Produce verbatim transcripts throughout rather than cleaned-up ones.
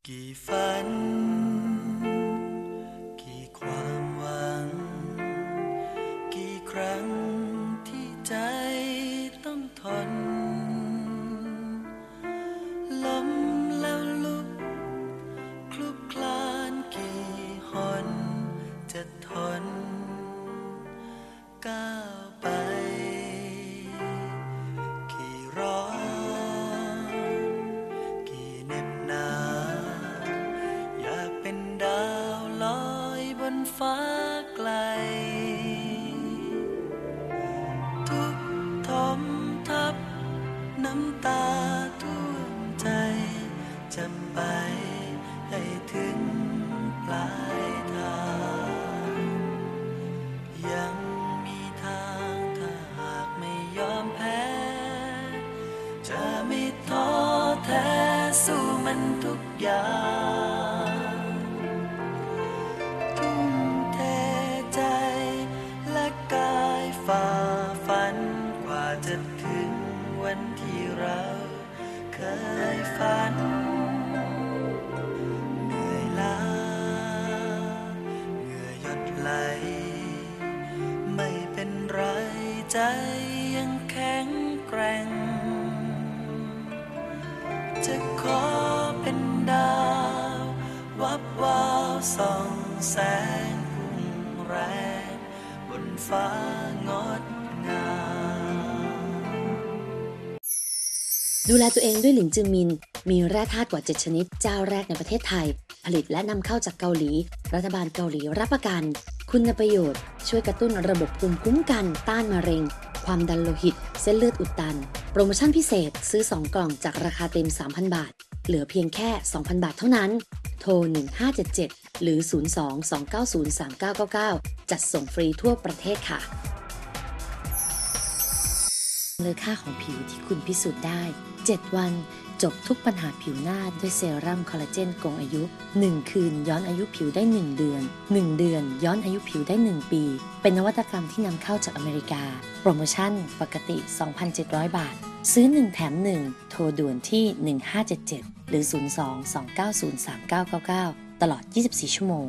กี่ฝันกี่ความหวังกี่ครั้งที่ใจต้องทนล้มแล้วลุกคลุกคลานกี่หนจะทนก้าวไปกี่ร้อนกี่เหน็บหนาวอยากเป็นดาวลอยบนฟ้าไกลทุกทมทับน้ำตาท่วมใจจะไปให้ถึงปลายทางยังมีทางถ้าหากไม่ยอมแพ้จะไม่ท้อแท้สู้มันทุกอย่างทุ่มเทใจและกายฝ่าฝันกว่าจะถึงวันที่เราเคยฝันเหนื่อยล้าเหงื่อหยดไหลไม่เป็นไรใจยังแข็งแกร่งจะขอเป็นดาววับวาวส่องแสงพุ่งแรงบนฟ้างดงามดูแลตัวเองด้วยหลินจือมินมีแร่ธาตุกว่าเจ็ดชนิดเจ้าแรกในประเทศไทยผลิตและนำเข้าจากเกาหลีรัฐบาลเกาหลีรับประกันคุณประโยชน์ช่วยกระตุ้นระบบภูมิคุ้มกันต้านมะเร็งความดันโลหิตเส้นเลือดอุดตันโปรโมชั่นพิเศษซื้อสองกล่องจากราคาเต็ม สามพัน บาทเหลือเพียงแค่ สองพัน บาทเท่านั้นโทรหนึ่งห้าเจ็ดเจ็ดหรือศูนย์ สอง สอง เก้า ศูนย์ สาม เก้า เก้า เก้าจัดส่งฟรีทั่วประเทศค่ะเลอค่าของผิวที่คุณพิสูจน์ได้เจ็ดวันจบทุกปัญหาผิวหน้าด้วยเซรั่มคอลลาเจนโกงอายุหนึ่งคืนย้อนอายุผิวได้หนึ่งเดือนหนึ่งเดือนย้อนอายุผิวได้หนึ่งปีเป็นนวัตกรรมที่นำเข้าจากอเมริกาโปรโมชั่นปกติ สองพันเจ็ดร้อย บาทซื้อหนึ่งแถมหนึ่งโทรด่วนที่หนึ่งห้าเจ็ดเจ็ดหรือศูนย์ สอง สอง เก้า ศูนย์ สาม เก้า เก้า เก้าตลอดยี่สิบสี่ชั่วโมง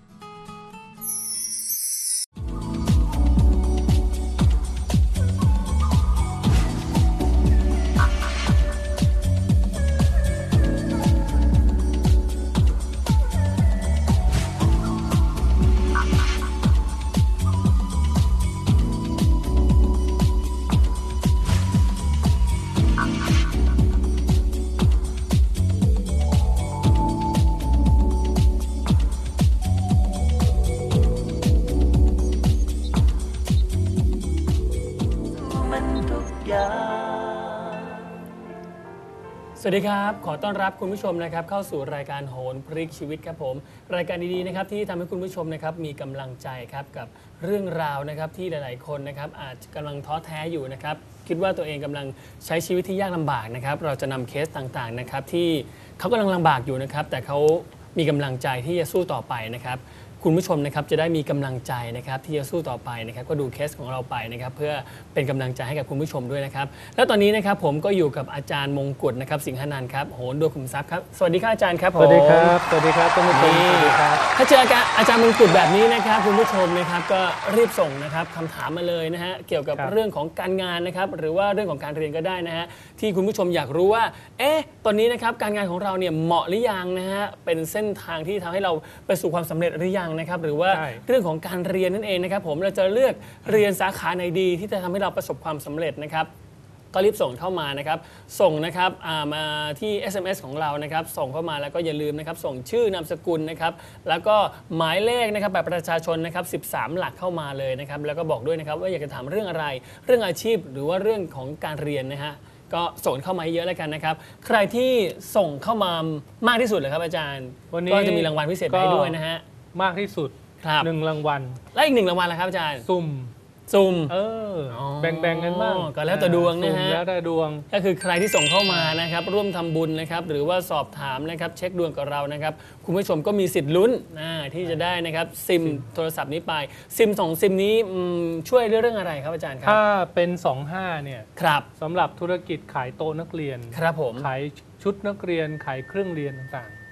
สวัสดีครับขอต้อนรับคุณผู้ชมนะครับเข้าสู่รายการโหนพลิกชีวิตครับผมรายการดีๆนะครับที่ทำให้คุณผู้ชมนะครับมีกำลังใจครับกับเรื่องราวนะครับที่หลายๆคนนะครับอาจกำลังท้อแท้อยู่นะครับคิดว่าตัวเองกำลังใช้ชีวิตที่ยากลำบากนะครับเราจะนำเคสต่างๆนะครับที่เขากำลังลำบากอยู่นะครับแต่เขามีกำลังใจที่จะสู้ต่อไปนะครับคุณผู้ชมนะครับจะได้มีกำลังใจนะครับที่จะสู้ต่อไปนะครับก็ดูเคสของเราไปนะครับเพื่อเป็นกำลังใจให้กับคุณผู้ชมด้วยนะครับแล้วตอนนี้นะครับผมก็อยู่กับอาจารย์มงกุฎนะครับสิงหนันท์ครับโหนดวงขุมทรัพย์ครับสวัสดีครับอาจารย์ครับสวัสดีครับสวัสดีครับท่านผู้ชมสวัสดีครับถ้าเจออาจารย์อาจารย์มงกุฎแบบนี้นะครับคุณผู้ชมนะครับก็รีบส่งนะครับคำถามมาเลยนะฮะเกี่ยวกับเรื่องของการงานนะครับหรือว่าเรื่องของการเรียนก็ได้นะฮะที่คุณผู้ชมอยากรู้ว่าเอ๊ะตอนนี้นะครับการงานของเราเนี่ยเหมาะหรือยังนะฮะเป็นเส้นทางที่ทำให้เราไปสู่ความสำเร็จหรือยังนะครับหรือว่าเรื่องของการเรียนนั่นเองนะครับผมเราจะเลือกเรียนสาขาไหนดีที่จะทำให้เราประสบความสำเร็จนะครับก็รีบส่งเข้ามานะครับส่งนะครับมาที่ เอส เอ็ม เอส ของเรานะครับส่งเข้ามาแล้วก็อย่าลืมนะครับส่งชื่อนามสกุลนะครับแล้วก็หมายเลขนะครับแบบประชาชนนะครับสิบสามหลักเข้ามาเลยนะครับแล้วก็บอกด้วยนะครับว่าอยากจะถามเรื่องอะไรเรื่องอาชีพหรือว่าเรื่องของการเรียนนะฮะก็ส่งเข้ามาเยอะแล้วกันนะครับใครที่ส่งเข้ามามากที่สุดเลยครับอาจารย์ก็จะมีรางวัลพิเศษให้ด้วยนะฮะมากที่สุดหนึ่งรางวัลและอีกหนึ่งรางวัลล่ะครับอาจารย์สุ่มซุ่มเออแบ่งๆกันบ้างก็แล้วแต่ดวงนะฮะแล้วแต่ดวงก็คือใครที่ส่งเข้ามานะครับร่วมทำบุญนะครับหรือว่าสอบถามนะครับเช็คดวงกับเรานะครับคุณผู้ชมก็มีสิทธิ์ลุ้นที่จะได้นะครับซิมโทรศัพท์นี้ไปซิมสองซิมนี้ช่วยเรื่องอะไรครับอาจารย์ครับถ้าเป็นสองห้าเนี่ยครับสำหรับธุรกิจขายโต๊ะนักเรียนครับผมขายชุดนักเรียนขายเครื่องเรียนต่างๆ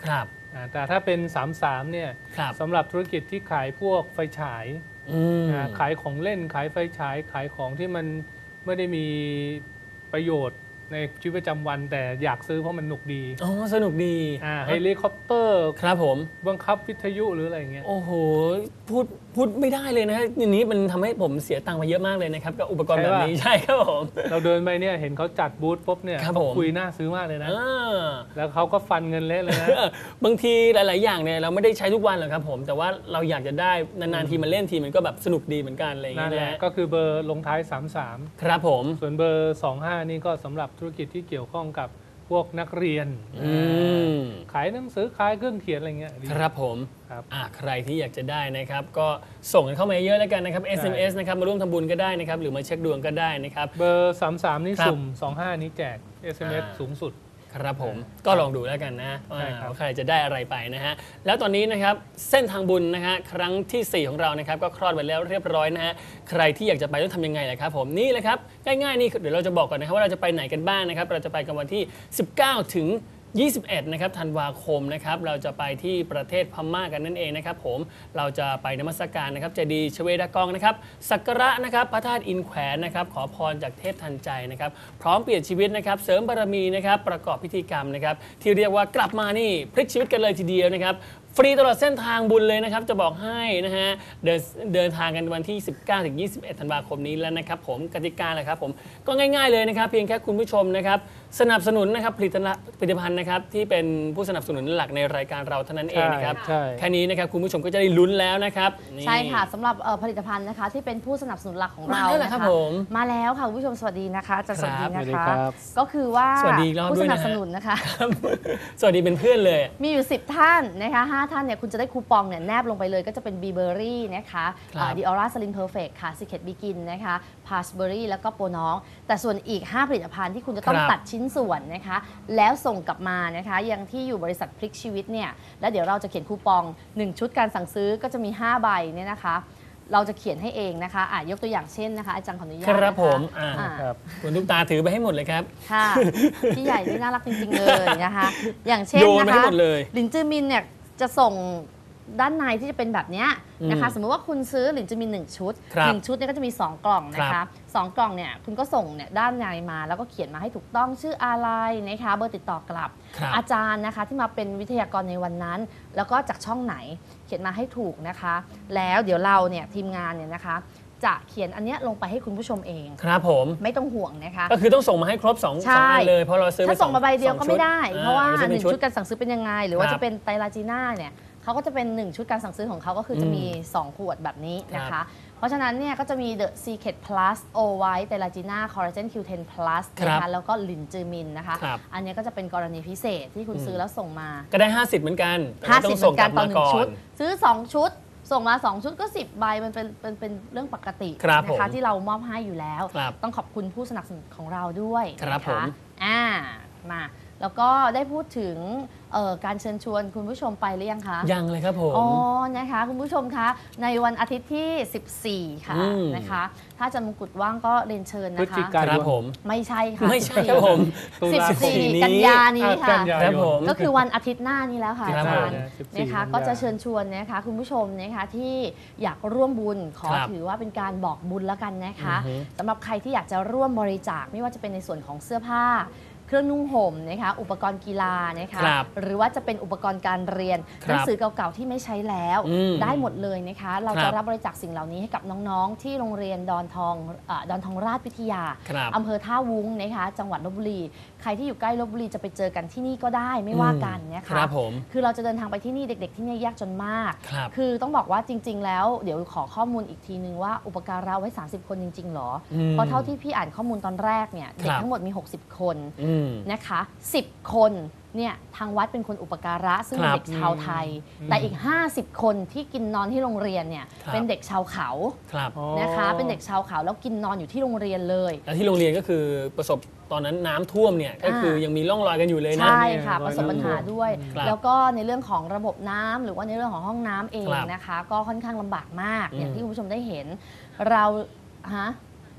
ครับแต่ถ้าเป็นสามสิบสามเนี่ยสำหรับธุรกิจที่ขายพวกไฟฉายขายของเล่นขายไฟฉายขายของที่มันไม่ได้มีประโยชน์ในชีวิตประจำวันแต่อยากซื้อเพราะมันหนุกดีอ๋อสนุกดีอ่าเฮลิคอปเตอร์ครับผมบังคับวิทยุหรืออะไรเงี้ยโอ้โหพูดพูดไม่ได้เลยนะฮะทีนี้มันทำให้ผมเสียตังค์มาเยอะมากเลยนะครับกับอุปกรณ์แบบนี้ใช่ครับผมเราเดินไปเนี่ยเห็นเขาจัดบูธปุ๊บเนี่ยเขาคุยน่าซื้อมากเลยนะแล้วเขาก็ฟันเงินเละเลยนะบางทีหลายๆอย่างเนี่ยเราไม่ได้ใช้ทุกวันหรอกครับผมแต่ว่าเราอยากจะได้นานๆทีมาเล่นทีมันก็แบบสนุกดีเหมือนกันอะไรอย่างเงี้ยนะก็คือเบอร์ลงท้ายสามสิบสามครับผมส่วนเบอร์สองสิบห้านี่ก็สำหรับธุรกิจที่เกี่ยวข้องกับพวกนักเรียนขายหนังสือขายเครื่องเขียนอะไรเงี้ยครับผมครับใครที่อยากจะได้นะครับก็ส่งกันเข้ามาเยอะแล้วกันนะครับ เอส เอ็ม เอส นะครับมาร่วมทำบุญก็ได้นะครับหรือมาเช็คดวงก็ได้นะครับเบอร์สามสิบสามนี่สุ่มสองสิบห้านี้แจก เอส เอ็ม เอส สูงสุดครับผมก็ลองดูแล้วกันนะว่าใครจะได้อะไรไปนะฮะแล้วตอนนี้นะครับเส้นทางบุญนะฮะครั้งที่สี่ของเรานะครับก็คลอดไปแล้วเรียบร้อยนะฮะใครที่อยากจะไปต้องทำยังไงล่ะครับผมนี่เลยครับง่ายๆนี่เดี๋ยวเราจะบอกก่อนนะครับว่าเราจะไปไหนกันบ้างนะครับเราจะไปกันวันที่สิบเก้าถึงยี่สิบเอ็ดนะครับธันวาคมนะครับเราจะไปที่ประเทศพม่ากันนั่นเองนะครับผมเราจะไปนมัสการนะครับเจดีย์ชเวดากองนะครับสักการะนะครับพระธาตุอินแขวนนะครับขอพรจากเทพทันใจนะครับพร้อมเปลี่ยนชีวิตนะครับเสริมบารมีนะครับประกอบพิธีกรรมนะครับที่เรียกว่ากลับมานี่พลิกชีวิตกันเลยทีเดียวนะครับฟรีตลอดเส้นทางบุญเลยนะครับจะบอกให้นะฮะเดินเดินทางกันวันที่สิบเก้าถึงยี่สิบเอ็ดธันวาคมนี้แล้วนะครับผมกติกาเลยครับผมก็ง่ายๆเลยนะครับเพียงแค่คุณผู้ชมนะครับสนับสนุนนะครับผลิตผลิตภัณฑ์นะครับที่เป็นผู้สนับสนุนหลักในรายการเราเท่านั้นเองนะครับแค่นี้นะครับคุณผู้ชมก็จะได้ลุ้นแล้วนะครับใช่ค่ะสำหรับผลิตภัณฑ์นะคะที่เป็นผู้สนับสนุนหลักของเรานะคะมาแล้วค่ะคุณผู้ชมสวัสดีนะคะจะสวัสดีนะคะก็คือว่าผู้สนับสนุนนะคะสวัสดีเป็นเพื่อนเลยมีอยู่สิบท่านนะคะห้าท่านเนี่ยคุณจะได้คูปองเนี่ยแนบลงไปเลยก็จะเป็นบีเบอรี่นะคะดิออร่าสลินเพอร์เฟกต์ค่ะซีเคทบิกินนะคะพาสเบอรี่แล้วก็โปน้องแต่ส่วนอีกห้าผลิตภัณฑ์ที่คุณจะต้องตัดชิ้นส่วนนะคะแล้วส่งกลับมานะคะยังที่อยู่บริษัทพลิกชีวิตเนี่ยแล้วเดี๋ยวเราจะเขียนคูปองหนึ่งชุดการสั่งซื้อก็จะมีห้าใบเนี่ยนะคะเราจะเขียนให้เองนะคะอ่ะยกตัวอย่างเช่นนะคะอาจารย์ขออนุญาตครับผมอ่าคุณตุ๊กตาถือไปให้หมดเลยครับค่ะพี่ใหญ่นี่น่ารักจริงๆเลยนะคะอย่างเช่นนะคะลินจือมินเนี่ยจะส่งด้านในที่จะเป็นแบบนี้นะคะสมมติว่าคุณซื้อหลินจะมีหนึ่งชุดหนึ่งชุดเนี่ยก็จะมีสองกล่องนะคะสองกล่องเนี่ยคุณก็ส่งเนี่ยด้านในมาแล้วก็เขียนมาให้ถูกต้องชื่ออะไรนะคะเบอร์ติดต่อกลับอาจารย์นะคะที่มาเป็นวิทยากรในวันนั้นแล้วก็จากช่องไหนเขียนมาให้ถูกนะคะแล้วเดี๋ยวเราเนี่ยทีมงานเนี่ยนะคะจะเขียนอันนี้ลงไปให้คุณผู้ชมเองครับผมไม่ต้องห่วงนะคะก็คือต้องส่งมาให้ครบสองอันเลยเพราะเราซื้อถ้าส่งมาใบเดียวก็ไม่ได้เพราะว่าหนึ่งชุดการสั่งซื้อเป็นยังไงหรือว่าจะเป็นไตรลาจีน่าเนี่ยเขาก็จะเป็นหนึ่งชุดการสั่งซื้อของเขาก็คือจะมีสองขวดแบบนี้นะคะเพราะฉะนั้นเนี่ยก็จะมี The Secret Plus O White ไตรลาจีน่า Collagen คิว เท็น Plus นะคะแล้วก็ลินจือมินนะคะอันนี้ก็จะเป็นกรณีพิเศษที่คุณซื้อแล้วส่งมาก็ได้ห้าสิบเหมือนกันห้าสิบเหมือนกันต่อหนึ่งชุดซื้อสองชุดส่งมาสองชุดก็สิบใบมันเป็นเป็นเป็นเรื่องปกตินะคะที่เรามอบให้อยู่แล้วต้องขอบคุณผู้สนับสนุนของเราด้วยนะคะอ่ามาแล้วก็ได้พูดถึงการเชิญชวนคุณผู้ชมไปหรือยังคะยังเลยครับผมอ๋อนะคะคุณผู้ชมคะในวันอาทิตย์ที่สิบสี่ค่ะนะคะถ้าอาจารย์มงกุฎว่างก็เรียนเชิญนะคะครับผมไม่ใช่ค่ะไม่ใช่ครับผมสิบสี่กันยานี้ค่ะก็คือวันอาทิตย์หน้านี้แล้วค่ะอาจารย์นะคะก็จะเชิญชวนนะคะคุณผู้ชมนะคะที่อยากร่วมบุญขอถือว่าเป็นการบอกบุญแล้วกันนะคะสำหรับใครที่อยากจะร่วมบริจาคไม่ว่าจะเป็นในส่วนของเสื้อผ้าเครื่องนุ่งห่มนะคะอุปกรณ์กีฬานะคะหรือว่าจะเป็นอุปกรณ์การเรียนหนังสือเก่าๆที่ไม่ใช้แล้วได้หมดเลยนะคะเราจะรับบริจาคสิ่งเหล่านี้ให้กับน้องๆที่โรงเรียนดอนทองดอนทองราชวิทยาอำเภอท่าวุ้งนะคะจังหวัดลพบุรีใครที่อยู่ใกล้ลพบุรีจะไปเจอกันที่นี่ก็ได้ไม่ว่ากันนะคะคือเราจะเดินทางไปที่นี่เด็กๆที่นี่ยากจนมากคือต้องบอกว่าจริงๆแล้วเดี๋ยวขอข้อมูลอีกทีนึงว่าอุปการะไว้สามสิบคนจริงๆหรอเพราะเท่าที่พี่อ่านข้อมูลตอนแรกเนี่ยเด็กทั้งหมดมีหกสิบคนนะคะสิบคนเนี่ยทางวัดเป็นคนอุปการะซึ่งเป็นเด็กชาวไทยแต่อีกห้าสิบคนที่กินนอนที่โรงเรียนเนี่ยเป็นเด็กชาวเขานะคะเป็นเด็กชาวเขาแล้วกินนอนอยู่ที่โรงเรียนเลยแล้วที่โรงเรียนก็คือประสบตอนนั้นน้ำท่วมเนี่ยก็คือยังมีร่องรอยกันอยู่เลยนะใช่ค่ะประสบปัญหาด้วยแล้วก็ในเรื่องของระบบน้ำหรือว่าในเรื่องของห้องน้ำเองนะคะก็ค่อนข้างลำบากมากอย่างที่คุณผู้ชมได้เห็นเราฮะ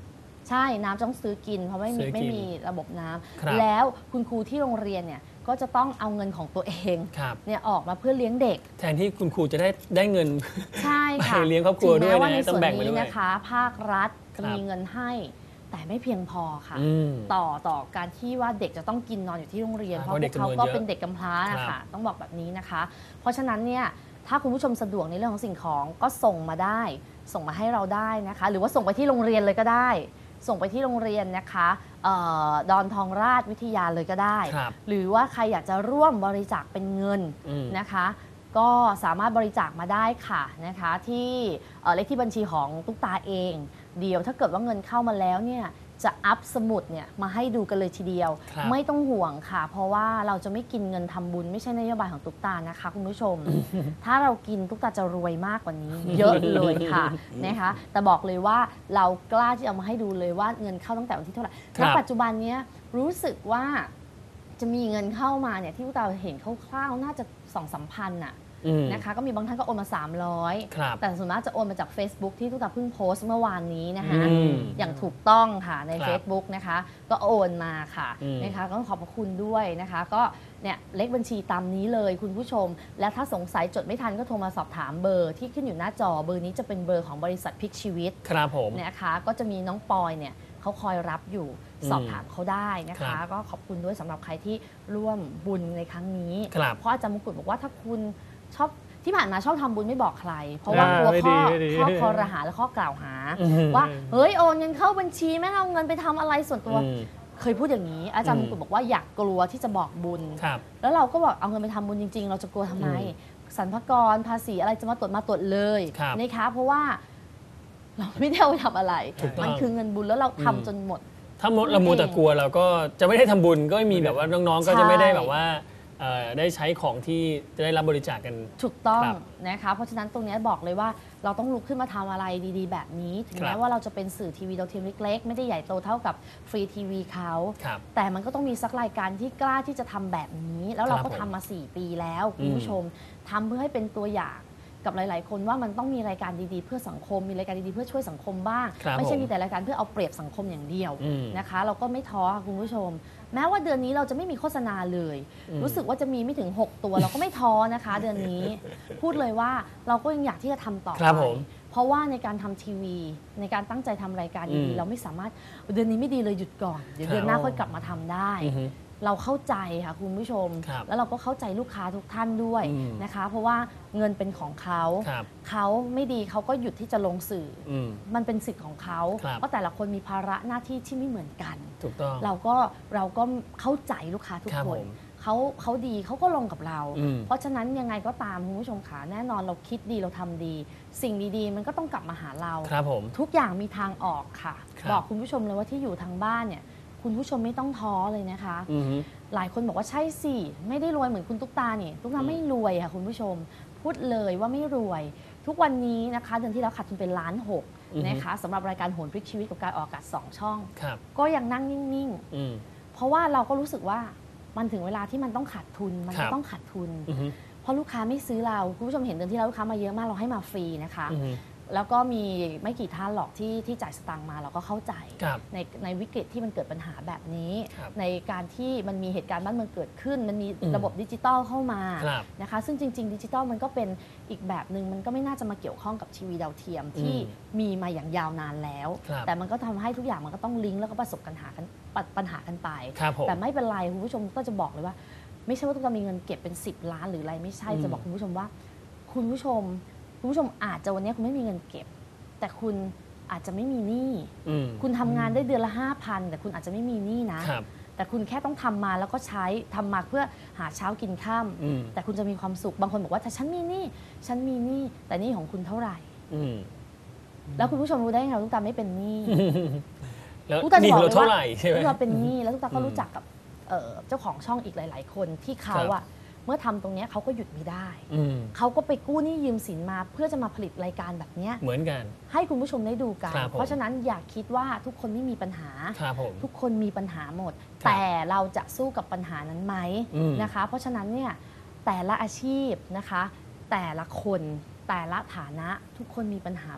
ใช่น้ำต้องซื้อกินเพราะไม่มีซื้อกินไม่มีระบบน้ครับำแล้วคุณครูที่โรงเรียนเนี่ยก็จะต้องเอาเงินของตัวเองครับเนี่ยออกมาเพื่อเลี้ยงเด็กแทนที่คุณครูจะได้ได้เงินใช่ค่ะไปเลี้ยงครอบครัวถึงด้วยแม้ว่านะในต้อส่งวนแบ่งไปนี้ด้วยนะคะ ภาครัฐจะครับมีเงินให้แต่ไม่เพียงพอค่ะอืมต่อต่อการที่ว่าเด็กจะต้องกินนอนอยู่ที่โรงเรียนใช่เพราะพวกเพเขาราะเด็กจำนวนก็เยอะเป็นเด็กกำพร้านะครัคะบต้องบอกแบบนี้นะคะ เพราะฉะนั้นเนี่ยถ้าคุณผู้ชมสะดวกในเรื่องของสิ่งของก็ส่งมาได้ ส่งมาให้เราได้นะคะ หรือว่าส่งไปที่โรงเรียนเลยก็ได้ ส่งไปที่โรงเรียนนะคะเออดอนทองราชวิทยาเลยก็ได้ครับหรือว่าใครอยากจะร่วมบริจาคเป็นเงินอืมนะคะ ก็สามารถบริจาคมาได้ค่ะนะคะที่เอ่อเลขที่บัญชีของตุ๊กตาเอง เดี๋ยวถ้าเกิดว่าเงินเข้ามาแล้วเนี่ยจะอัพสมุดเนี่ยมาให้ดูกันเลยทีเดียวครับไม่ต้องห่วงค่ะ เพราะว่าเราจะไม่กินเงินทำบุญไม่ใช่นโยบายของตุ๊กตานะคะคุณผู้ชม ถ้าเรากินตุ๊กตาจะรวยมากกว่านี้ เยอะเลยค่ะนะคะแต่บอกเลยว่าเรากล้าที่เอามาให้ดูเลยว่าเงินเข้าตั้งแต่วันที่เท่าไหร่ครัณบปัจจุบันเนี้ยรู้สึกว่าจะมีเงินเข้ามาเนี่ยที่ตุ๊กตาเห็นคร่าวๆน่าจะสองสามพันอะอืมนะคะก็มีบางท่านก็โอนมา สามร้อยครับแต่ส่วนมากจะโอนมาจาก Facebook ที่ตุ๊กตาเพิ่งโพสต์เมื่อวานนี้นะคะอืมอย่างถูกต้องค่ะในครับ Facebook นะคะก็โอนมาค่ะอืมนะคะก็ต้องขอบพระคุณด้วยนะคะก็เนี่ยเลขบัญชีตามนี้เลยคุณผู้ชม และถ้าสงสัยจดไม่ทันก็โทรมาสอบถามเบอร์ที่ขึ้นอยู่หน้าจอเบอร์นี้จะเป็นเบอร์ของบริษัทพลิกชีวิตครับผมนะคะก็จะมีน้องปอยเนี่ยเขาคอยรับอยู่อืมสอบถามเขาได้นะครัคะบก็ขอบคุณด้วยสำหรับใครที่ร่วมบุญในครั้งนี้ครับเพราะอาจารย์มงกุฎบอกว่าถ้าคุณชอบที่ผ่านมาชอบทำบุญไม่บอกใคร เพราะว่าอ่ากลัวไม่ข้ดีอไม่ดีข้อคอรหาและข้อกล่าวหาอืมว่าเฮ้ยโอนเงินเข้าบัญชีแม่งเอาเงินไปทำอะไรส่วนตัวอืมเคยพูดอย่างนี้ อาจารย์มงกุฎบอกว่าอยากกลัวที่จะบอกบุญครับแล้วเราก็บอกเอาเงินไปทำบุญจริง ๆ เราจะกลัวทำไมอืมสรรพากรภาษีอะไรจะมาตรวจมาตรวจเลยครับนะคะเพราะว่าเราไม่ได้เอาไปทำอะไรถูกต้องมันคือเงินบุญแล้วเราทำอืมจนหมดถ้าเรามูแต่กลัวเราก็จะไม่ได้ทำบุญก็มีแบบว่าน้องๆก็จะไม่ได้แบบว่าเอ่อได้ใช้ของที่จะได้รับบริจาคกันถูกต้องครับนะคะเพราะฉะนั้นตรงนี้บอกเลยว่าเราต้องลุกขึ้นมาทำอะไรดีๆ แบบนี้ ถึงครับแม้ว่าเราจะเป็นสื่อทีวีดาวเทียมเล็กๆ ไม่ได้ใหญ่โตเท่ากับฟรีทีวีเขาครับแต่มันก็ต้องมีสักรายการที่กล้าที่จะทำแบบนี้ แล้วเราครับก็ผมทำมา สี่ ปีแล้วคุณอืมผู้ชมทำเพื่อให้เป็นตัวอย่างกับหลาย ๆ คนว่ามันต้องมีรายการดีๆ เพื่อสังคม มีรายการดีๆเพื่อช่วยสังคมบ้างครับไม่ใช่ผมมีแต่รายการเพื่อเอาเปรียบสังคมอย่างเดียวอืมนะคะ เราก็ไม่ท้อค่ะคุณผู้ชม แม้ว่าเดือนนี้เราจะไม่มีโฆษณาเลยอืมรู้สึกว่าจะมีไม่ถึง หก ตัว เราก็ไม่ท้อนะคะ เดือนนี้ พูดเลยว่าเราก็ยังอยากที่จะทำต่อครับไปผมเพราะว่าในการทำทีวี ในการตั้งใจทำรายการอืดีมๆเราไม่สามารถเดือนนี้ไม่ดีเลยหยุดก่อนเดี๋ยวครับเดือนหน้าค่อยกลับมาทำได้อือฮึเราเข้าใจค่ะคุณผู้ชมครับแล้วเราก็เข้าใจลูกค้าทุกท่านด้วยอืมนะคะ เพราะว่าเงินเป็นของเขาครับเขาไม่ดีเขาก็หยุดที่จะลงสื่ออืมมันเป็นสิทธิ์ของเขาครับเพราะแต่ละคนมีภาระหน้าที่ที่ไม่เหมือนกันถูกต้องเราก็เราก็เข้าใจลูกค้าทุกครับคนผมเขาเขาดีเขาก็ลงกับเราอืมเพราะฉะนั้นยังไงก็ตามคุณผู้ชมขาแน่นอนเราคิดดีเราทำดี สิ่งดีๆ มันก็ต้องกลับมาหาเราครับผมทุกอย่างมีทางออกค่ะครับบอกคุณผู้ชมเลยว่าที่อยู่ทางบ้านเนี่ยคุณผู้ชมไม่ต้องท้อเลยนะคะอือฮึหลายคนบอกว่าใช่สิไม่ได้รวยเหมือนคุณตุ๊กตานี่ตุ๊กตาอืมไม่รวยค่ะคุณผู้ชม พูดเลยว่าไม่รวย ทุกวันนี้นะคะเดือนที่แล้วขาดทุนเป็นล้านหกนะคะสำหรับรายการโหนพลิกชีวิตกับการออกอากาศสองช่องครับก็ยังนั่งนิ่งอืมๆ เพราะว่าเราก็รู้สึกว่ามันถึงเวลาที่มันต้องขาดทุนมันครัก็บต้องขาดทุนอือฮึเพราะลูกค้าไม่ซื้อเราคุณผู้ชมเห็นเดือนที่แล้วลูกค้ามาเยอะมากเราให้มาฟรีนะคะอือฮึแล้วก็มีไม่กี่ท่านหรอกที่ที่จ่ายสตางค์มาเราก็เข้าใจครับในในวิกฤตที่มันเกิดปัญหาแบบนี้ครับในการที่มันมีเหตุการณ์บ้านเมืองเกิดขึ้น มันมีอืมระบบดิจิตอลเข้ามาครับนะคะซึ่งจริง ๆ ดิจิตอลมันก็เป็นอีกแบบหนึ่งมันก็ไม่น่าจะมาเกี่ยวข้องกับทีวีดาวเทียมที่อืมมีมาอย่างยาวนานแล้วครับแต่มันก็ทำให้ทุกอย่างมันก็ต้องลิงก์แล้วก็ประสบปัญหากันปะปัญหากันไปครับผมแต่ไม่เป็นไรคุณผู้ชมก็จะบอกเลยว่า ไม่ใช่ว่าต้องมีเงินเก็บเป็นสิบล้านหรืออะไรไม่ใช่อืมจะบอกคุณผู้ชมว่า คุณผู้ชมคุณผู้ชมอาจจะวันนี้คุณไม่มีเงินเก็บ แต่คุณอาจจะไม่มีหนี้อืมคุณทำงานได้เดือนละห้าพันแต่คุณอาจจะไม่มีหนี้นะครับแต่คุณแค่ต้องทำมาแล้วก็ใช้ทำมาเพื่อหาเช้ากินข้ามอืมแต่คุณจะมีความสุขบางคนบอกว่าถ้าฉันมีหนี้ฉันมีหนี้แต่หนี้ของคุณเท่าไหร่อืมแล้วคุณผู้ชมรู้ได้ไงว่าตุ๊กตาไม่เป็นหนี้แล้วตุ๊กตานี่บอกเราเลยเท่าว่าไหร่ใช่ไหมตุ๊กตาเป็นหนี้แล้วตุ๊กตาก็อืมรู้จักกับเอ่อเจ้าของช่องอีกหลาย ๆ คนที่เขาครับอะเมื่อทำตรงเนี้ยเขาก็หยุดไม่ได้อืมเขาก็ไปกู้หนี้ยืมสินมาเพื่อจะมาผลิตรายการแบบเนี้ยเหมือนกันให้คุณผู้ชมได้ดูกันครับผมเพราะฉะนั้นอย่าคิดว่าทุกคนไม่มีปัญหาครับผมทุกคนมีปัญหาหมดครับแต่เราจะสู้กับปัญหานั้นไหมอืมนะคะ เพราะฉะนั้นเนี่ยแต่ละอาชีพนะคะ แต่ละคนแต่ละฐานะทุกคนมีปัญหาหมด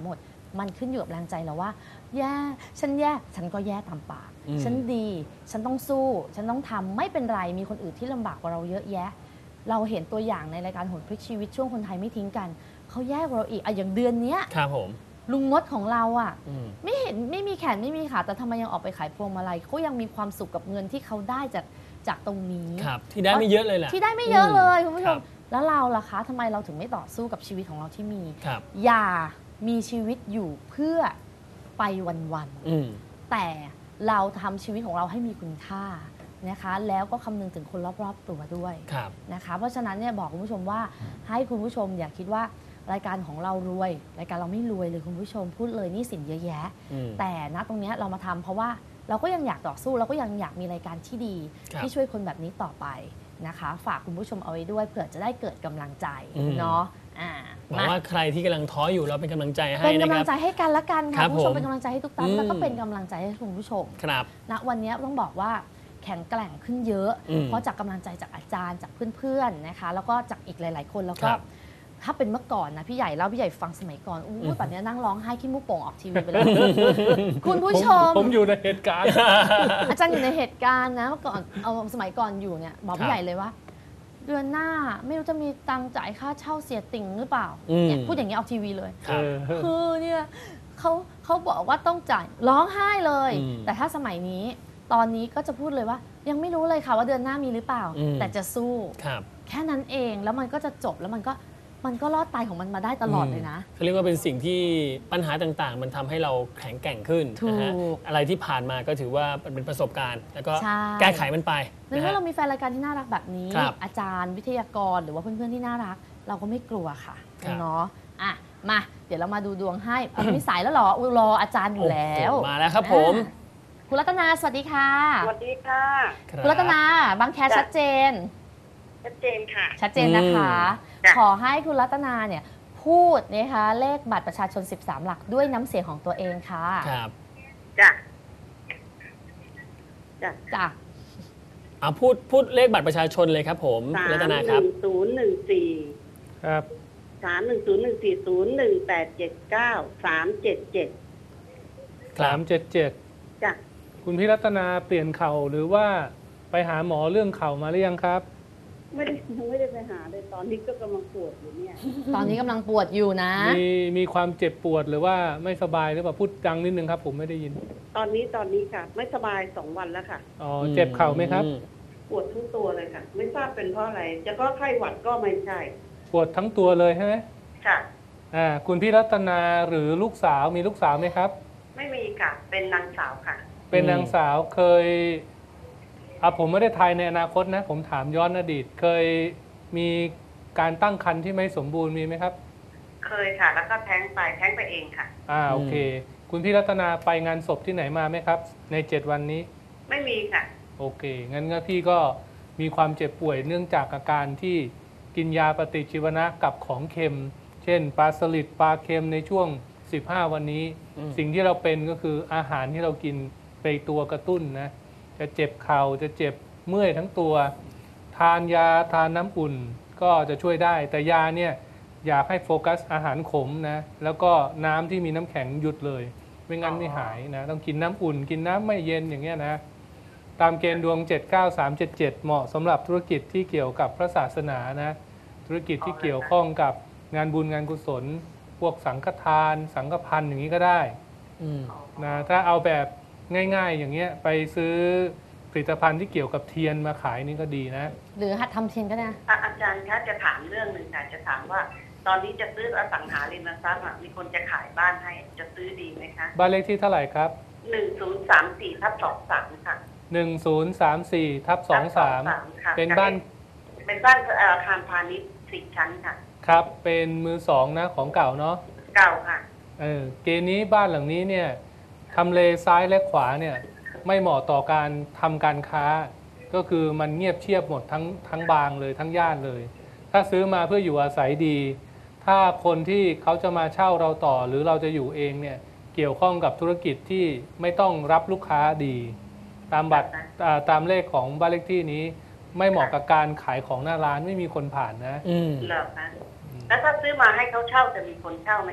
มันขึ้นอยู่กับแรงใจเราว่าแย่ฉันแย่ฉันก็แย่ตามปากฉันดีฉันต้องสู้ฉันต้องทำไม่เป็นไรมีคนอื่นที่ลำบากกว่าเราเยอะแยะเราเห็นตัวอย่างในรายการโหนพลิกชีวิตช่วงคนไทยไม่ทิ้งกันเขาแย่กว่าเราอีกอะอย่างเดือนเนี้ยครับผมลุงมดของเราอ่ะไม่เห็นไม่มีแขนไม่มีขาแต่ทำไมยังออกไปขายพวงมาลัยเขายังมีความสุขกับเงินที่เขาได้จากจากตรงนี้ที่ได้ไม่เยอะเลยแหละที่ได้ไม่เยอะเลยคุณผู้ชมแล้วเราล่ะคะทำไมเราถึงไม่ต่อสู้กับชีวิตของเราที่มีอย่ามีชีวิตอยู่เพื่อไปวันๆแต่เราทำชีวิตของเราให้มีคุณค่านะคะแล้วก็คำนึงถึงคนรอบๆตัวด้วยนะคะเพราะฉะนั้นเนี่ยบอกคุณผู้ชมว่าให้คุณผู้ชมอย่าคิดว่ารายการของเรารวยรายการเราไม่รวยเลยคุณผู้ชมพูดเลยนี่สินเยอะแยะแต่ณตรงนี้เรามาทำเพราะว่าเราก็ยังอยากต่อสู้เราก็ยังอยากมีรายการที่ดีที่ช่วยคนแบบนี้ต่อไปนะคะฝากคุณผู้ชมเอาไว้ด้วยเผื่อจะได้เกิดกำลังใจเนาะหวังว่าใครที่กำลังท้ออยู่เราเป็นกำลังใจให้นะครับเป็นกำลังใจให้กันละกันค่ะคุณผู้ชมเป็นกำลังใจให้ทุกท่านแล้วก็เป็นกำลังใจให้คุณผู้ชมครับณวันนี้ต้องบอกว่าแข็งแกร่งขึ้นเยอะเพราะจากกำลังใจจากอาจารย์จากเพื่อนๆนะคะแล้วก็จากอีกหลายๆคนแล้วก็ถ้าเป็นเมื่อก่อนนะพี่ใหญ่เล่าพี่ใหญ่ฟังสมัยก่อนอู้ป่านนี้นั่งร้องไห้ขี้มูกโป่งออกทีวีไปแล้วคุณผู้ชมผมอยู่ในเหตุการณ์อาจารย์อยู่ในเหตุการณ์นะเมื่อก่อนเอาสมัยก่อนอยู่เนี่ยบอกพี่ใหญ่เลยว่าเดือนหน้าไม่รู้จะมีตังค์จ่ายค่าเช่าเสียติ่งหรือเปล่าเนี่ยพูดอย่างนี้ออกทีวีเลยคือเนี่ยเขาเขาบอกว่าต้องจ่ายร้องไห้เลยแต่ถ้าสมัยนี้ตอนนี้ก็จะพูดเลยว่ายังไม่รู้เลยค่ะว่าเดือนหน้ามีหรือเปล่าแต่จะสู้แค่นั้นเองแล้วมันก็จะจบแล้วมันก็มันก็รอดตายของมันมาได้ตลอดเลยนะเขาเรียกว่าเป็นสิ่งที่ปัญหาต่างๆมันทำให้เราแข็งแกร่งขึ้นนะฮะอะไรที่ผ่านมาก็ถือว่าเป็นประสบการณ์แล้วก็แก้ไขมันไปในเมื่อเรามีแฟนรายการที่น่ารักแบบนี้อาจารย์วิทยากรหรือว่าเพื่อนๆที่น่ารักเราก็ไม่กลัวค่ะเนาะอ่ะมาเดี๋ยวเรามาดูดวงให้มีสายแล้วหรอรออาจารย์อยู่แล้วมาแล้วครับผมคุณรัตนาสวัสดีค่ะสวัสดีค่ะคุณรัตนาบางแคชัดเจนชัดเจนค่ะชัดเจนนะคะขอให้คุณรัตนาเนี่ยพูดนะคะเลขบัตรประชาชนสิบสามหลักด้วยน้ำเสียงของตัวเองค่ะครับจ้ะจ้ะจ้ะเอาพูดพูดเลขบัตรประชาชนเลยครับผมรัตนาครับศูนย์หนึ่งสี่ครับสามหนึ่งศูนย์หนึ่งสี่ศูนย์หนึ่งแปดเจ็ดเก้าสามเจ็ดเจ็ดสามเจ็ดเจ็ดจ้ะคุณพี่รัตนาเปลี่ยนเข่าหรือว่าไปหาหมอเรื่องเข่ามาหรือยังครับไม่ได้ไม่ได้ไปหาเลยตอนนี้ก็กำลังปวดอยู่เนี่ยตอนนี้กำลังปวดอยู่นะมีมีความเจ็บปวดหรือว่าไม่สบายหรือเปล่าพูดดังนิดนึงครับผมไม่ได้ยินตอนนี้ตอนนี้ค่ะไม่สบายสองวันแล้วค่ะอ๋อเจ็บเข่าไหมครับปวดทั้งตัวเลยค่ะไม่ทราบเป็นเพราะอะไรจะก็ไข้หวัดก็ไม่ใช่ปวดทั้งตัวเลยใช่ไหมค่ะอ่าคุณพี่รัตนาหรือลูกสาวมีลูกสาวไหมครับไม่มีค่ะเป็นนางสาวค่ะเป็นนางสาวเคยอ่ะผมไม่ได้ทายในอนาคตนะผมถามย้อนอดีตเคยมีการตั้งครรภ์ที่ไม่สมบูรณ์มีไหมครับเคยค่ะแล้วก็แท้งไปแท้งไปเองค่ะอ่าโอเคคุณพี่รัตนาไปงานศพที่ไหนมาไหมครับในเจ็ดวันนี้ไม่มีค่ะโอเคงั้นก็พี่ก็มีความเจ็บป่วยเนื่องจากอาการที่กินยาปฏิชีวนะกับของเค็มเช่นปลาสลิดปลาเค็มในช่วงสิบห้าวันนี้สิ่งที่เราเป็นก็คืออาหารที่เรากินไปตัวกระตุ้นนะจะเจ็บเข่าจะเจ็บเมื่อยทั้งตัวทานยาทานน้ำอุ่นก็จะช่วยได้แต่ยาเนี่ยอยากให้โฟกัสอาหารขมนะแล้วก็น้ำที่มีน้ำแข็งหยุดเลยไม่งั้นไม่หายนะต้องกินน้ำอุ่นกินน้ำไม่เย็นอย่างเงี้ยนะตามเกณฑ์ดวงเจ็ด เก้า สาม เจ็ด เจ็ดเหมาะสำหรับธุรกิจที่เกี่ยวกับพระศาสนานะธุรกิจที่เกี่ยวข้องกับงานบุญงานกุศลพวกสังฆทานสังฆพันธ์อย่างนี้ก็ได้นะถ้าเอาแบบง่ายๆอย่างเงี้ยไปซื้อผลิตภัณฑ์ที่เกี่ยวกับเทียนมาขายนี่ก็ดีนะหรือหัดทำเทียนก็ได้อาจารย์คะจะถามเรื่องหนึ่งค่ะจะถามว่าตอนนี้จะซื้ออสังหาริมทรัพย์มีคนจะขายบ้านให้จะซื้อดีไหมคะบ้านเลขที่เท่าไหร่ครับหนึ่งศูนย์สามสี่ทับสองสามค่ะหนึ่งศูนย์สามสี่ทับสองสามเป็นบ้านเป็นบ้านอาคารพาณิชย์สิบชั้นค่ะครับเป็นมือสองนะของเก่าเนาะเก่าค่ะเออเกณฑ์นี้บ้านหลังนี้เนี่ยทำเลซ้ายและขวาเนี่ยไม่เหมาะต่อการทำการค้าก็คือมันเงียบเชียบหมดทั้งทั้งบางเลยทั้งย่านเลยถ้าซื้อมาเพื่ออยู่อาศัยดีถ้าคนที่เขาจะมาเช่าเราต่อหรือเราจะอยู่เองเนี่ยเกี่ยวข้องกับธุรกิจที่ไม่ต้องรับลูกค้าดีตามบัตรตามเลขของบ้านเลขที่นี้ไม่เหมาะกับการขายของหน้าร้านไม่มีคนผ่านนะเหรอคะแล้วถ้าซื้อมาให้เขาเช่าจะมีคนเช่าไหมคะ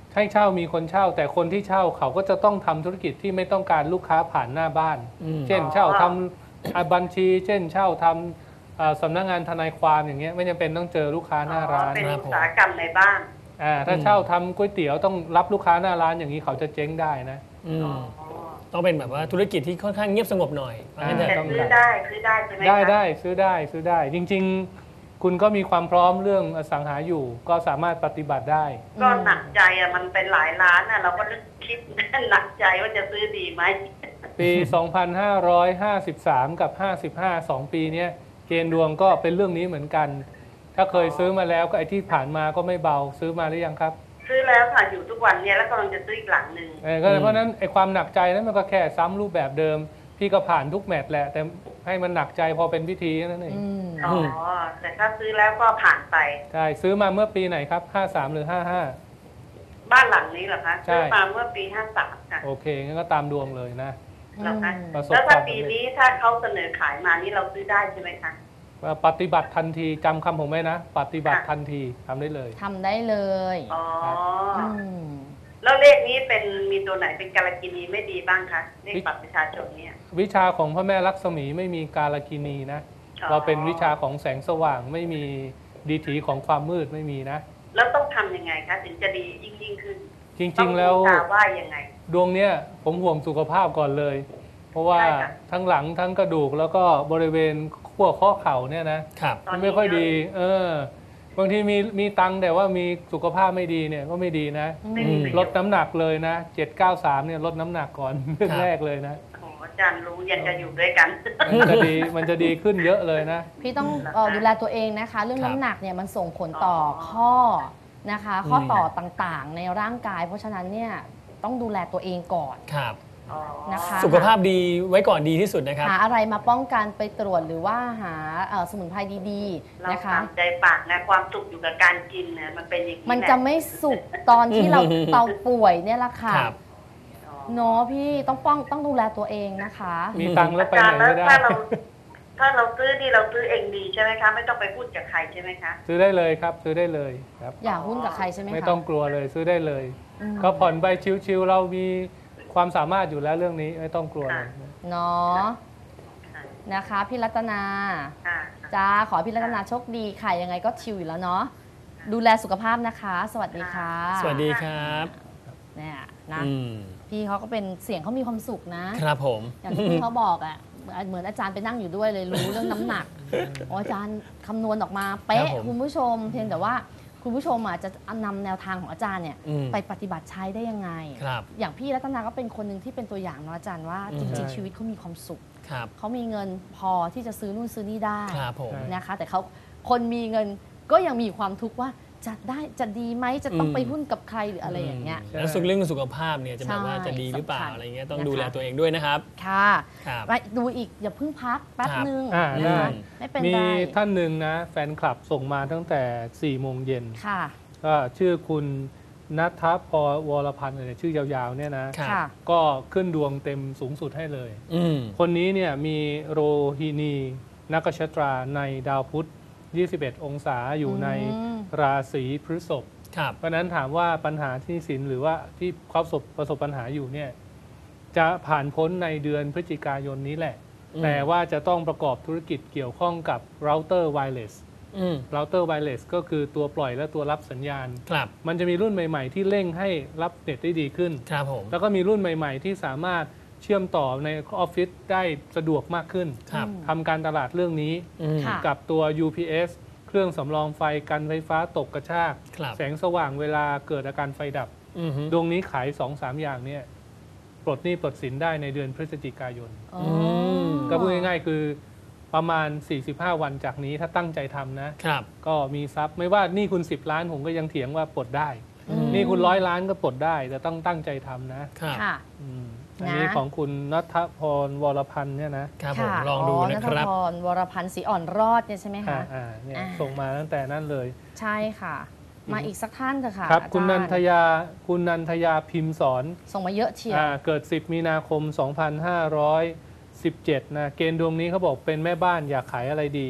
ให้เช่ามีคนเช่าแต่คนที่เช่าเขาก็จะต้องทำธุรกิจที่ไม่ต้องการลูกค้าผ่านหน้าบ้าน เช่นเช่าทำบัญชี เช่นเช่าทำสำนักงานทนายความอย่างเงี้ยไม่จำเป็นต้องเจอลูกค้าหน้าร้านเป็นอุตสาหกรรมในบ้านอ่าถ้าเช่าทำก๋วยเตี๋ยวต้องรับลูกค้าหน้าร้านอย่างนี้เขาจะเจ๊งได้นะต้องเป็นแบบว่าธุรกิจที่ค่อนข้างเงียบสงบหน่อยแต่ซื้อได้ซื้อได้ใช่ไหมคะได้ได้ซื้อได้ซื้อได้จริงๆคุณก็มีความพร้อมเรื่องอสังหาอยู่ก็สามารถปฏิบัติได้ก็หนักใจอ่ะมันเป็นหลายล้านอ่ะเราก็นึกคิดหนักใจว่าจะซื้อดีไหมปี สองพันห้าร้อยห้าสิบสาม กับ ห้าสิบห้า สองปีนี้เกณฑ์ดวงก็เป็นเรื่องนี้เหมือนกันถ้าเคยซื้อมาแล้วก็ไอ้ที่ผ่านมาก็ไม่เบาซื้อมาหรือยังครับซื้อแล้วค่ะอยู่ทุกวันเนี่ยแล้วกำลังจะซื้ออีกหลังหนึ่งเพราะนั้นไอ้ความหนักใจนั้นมันก็แค่ซ้ำรูปแบบเดิมพี่ก็ผ่านทุกแมตช์แหละแต่ให้มันหนักใจพอเป็นพิธีนั่นเองอ๋อแต่ถ้าซื้อแล้วก็ผ่านไปใช่ซื้อมาเมื่อปีไหนครับห้าสามหรือห้าห้าบ้านหลังนี้เหรอคะซื้อมาเมื่อปีห้าสามค่ะโอเคงั้นก็ตามดวงเลยนะแล้วถ้าปีนี้ถ้าเขาเสนอขายมานี่เราซื้อได้ใช่ไหมคะปฏิบัติทันทีจำคำผมไว้นะปฏิบัติทันทีทำได้เลยทำได้เลยอ๋อแล้วเลขนี้เป็นมีตัวไหนเป็นกาลกินีไม่ดีบ้างคะเลขบัตรประชาชนเนี่ยวิชาของพระแม่ลักษมีไม่มีกาลกินีนะเราเป็นวิชาของแสงสว่างไม่มีดีถีของความมืดไม่มีนะแล้วต้องทำยังไงคะถึงจะดียิ่งยิ่งขึ้นจริงๆแล้วว่ายังไงดวงเนี้ยผมห่วงสุขภาพก่อนเลยเพราะว่าทั้งหลังทั้งกระดูกแล้วก็บริเวณขั้วข้อเข่าเนี่ยนะมันไม่ค่อยดีเออบางทีมีมีตังแต่ว่ามีสุขภาพไม่ดีเนี่ยก็ไม่ดีนะลดน้ำหนักเลยนะเจ็ดเก้าสามเนี่ยลดน้ำหนักก่อนเรื่องแรกเลยนะโอ้อาจารย์รู้ยังจะอยู่ด้วยกันมันจะดีมันจะดีขึ้นเยอะเลยนะพี่ต้องดูแลตัวเองนะคะเรื่องน้ำหนักเนี่ยมันส่งผลต่อข้อนะคะข้อต่อต่างๆในร่างกายเพราะฉะนั้นเนี่ยต้องดูแลตัวเองก่อนครับนะคะสุขภาพดีไว้ก่อนดีที่สุดนะครับหาอะไรมาป้องกันไปตรวจหรือว่าหาสมุนไพรดีๆนะคะเราใจปากนะความสุขอยู่กับการกินเนี่ยมันเป็นอย่างนี้มันจะไม่สุขตอนที่เราเตาป่วยเนี่ยแหละค่ะเนาะพี่ต้องป้องต้องดูแลตัวเองนะคะมีตังค์แล้วไปไหนไม่ได้ถ้าเราถ้าเราซื้อนี่เราซื้อเองดีใช่ไหมคะไม่ต้องไปพูดกับใครใช่ไหมคะซื้อได้เลยครับซื้อได้เลยครับอย่าหุ้นกับใครใช่ไหมคะไม่ต้องกลัวเลยซื้อได้เลยก็ผ่อนใบชิวๆเรามีความสามารถอยู่แล้วเรื่องนี้ไม่ต้องกลัวเลยเนาะนะคะพี่รัตนาจ้าขอพี่รัตนาโชคดีค่ะยังไงก็ชิวอยู่แล้วเนาะดูแลสุขภาพนะคะสวัสดีค่ะสวัสดีครับเนี่ยนะพี่เขาก็เป็นเสียงเขามีความสุขนะครับผมอย่างที่พี่เขาบอกอ่ะเหมือนอาจารย์ไปนั่งอยู่ด้วยเลยรู้เรื่องน้ำหนักอาจารย์คำนวณออกมาเป๊ะคุณผู้ชมเพียงแต่ว่าคุณผู้ชมอาจจะนำแนวทางของอาจารย์เนี่ยไปปฏิบัติใช้ได้ยังไงอย่างพี่รัตนาก็เป็นคนหนึ่งที่เป็นตัวอย่างเนาะอาจารย์ว่าจริงๆชีวิตเขามีความสุขเขามีเงินพอที่จะซื้อนู่นซื้อนี่ได้นะคะแต่เขาคนมีเงินก็ยังมีความทุกข์ว่าจะได้จะดีไหมจะต้องไปหุ้นกับใครหรืออะไรอย่างเงี้ยแล้วสุขเรื่องสุขภาพเนี่ยจะแบบว่าจะดีหรือเปล่าอะไรเงี้ยต้องดูแลตัวเองด้วยนะครับค่ะไปดูอีกอย่าเพิ่งพักแป๊บนึงไม่เป็นไรมีท่านหนึ่งนะแฟนคลับส่งมาตั้งแต่สี่โมงเย็นก็ชื่อคุณณัฐพรวรพันธ์เนี่ยชื่อยาวๆเนี่ยนะก็ขึ้นดวงเต็มสูงสุดให้เลยคนนี้เนี่ยมีโรฮินีนักชัตราในดาวพุธยี่สิบเอ็ดองศาอยู่ในราศีพฤษภเพราะนั้นถามว่าปัญหาที่สินหรือว่าที่เขาประสบประสบปัญหาอยู่เนี่ยจะผ่านพ้นในเดือนพฤศจิกายนนี้แหละแต่ว่าจะต้องประกอบธุรกิจเกี่ยวข้องกับเราเตอร์ไวเลสเราเตอร์ไวเลสก็คือตัวปล่อยและตัวรับสัญญาณมันจะมีรุ่นใหม่ๆที่เร่งให้รับเน็ตได้ดีขึ้นแล้วก็มีรุ่นใหม่ๆที่สามารถเชื่อมต่อในออฟฟิศได้สะดวกมากขึ้นทำการตลาดเรื่องนี้กับตัว ยู พี เอส เครื่องสำรองไฟกันไฟฟ้าตกกระชากแสงสว่างเวลาเกิดอาการไฟดับดวงนี้ขาย สองสาม อย่างเนี่ยปลดหนี้ปลดสินได้ในเดือนพฤศจิกายนก็พูดง่ายๆคือประมาณสี่สิบห้าวันจากนี้ถ้าตั้งใจทำนะก็มีทรัพย์ไม่ว่านี่คุณสิบล้านผมก็ยังเถียงว่าปลดได้นี่คุณร้อยล้านก็ปลดได้แต่ต้องตั้งใจทำนะอันนี้ของคุณณัฐพรวรพันธ์เนี่ยนะครับผมลองดูนะครับณัฐพรวรพันธ์สีอ่อนรอดเนี่ยใช่ไหมคะอ่าเนี่ยส่งมาตั้งแต่นั้นเลยใช่ค่ะมาอีกสักท่านเถอะค่ะครับคุณนันทยาคุณนันทยาพิมพ์สอนส่งมาเยอะเชียวเกิดสิบมีนาคมสองพันห้าร้อยสิบเจ็ดนะเกณฑ์ดวงนี้เขาบอกเป็นแม่บ้านอยากขายอะไรดี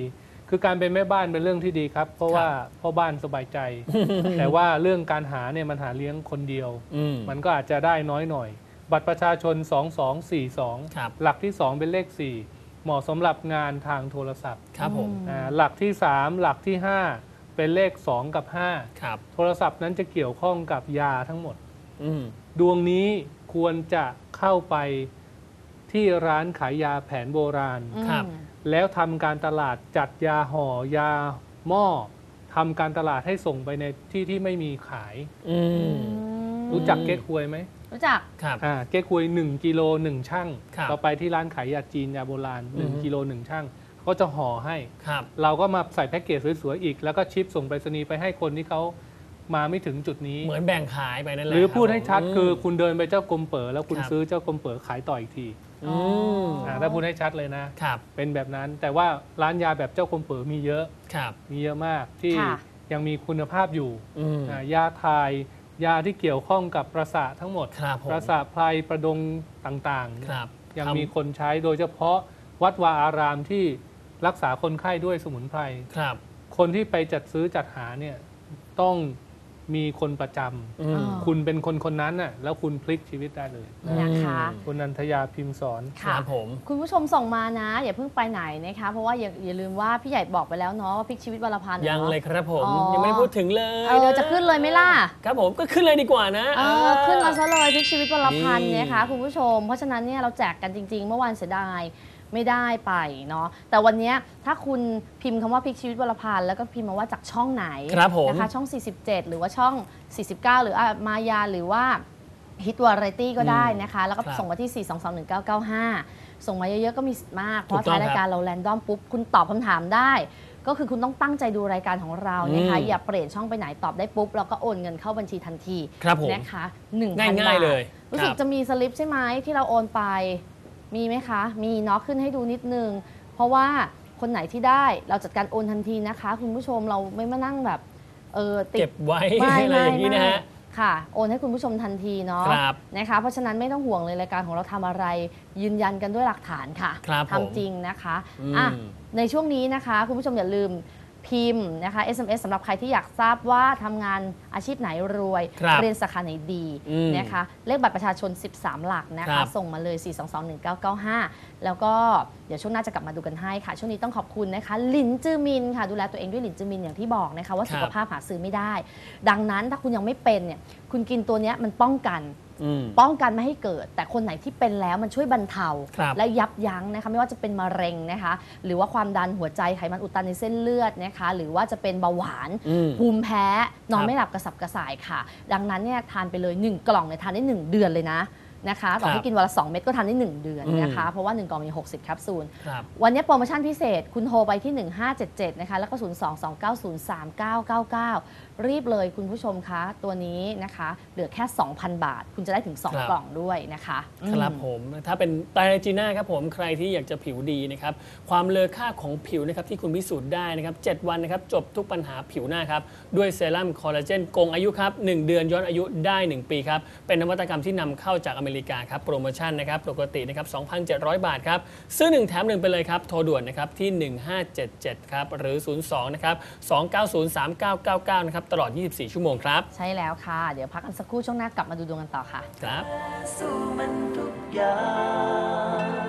คือการเป็นแม่บ้านเป็นเรื่องที่ดีครับ เพราะว่าพ่อบ้านสบายใจ แต่ว่าเรื่องการหาเนี่ยมันหาเลี้ยงคนเดียวมันก็อาจจะได้น้อยหน่อยบัตรประชาชนสองสองสี่สองหลักที่สองเป็นเลขสี่เหมาะสำหรับงานทางโทรศัพท์ครับผมหลักที่สามหลักที่ห้าเป็นเลขสองกับห้าโทรศัพท์นั้นจะเกี่ยวข้องกับยาทั้งหมดดวงนี้ควรจะเข้าไปที่ร้านขายยาแผนโบราณแล้วทำการตลาดจัดยาห่อยาหม้อทำการตลาดให้ส่งไปในที่ที่ไม่มีขายรู้จักเก๊กฮวยไหมรู้จักครับอ่าเก๊กฮวยหนึ่งกิโลหนึ่งช่างเราไปที่ร้านขายยาจีนยาโบราณหนึ่งกิโลหนึ่งช่างก็จะห่อให้เราก็มาใส่แพ็กเกจสวยๆอีกแล้วก็ชิปส่งไปรษณีย์ไปให้คนที่เขามาไม่ถึงจุดนี้เหมือนแบ่งขายไปนั่นแหละหรือพูดให้ชัดคือคุณเดินไปเจ้ากรมเป๋อแล้วคุณซื้อเจ้ากรมเป๋อขายต่ออีกทีถ้าพูดให้ชัดเลยนะเป็นแบบนั้นแต่ว่าร้านยาแบบเจ้ากรมเป๋อมีเยอะมีเยอะมากที่ยังมีคุณภาพอยู่ยาทายยาที่เกี่ยวข้องกับประสาททั้งหมดประสาทไพรประดงต่างๆยังมีคนใช้โดยเฉพาะวัดวาอารามที่รักษาคนไข้ด้วยสมุนไพรคนที่ไปจัดซื้อจัดหาเนี่ยต้องมีคนประจำคุณเป็นคนคนนั้นน่ะแล้วคุณพลิกชีวิตได้เลยนะคะคุณนันทยาพิมพ์สอนครับผมคุณผู้ชมส่งมานะอย่าเพิ่งไปไหนนะคะเพราะว่าอย่าอย่าลืมว่าพี่ใหญ่บอกไปแล้วเนาะว่าพลิกชีวิตวรพันธ์ยังเลยครับผมยังไม่ได้พูดถึงเลยเดี๋ยวจะขึ้นเลยไหมล่ะครับผมก็ขึ้นเลยดีกว่านะขึ้นมาซะเลยพลิกชีวิตวรพันธ์นะคะคุณผู้ชมเพราะฉะนั้นเนี่ยเราแจกกันจริงๆเมื่อวานเสียดายไม่ได้ไปเนาะแต่วันนี้ถ้าคุณพิมพ์คำว่าพลิกชีวิตวรพันธ์แล้วก็พิมพ์มาว่าจากช่องไหนนะคะช่องสี่สิบเจ็ดหรือว่าช่องสี่สิบเก้าหรือมายาหรือว่าฮิตวาไรตี้ก็ได้นะคะแล้วก็ส่งมาที่ สี่ สอง สอง หนึ่ง เก้า เก้า ห้า ส่งมาเยอะๆก็มีสิทธิ์มากเพราะท้ายรายการเราแรนดอมปุ๊บคุณตอบคำถามได้ก็คือคุณต้องตั้งใจดูรายการของเรานะคะอย่าเปลี่ยนช่องไปไหนตอบได้ปุ๊บแล้วก็โอนเงินเข้าบัญชีทันทีนะคะหนึ่งพันบาทรู้สึกจะมีสลิปใช่ไหมที่เราโอนไปมีไหมคะมีเนาะขึ้นให้ดูนิดนึงเพราะว่าคนไหนที่ได้เราจัดการโอนทันทีนะคะคุณผู้ชมเราไม่มานั่งแบบเออเก็บไว้อะไรอย่างนี้นะฮะค่ะโอนให้คุณผู้ชมทันทีเนาะนะคะเพราะฉะนั้นไม่ต้องห่วงเลยรายการของเราทำอะไรยืนยันกันด้วยหลักฐานค่ะทำจริงนะคะอ่ะในช่วงนี้นะคะคุณผู้ชมอย่าลืมพิมพ์นะคะ เอส เอ็ม เอส สำหรับใครที่อยากทราบว่าทำงานอาชีพไหนรวยเรียนสาขาไหนดีนะคะเลขบัตรประชาชนสิบสามหลักนะคะส่งมาเลย สี่ สอง สอง หนึ่ง เก้า เก้า ห้า แล้วก็เดี๋ยวช่วงหน้าจะกลับมาดูกันให้ค่ะช่วงนี้ต้องขอบคุณนะคะหลินจือมินค่ะดูแลตัวเองด้วยหลินจือมินอย่างที่บอกนะคะว่าสุขภาพหาซื้อไม่ได้ดังนั้นถ้าคุณยังไม่เป็นเนี่ยคุณกินตัวนี้มันป้องกันป้องกันไม่ให้เกิดแต่คนไหนที่เป็นแล้วมันช่วยบรรเทาและยับยั้งนะคะไม่ว่าจะเป็นมะเร็งนะคะหรือว่าความดันหัวใจไขมันอุดตันในเส้นเลือดนะคะหรือว่าจะเป็นเบาหวานภูมิแพ้นอนไม่หลับกระสับกระส่ายค่ะดังนั้นเนี่ยทานไปเลยหนึ่งกล่องเนี่ยทานได้หนึ่งเดือนเลยนะนะคะต่อให้กินวันละสองเม็ดก็ทานได้หนึ่งเดือนนะคะเพราะว่าหนึ่งกล่องมีหกสิบแคปซูลวันนี้โปรโมชั่นพิเศษคุณโทรไปที่หนึ่งห้าเจ็ดเจ็ดนะคะแล้วก็ศูนย์ สอง สอง เก้า ศูนย์ สาม เก้า เก้า เก้ารีบเลยคุณผู้ชมคะตัวนี้นะคะเหลือแค่ สองพัน บาทคุณจะได้ถึงสองกล่องด้วยนะคะครับผมถ้าเป็นไตรจีน่าครับผมใครที่อยากจะผิวดีนะครับความเลอค่าของผิวนะครับที่คุณพิสูจน์ได้นะครับเจ็ดวันนะครับจบทุกปัญหาผิวหน้าครับด้วยเซรั่มคอลลาเจนโกงอายุครับหนึ่งเดือนย้อนอายุได้หนึ่งปีครับเป็นนวัตกรรมที่นำเข้าจากอเมริกาครับโปรโมชั่นนะครับปกตินะครับ สองพันเจ็ดร้อย บาทครับซื้อหนึ่งแถมหนึ่งไปเลยครับโทรด่วนนะครับที่หนึ่งห้าเจ็ดเจ็ดครับหรือศูนย์ สองนะครับสอง เก้า ศูนย์ สาม เก้า เก้า เก้านะครับตลอดยี่สิบสี่ชั่วโมงครับใช่แล้วค่ะเดี๋ยวพักกันสักครู่ช่วงหน้ากลับมาดูดวงกันต่อค่ะครับสู้มันทุกอย่าง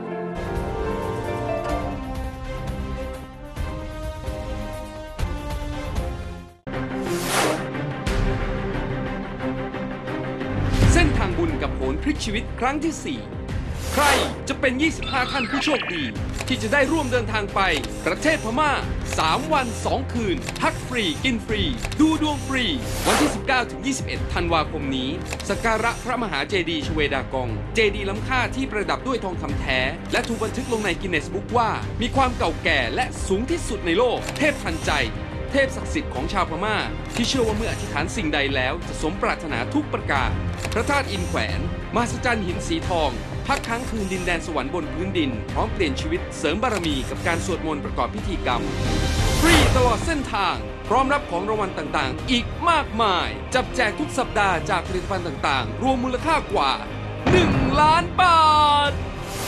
เส้นทางบุญกับโหนพลิกชีวิตครั้งที่สี่ใครจะเป็นยี่สิบห้าท่านผู้โชคดีที่จะได้ร่วมเดินทางไปประเทศพม่าสามวันสองคืนพักฟรีกินฟรีดูดวงฟรีวันที่สิบเก้าถึงยี่สิบเอ็ดธันวาคมนี้สักการะพระมหาเจดีย์ชเวดากองเจดีย์ล้ำค่าที่ประดับด้วยทองคำแท้และถูกบันทึกลงในกินเนสบุ๊กว่ามีความเก่าแก่และสูงที่สุดในโลกเทพทันใจเทพศักดิ์สิทธิ์ของชาวพม่าที่เชื่อว่าเมื่ออธิษฐานสิ่งใดแล้วจะสมปรารถนาทุกประการพระธาตุอินแขวนมหัศจรรย์หินสีทองพักค้างคืนดินแดนสวรรค์บนพื้นดินพร้อมเปลี่ยนชีวิตเสริมบารมีกับการสวดมนต์ประกอบพิธีกรรมฟรีตลอดเส้นทางพร้อมรับของรางวัลต่างๆอีกมากมายจับแจกทุกสัปดาห์จากผลิตภัณฑ์ต่างๆรวมมูลค่ากว่าหนึ่งล้านบาท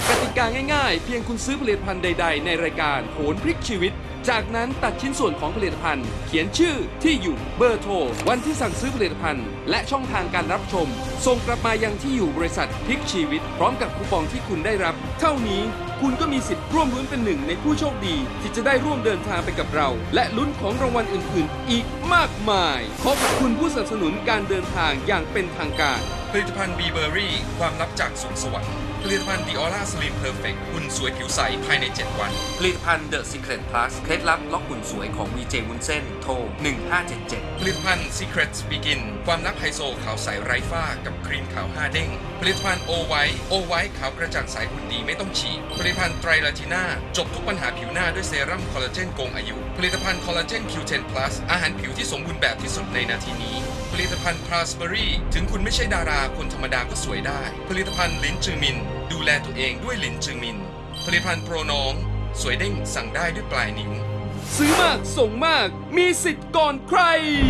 กติกาง่ายๆเพียงคุณซื้อผลิตภัณฑ์ใดๆในรายการโหนพลิกชีวิตจากนั้นตัดชิ้นส่วนของผลิตภัณฑ์เขียนชื่อที่อยู่เบอร์โทรวันที่สั่งซื้อผลิตภัณฑ์และช่องทางการรับชมส่งกลับมายังที่อยู่บริษัทพลิกชีวิตพร้อมกับคูปองที่คุณได้รับเท่านี้คุณก็มีสิทธิ์ร่วมลุ้นเป็นหนึ่งในผู้โชคดีที่จะได้ร่วมเดินทางไปกับเราและลุ้นของรางวัลอื่นๆอีกมากมายขอขอบคุณผู้สนับสนุนการเดินทางอย่างเป็นทางการผลิตภัณฑ์บีเบอรี่ความลับจากสวงสวรรค์ผลิตภัณฑ์ Diora Slim Perfect หุ่นสวยผิวใสภายในเจ็ดวันผลิตภัณฑ์ The Secret Plus เคล็ดลับล็อกหุ่นสวยของ วี เจ วุ้นเส้นโทรหนึ่งห้าเจ็ดเจ็ดผลิตภัณฑ์ Secrets Begin ความลับไฮโซขาวใสไร้ฝ้ากับครีมขาวห้าเด้งผลิตภัณฑ์ O White O White ขาวกระจ่างใสหุ่นดีไม่ต้องฉีดผลิตภัณฑ์ไตรลาจีน่าจบทุกปัญหาผิวหน้าด้วยเซรั่มคอลลาเจนโกงอายุผลิตภัณฑ์คอลลาเจน คิว เท็น Plus อาหารผิวที่สมบูรณ์แบบที่สุดในนาทีนี้ผลิตภัณฑ์ Plasberry ถึงคุณไม่ใช่ดาราคนธรรมดาก็สวยได้ผลิตภัณฑ์ลิ้นจือมินดูแลตัวเองด้วยลิ้นจือมินผลิตภัณฑ์โปรน้องสวยเด้งสั่งได้ด้วยปลายนิ้วซื้อมากส่งมากมีสิทธิ์ก่อนใคร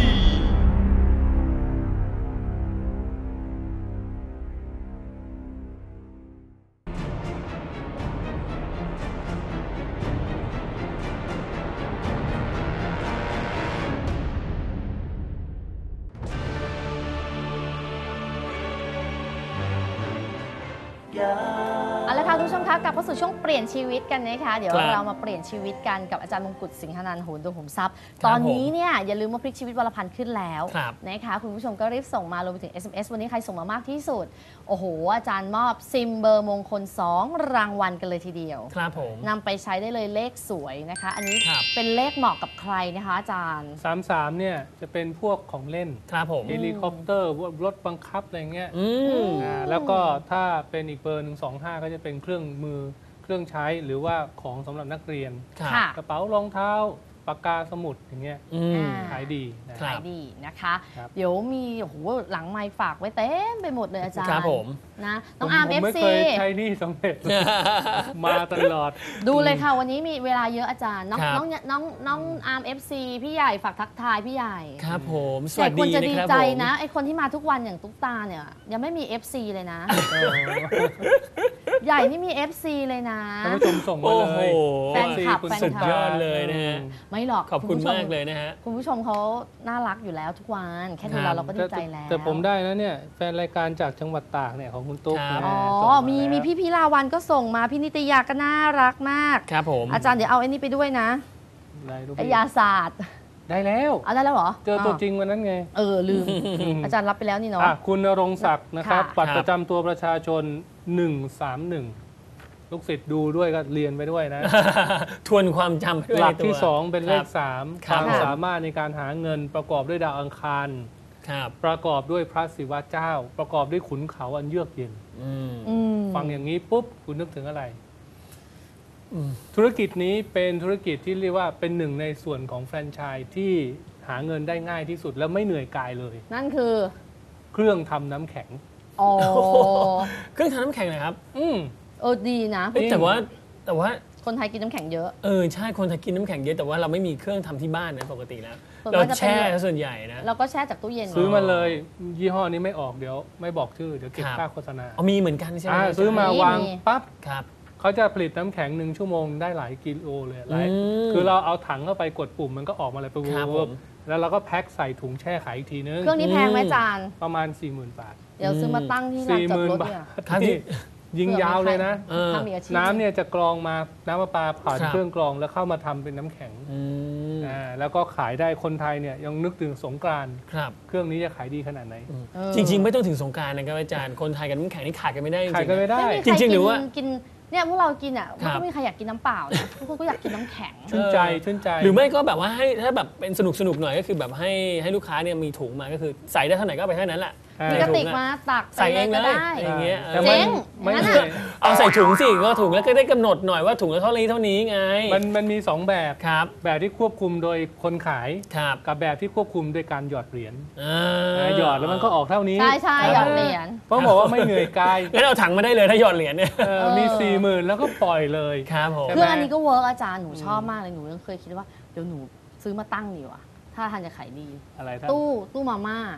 เอาละค่ะคุณผู้ชมคะกลับเข้าสู่ช่วงเปลี่ยนชีวิตกันนะคะเดี๋ยวครับเรามาเปลี่ยนชีวิตกันกับอาจารย์มงกุฎสิงหนันท์โหนดวงขุมทรัพย์ตอนนี้เนี่ยอย่าลืมว่าพลิกชีวิตวันละพันขึ้นแล้วครับนะคะคุณผู้ชมก็รีบส่งมารวมไปถึง เอส เอ็ม เอส วันนี้ใครส่งมามากที่สุดโอ้โหอาจารย์มอบซิมเบอร์มงคลสองรางวัลกันเลยทีเดียวครับผมนำไปใช้ได้เลยเลขสวยนะคะอันนี้ครับเป็นเลขเหมาะกับใครนะคะอาจารย์สามสามเนี่ยจะเป็นพวกของเล่นครับผมเฮลิคอปเตอร์รถบังคับอะไรเงี้ยอืมอ่าแล้วก็ถ้าเป็นอีกเบอร์หนึ่งสองห้าก็จะเป็นเครื่องมือเครื่องใช้หรือว่าของสำหรับนักเรียนครับค่ะกระเป๋ารองเท้าปากกาสมุดอย่างเงี้ยอืมขายดีนะครัขาบยดีนะคะครับเดี๋ยวมีโอ้โหหลังไมค์ฝากไว้เต็มไปหมดเลยอาจารย์ครับผมนะน้องอาร์มผเอมฟไม่ซีเคยใช้หนี่สำเร็จ มาตลอดดูเลยค่ะวันนี้มีเวลาเยอะอาจารย์น้องครับน้องน้องน้องอาร์มเอฟซีพี่ใหญ่ฝากทักทายพี่ใหญ่ครับผมสแต่วัสคนดีจะนะดีครับใจผมนะไอคนที่มาทุกวันอย่างตุ๊กตาเนี่ยยังไม่มี เอฟ ซี เลยนะ ใหญ่นี่มี เอฟ ซี เลยนะท่านผู้ชมส่งมาโอ้เลโหยแฟนคลับคุณแฟนคลับสุดยอดเลยนะฮะไม่หรอกขอบคุณณผู้ชมากเลยนะฮะคุณผู้ชมเขาน่ารักอยู่แล้วทุกวันแค่ดูครัเราบเราก็ดีใจแล้วแต่ผมได้นะเนี่ยแฟนรายการจากจังหวัดตากเนี่ยของคุณตุ๊กครับเนี่ยอ๋อส่งามีแล้วมีพี่พิลาวันก็ส่งมาพี่นิตยาก็น่ารักมากครับผมอาจารย์เดี๋ยวเอาไอ้นี่ไปด้วยนะได้ลูกไอยาศาสตร์ได้แล้วเอาได้แล้วเหรอเจอตัวจริงวันนั้นไงเออลืม อาจารย์รับไปแล้วนี่เนาะอ่ะคุณณรงค์ศักดิ์นะครับค่ะบัตรประจำตัวประชาชน หนึ่งสามหนึ่ง ลูกศิษย์ดูด้วยก็เรียนไปด้วยนะทวนความจำไปด้วยหลักในตัวที่ สอง เป็นเลครัขบสามคครับ วามผมสามารถในการหาเงินประกอบด้วยดาวอังคารครับประกอบด้วยพระศิวะเจ้า ประกอบด้วยขุนเขาอันเยือกเย็นอืมอืมฟังอย่างนี้ปุ๊บ คุณนึกถึงอะไรอืมธุรกิจนี้เป็นธุรกิจที่เรียกว่าเป็นหนึ่งในส่วนของแฟรนไชส์ที่หาเงินได้ง่ายที่สุดและไม่เหนื่อยกายเลยนั่นคือเครื่องทำน้ำแข็งอ๋อเครื่องทำน้ำแข็งเลยครับอืมเออดีนะเอ้ยแต่ว่าแต่ว่าคนไทยกินน้ำแข็งเยอะเออใช่คนไทยกินน้ำแข็งเยอะแต่ว่าเราไม่มีเครื่องทำที่บ้านนะปกติแล้วส่วนเรามากจะเป็นแช่ส่วนใหญ่นะเราก็แช่จากตู้เย็นซื้อมาเลย ยี่ห้อนี้ไม่ออกเดี๋ยวไม่บอกชื่อเดี๋ยวเก็บครับค่าโฆษณาเอามีเหมือนกันใช่ไหมอ่าอาจารย์ซื้อมาวางปั๊บครับเขาจะผลิตน้ำแข็งหนึ่งชั่วโมงได้หลายกิโลเลยหลายอืมคือเราเอาถังเข้าไปกดปุ่มมันก็ออกมาเลยปุ๊บครับผมแล้วเราก็แพ็คใส่ถุงแช่ขายอีกทีนึงเครื่องนี้แพงไหมอาจารย์ประมาณ สี่หมื่น บาทเดี๋ยวซื้อมาตั้งที่ลานสี่จหอดมื่นรถบาเนี่ยทครับนี่ยิงยาวเลยนะเออทำมีอาชีพน้ำเนี่ยจะกรองมาน้ำประปาผ่านครับเครื่องกรองแล้วเข้ามาทำเป็นน้ำแข็งอืมอ่าแล้วก็ขายได้คนไทยเนี่ยยังนึกถึงสงกรานต์ครับเครื่องนี้จะขายดีขนาดไหนเออจริง ๆ ไม่ต้องถึงสงกรานต์นะครับอาจารย์คนไทยกับน้ำแข็งนี่ขาดกันไม่ได้จริงๆขายกันไม่ได้ไม่มีจใครริงๆหรือว่ากินเนี่ยพวกเรากินอ่ะครับไม่มีใครอยากกินน้ำเปล่านะทุกคนก็อยากกินน้ำแข็งชื่นใจชื่นใจหรือไม่ก็แบบว่าให้ถ้าแบบเป็นสนุกสนุกๆหน่อยก็คือแบบให้ให้ลูกค้าเนี่ยมีถุงมาก็คือใส่ได้เท่าไหร่ก็เอาไปเท่านั้นแหละอ่ามีกระติกมาตักใส่เองไปเลก็ยได้อย่างเงี้ยแต่เออมันเจ๊งไม่งั้นเหนื่น่ะอยเอาใส่ถุงสิก็ถุงแล้วก็ได้กำหนดหน่อยว่าถุงละเท่านี้เท่านี้ไงมันมันมีสองแบบครับแบบที่ควบคุมโดยคนขายครับกับแบบที่ควบคุมโดยการหยอดเหรียญอ่าอ่าหยอดแล้วมันก็ออกเท่านี้ใช่ใช่หยอดเหรียญเพราะบอกว่าไม่เหนื่อยกายงั้นเอาถังมาได้เลยถ้าหยอดเหรียญเนี่ยเออมีสี่หมื่นแล้วก็ปล่อยเลยครับผมใช่เครื่องอันนี้ก็เวิร์กอาจารย์หนูชอบมากเลยหนูยังเคยคิดว่าเดี๋ยวหนูซื้อมาตั้งดีว่ะถ้าทานจะขายดีอะไรท่านตู้ตู้มาม่า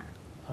เอ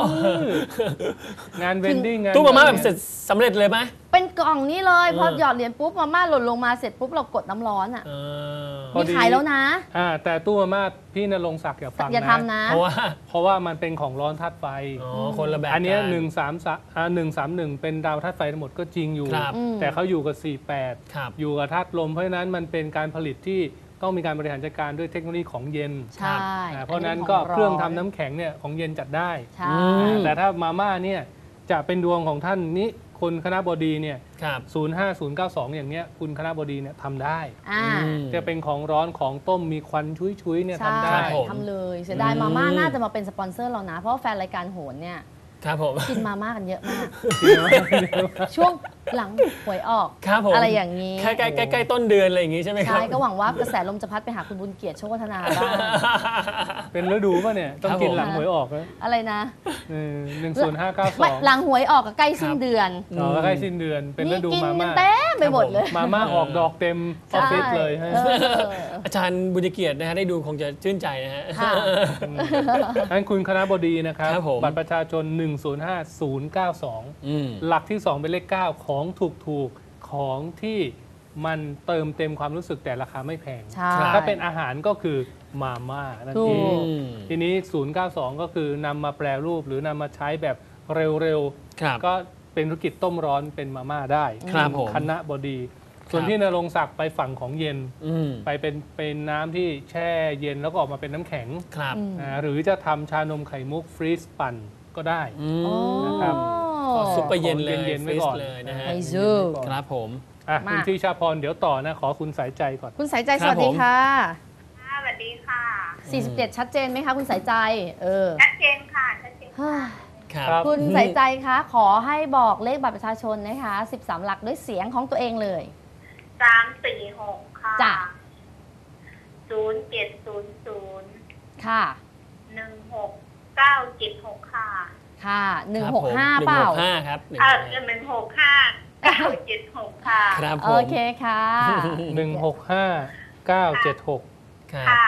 องานเวนดิ้งงานตู้มาม่าแบบเสร็จสำเร็จเลยไหมเป็นกล่องนี้เลยเออพอหยอดเหรียญปุ๊บมาม่าหล่นลงมาเสร็จปุ๊บเรากดน้ำร้อนอ่ะเออพอมีดีขายแล้วนะอ่าแต่ตู้มาม่าพี่ณรงค์ศักดิ์อย่าฟังอย่านะทำนะเพราะว่าเพราะว่ามันเป็นของร้อนธาตุไฟอ๋อคนละแบบอันเนี้ยกัหนึ่งสามอ่าหนึ่งสามหนึ่งเป็นดาวธาตุไฟทั้งหมดก็จริงอยู่ครับอืมแต่เขาอยู่กับสี่แปดครับอยู่กับธาตุลมเพราะฉะนั้นมันเป็นการผลิตที่ต้องมีการบริหารจัดการด้วยเทคโนโลยีของเย็นใช่อ่าเพราะฉะนั้นอัก็ขเครื่องทำน้ำแข็งเนี่ยของเย็นจัดได้ใช่อืมแต่ถ้ามาม่าเนี่ยจะเป็นดวงของท่านนี้คนคณะบดีเนี่ยครับศูนย์ห้าศูนย์เก้าสองอย่างเนี้ยคุณคณะบดีเนี่ยทำได้อ่าอืมจะเป็นของร้อนของต้มมีควันชุยๆเนี่ยใช่ทำได้ครับผมทำเลยเสียดายอืมมาม่าน่าจะมาเป็นสปอนเซอร์เรานะ เพราะว่าแฟนรายการโหนเนี่ยครับผมกินมาม่ากันเยอะมาก ช่วงหลังหวยออกครับผมอะไรอย่างนี้ใกล้ใกล้ใกล้ใกล้ต้นเดือนอะไรอย่างงี้ใช่ไหมครับใช่ก็หวังว่ากระแสลมจะพัดไปหาคุณบุญเกียรติโชควัฒนาบ้างเป็นฤดูป่ะเนี่ยต้องครับกินผมหลังหวยออกนะอะไรนะหนึ่งศูนย์ห้าเก้าสไม่องหลังหวยออกก็ใกล้สิ้นเดือนอ๋อใกล้สิ้นเดือนเป็นฤดูกินมากันม่าเต็มไปหมดเลยมาม่าออกดอกเต็มออฟฟิศเลยฮะเอออาจารย์บุญเกียรตินะฮะได้ดูคงจะชื่นใจนะฮะค่ะงั้นคุณคณะบดีนะครับครับผมบัตรประชาชน หนึ่งศูนย์ห้าศูนย์เก้าสองอืมหลักที่ สอง เป็นเลข เก้า ของถูกๆ ของที่มันเติมเต็มความรู้สึกแต่ราคาไม่แพงใช่ถ้าเป็นอาหารก็คือมาม่านั่นถูเอก งอืมทีนี้ ศูนย์เก้าสอง ก็คือนำมาแปรรูปหรือนำมาใช้แบบเร็วครับๆ ก็เป็นธุรกิจต้มร้อนเป็นมาม่าได้ครับผมคณะบดี ส่วนที่นรงค์ศักดิ์ไปฝั่งของเย็นอืมไปเป็นเป็นน้ำที่แช่เย็นแล้วก็ออกมาเป็นน้ำแข็งครับอืมอ่าหรือจะทำชานมไข่มุกฟรีซปั่นก็ได้อืมนะครับโอ้ซุปเปอร์เย็นเลยเย็นๆไว้ฟรีซก่อนเลยนะฮะไฮซูครับผมอ่ะมาคุณที่ชาพรเดี๋ยวต่อนะ ขอคุณสายใจก่อนคุณสายใจคสรับวัสดีค่ะค่ะสวัสดีค่ะสี่สิบเจ็ดชัดเจนไหมคะคุณสายใจ เออชัดเจนค่ะชัดเจนเฮ้ยครับครับคุณสายใจคะขอให้บอกเลขบัตรประชาชนนะคะสิบสามหลักด้วยเสียงของตัวเองเลยสามสี่หกค่ะจ้ะศูนย์เจ็ดศูนย์ศูนย์ค่ะหนึ่งหกเก้าเจ็ดหกค่ะค่ะหนึ่งครับหกผมห้าเปล่าหนึ่งหกห้าครับหนึ่งเอหอกห้าหนึ่งหกห้าเก้าเจ็ดหกค่ะครับผโอมเคค่ะหนึ่งหกห้าเก้าเจ็ดหกครับค่ะ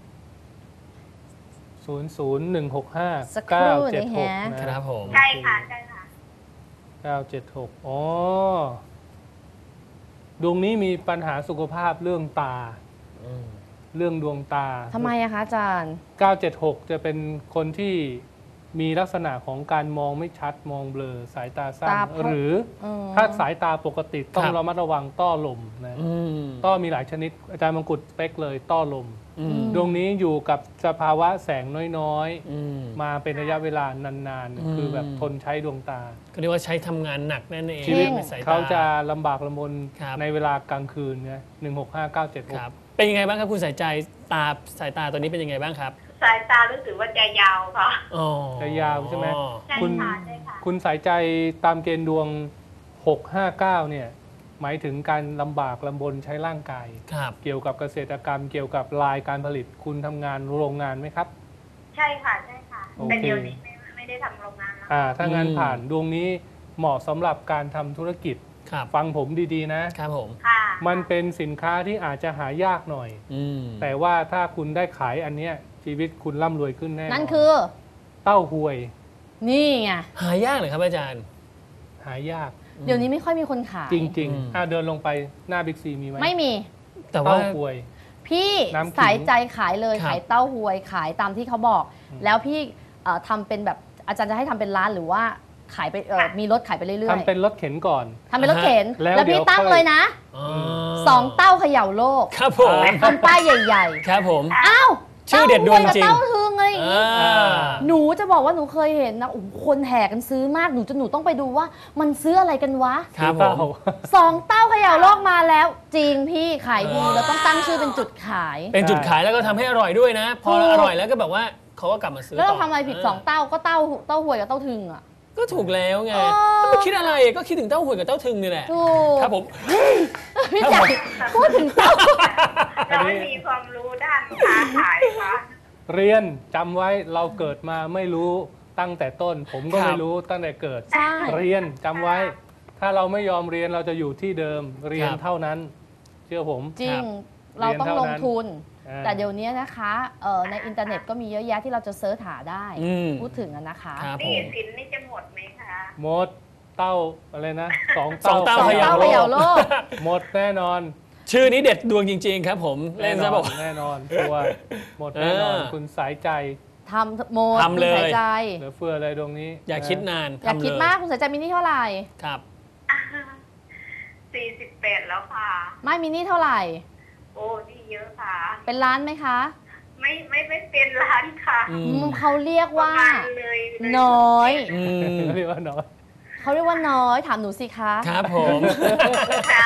ศูนย์ศูนย์หนึ่งหกห้าสักคเก้ารู่เจ็ดนะหกฮะครับผมใช่ค่ะใช่ค่ะเก้าเจ็ดหกอ๋อดวงนี้มีปัญหาสุขภาพเรื่องตาอืมเรื่องดวงตาทำไมอะคะอาจารย์เก้าเจ็ดหกจะเป็นคนที่มีลักษณะของการมองไม่ชัดมองเบลอสายตาสั้นตาพร่าหรืออืมถ้าสายตาปกติต้องครับระมัดระวังต้อลมนะอืมต้อมีหลายชนิด อาจารย์มังกรสเปคเลยต้อลมอืมดวงนี้อยู่กับสภาวะแสงน้อยอืมๆ มาเป็นระยะเวลานานอืมๆ คือแบบทนใช้ดวงตาก็เรียกว่าใช้ทำงานหนักนั่นเองชีวิตในสายตาเขาจะลำบากลำบนครับในเวลากลางคืนนะหนึ่งหกห้าเก้าเจ็ดหคกรับเป็นยังไงบ้างครับคุณสายใจตาสายตาตัวนี้เป็นยังไงบ้างครับสายตารู้สึกว่าจะยาวค่ะอ๋อจะยาวใช่ไหมใช่คุณค่ะใช่ค่ะคุณสายใจตามเกณฑ์ดวง หกห้าเก้า เนี่ย หมายถึงการลำบากลำบนใช้ร่างกายครับเกี่ยวกับเกษตรกรรม เกี่ยวกับลายการผลิต คุณทำงานโรงงานไหมครับใช่ค่ะใช่ค่ะโอเคแต่เดี๋ยวนี้ไม่ไม่ได้ทำโรงงานแล้วอ่า ถ้างานอืมผ่านดวงนี้เหมาะสำหรับการทำธุรกิจครับฟังผมดีๆนะครับผมค่ะมันเป็นสินค้าที่อาจจะหายากหน่อยอืมแต่ว่าถ้าคุณได้ขายอันเนี้ยชีวิตคุณร่ำรวยขึ้นแน่นั่นคือเต้าหวยนี่ไงหายากเลยครับอาจารย์หายากเดี๋ยวนี้ไม่ค่อยมีคนขายจริงอืมๆอ่าเดินลงไปหน้าบิ๊กซีมีไหมไม่มีแต่ว่าเต้าหวยพี่น้ำขิงสายใจขายเลยครับขายเต้าหวยขายตามที่เขาบอกอืมแล้วพี่เอ่อทำเป็นแบบอาจารย์จะให้ทำเป็นร้านหรือว่าขายไปเอ่อมีรถขายไปเรื่อยทำเป็นรถเข็นก่อนๆทำเป็นรถเข็นแล้วแล้วเดี๋พี่ยวตั้งค่อยเลยนะอ๋อสองเต้าเขย่าโลกครับผมทำป้ายใหญ่ครับผมๆอ้าวชื่อเด็ดดวงจริงเต้าหวยกับเต้าทึงอะไรอย่างงี้อ่าหนูจะบอกว่าหนูเคยเห็นนะโอ้โหคนแห่กันซื้อมากหนูจนหนูต้องไปดูว่ามันซื้ออะไรกันวะครับผเต้ามสองเต้าเขย่าโลกมาแล้ว จริงพี่ขายดีแล้วต้องตั้งชื่อเป็นจุดขายเป็นจุดขายแล้วก็ทำให้อร่อยด้วยนะ พอถูกอร่อยแล้วก็แบบว่าเขาก็กลับมาซื้อแล้วเราต่ทำอะไรผิดสองเต้าก็เต้าเต้าหวยกับเต้าทึงอ่ะก็ถูกแล้วไงเออไม่คิดอะไรก็คิดถึงเต้าหวยกับเต้าทึงนี่แหละถูกครับผมพี่ใหญ่พูดถึงเต้าเราไม่มีความรู้ด้านค้าขายค่ะเรียนจำไว้เราเกิดมาไม่รู้ตั้งแต่ต้น ผมก็ครับไม่รู้ตั้งแต่เกิดใช่เรียนจำไว้ ถ้าเราไม่ยอมเรียนเราจะอยู่ที่เดิมเรียนครับเท่านั้น เชื่อผมจริงเราต้องลงทุนอ่าแต่เดี๋ยวนี้นะคะเอ่อในอินเทอร์เน็ตก็มีเยอะแยะที่เราจะเซิร์ชหาได้อืมพูดถึงอะนะคะครับผนี่มสินนี่จะหมดไหมคะหมดเต้าอะไรนะสองสองเต้าสองเขย่าเต้าเขย่าโลกหมดแน่นอนชื่อนี้เด็ดดวงจริง ๆ ครับผมเล่นซะบอกแน่นอนตัวหมดแน่นอนเออคุณสายใจทำโมดทำเลยคุณสายใจเหลือเฟือเลยดวงนี้อย่าคิดนานอย่าทำคิดเลยมากคุณสายใจมีหนี้เท่าไหร่ครับสี่สิบแปดแล้วค่ะไม่มีหนี้เท่าไหร่โอ้นี่เยอะค่ะเป็นล้านไหมคะไม่ไม่ไม่เป็นร้านค่ะอืมอืมเขาเรียกว่าประมาณเลยเลยน้อยอืมเรียกว่าน้อยเขาเรียกว่าน้อยถามหนูสิคะครับผมค่ะ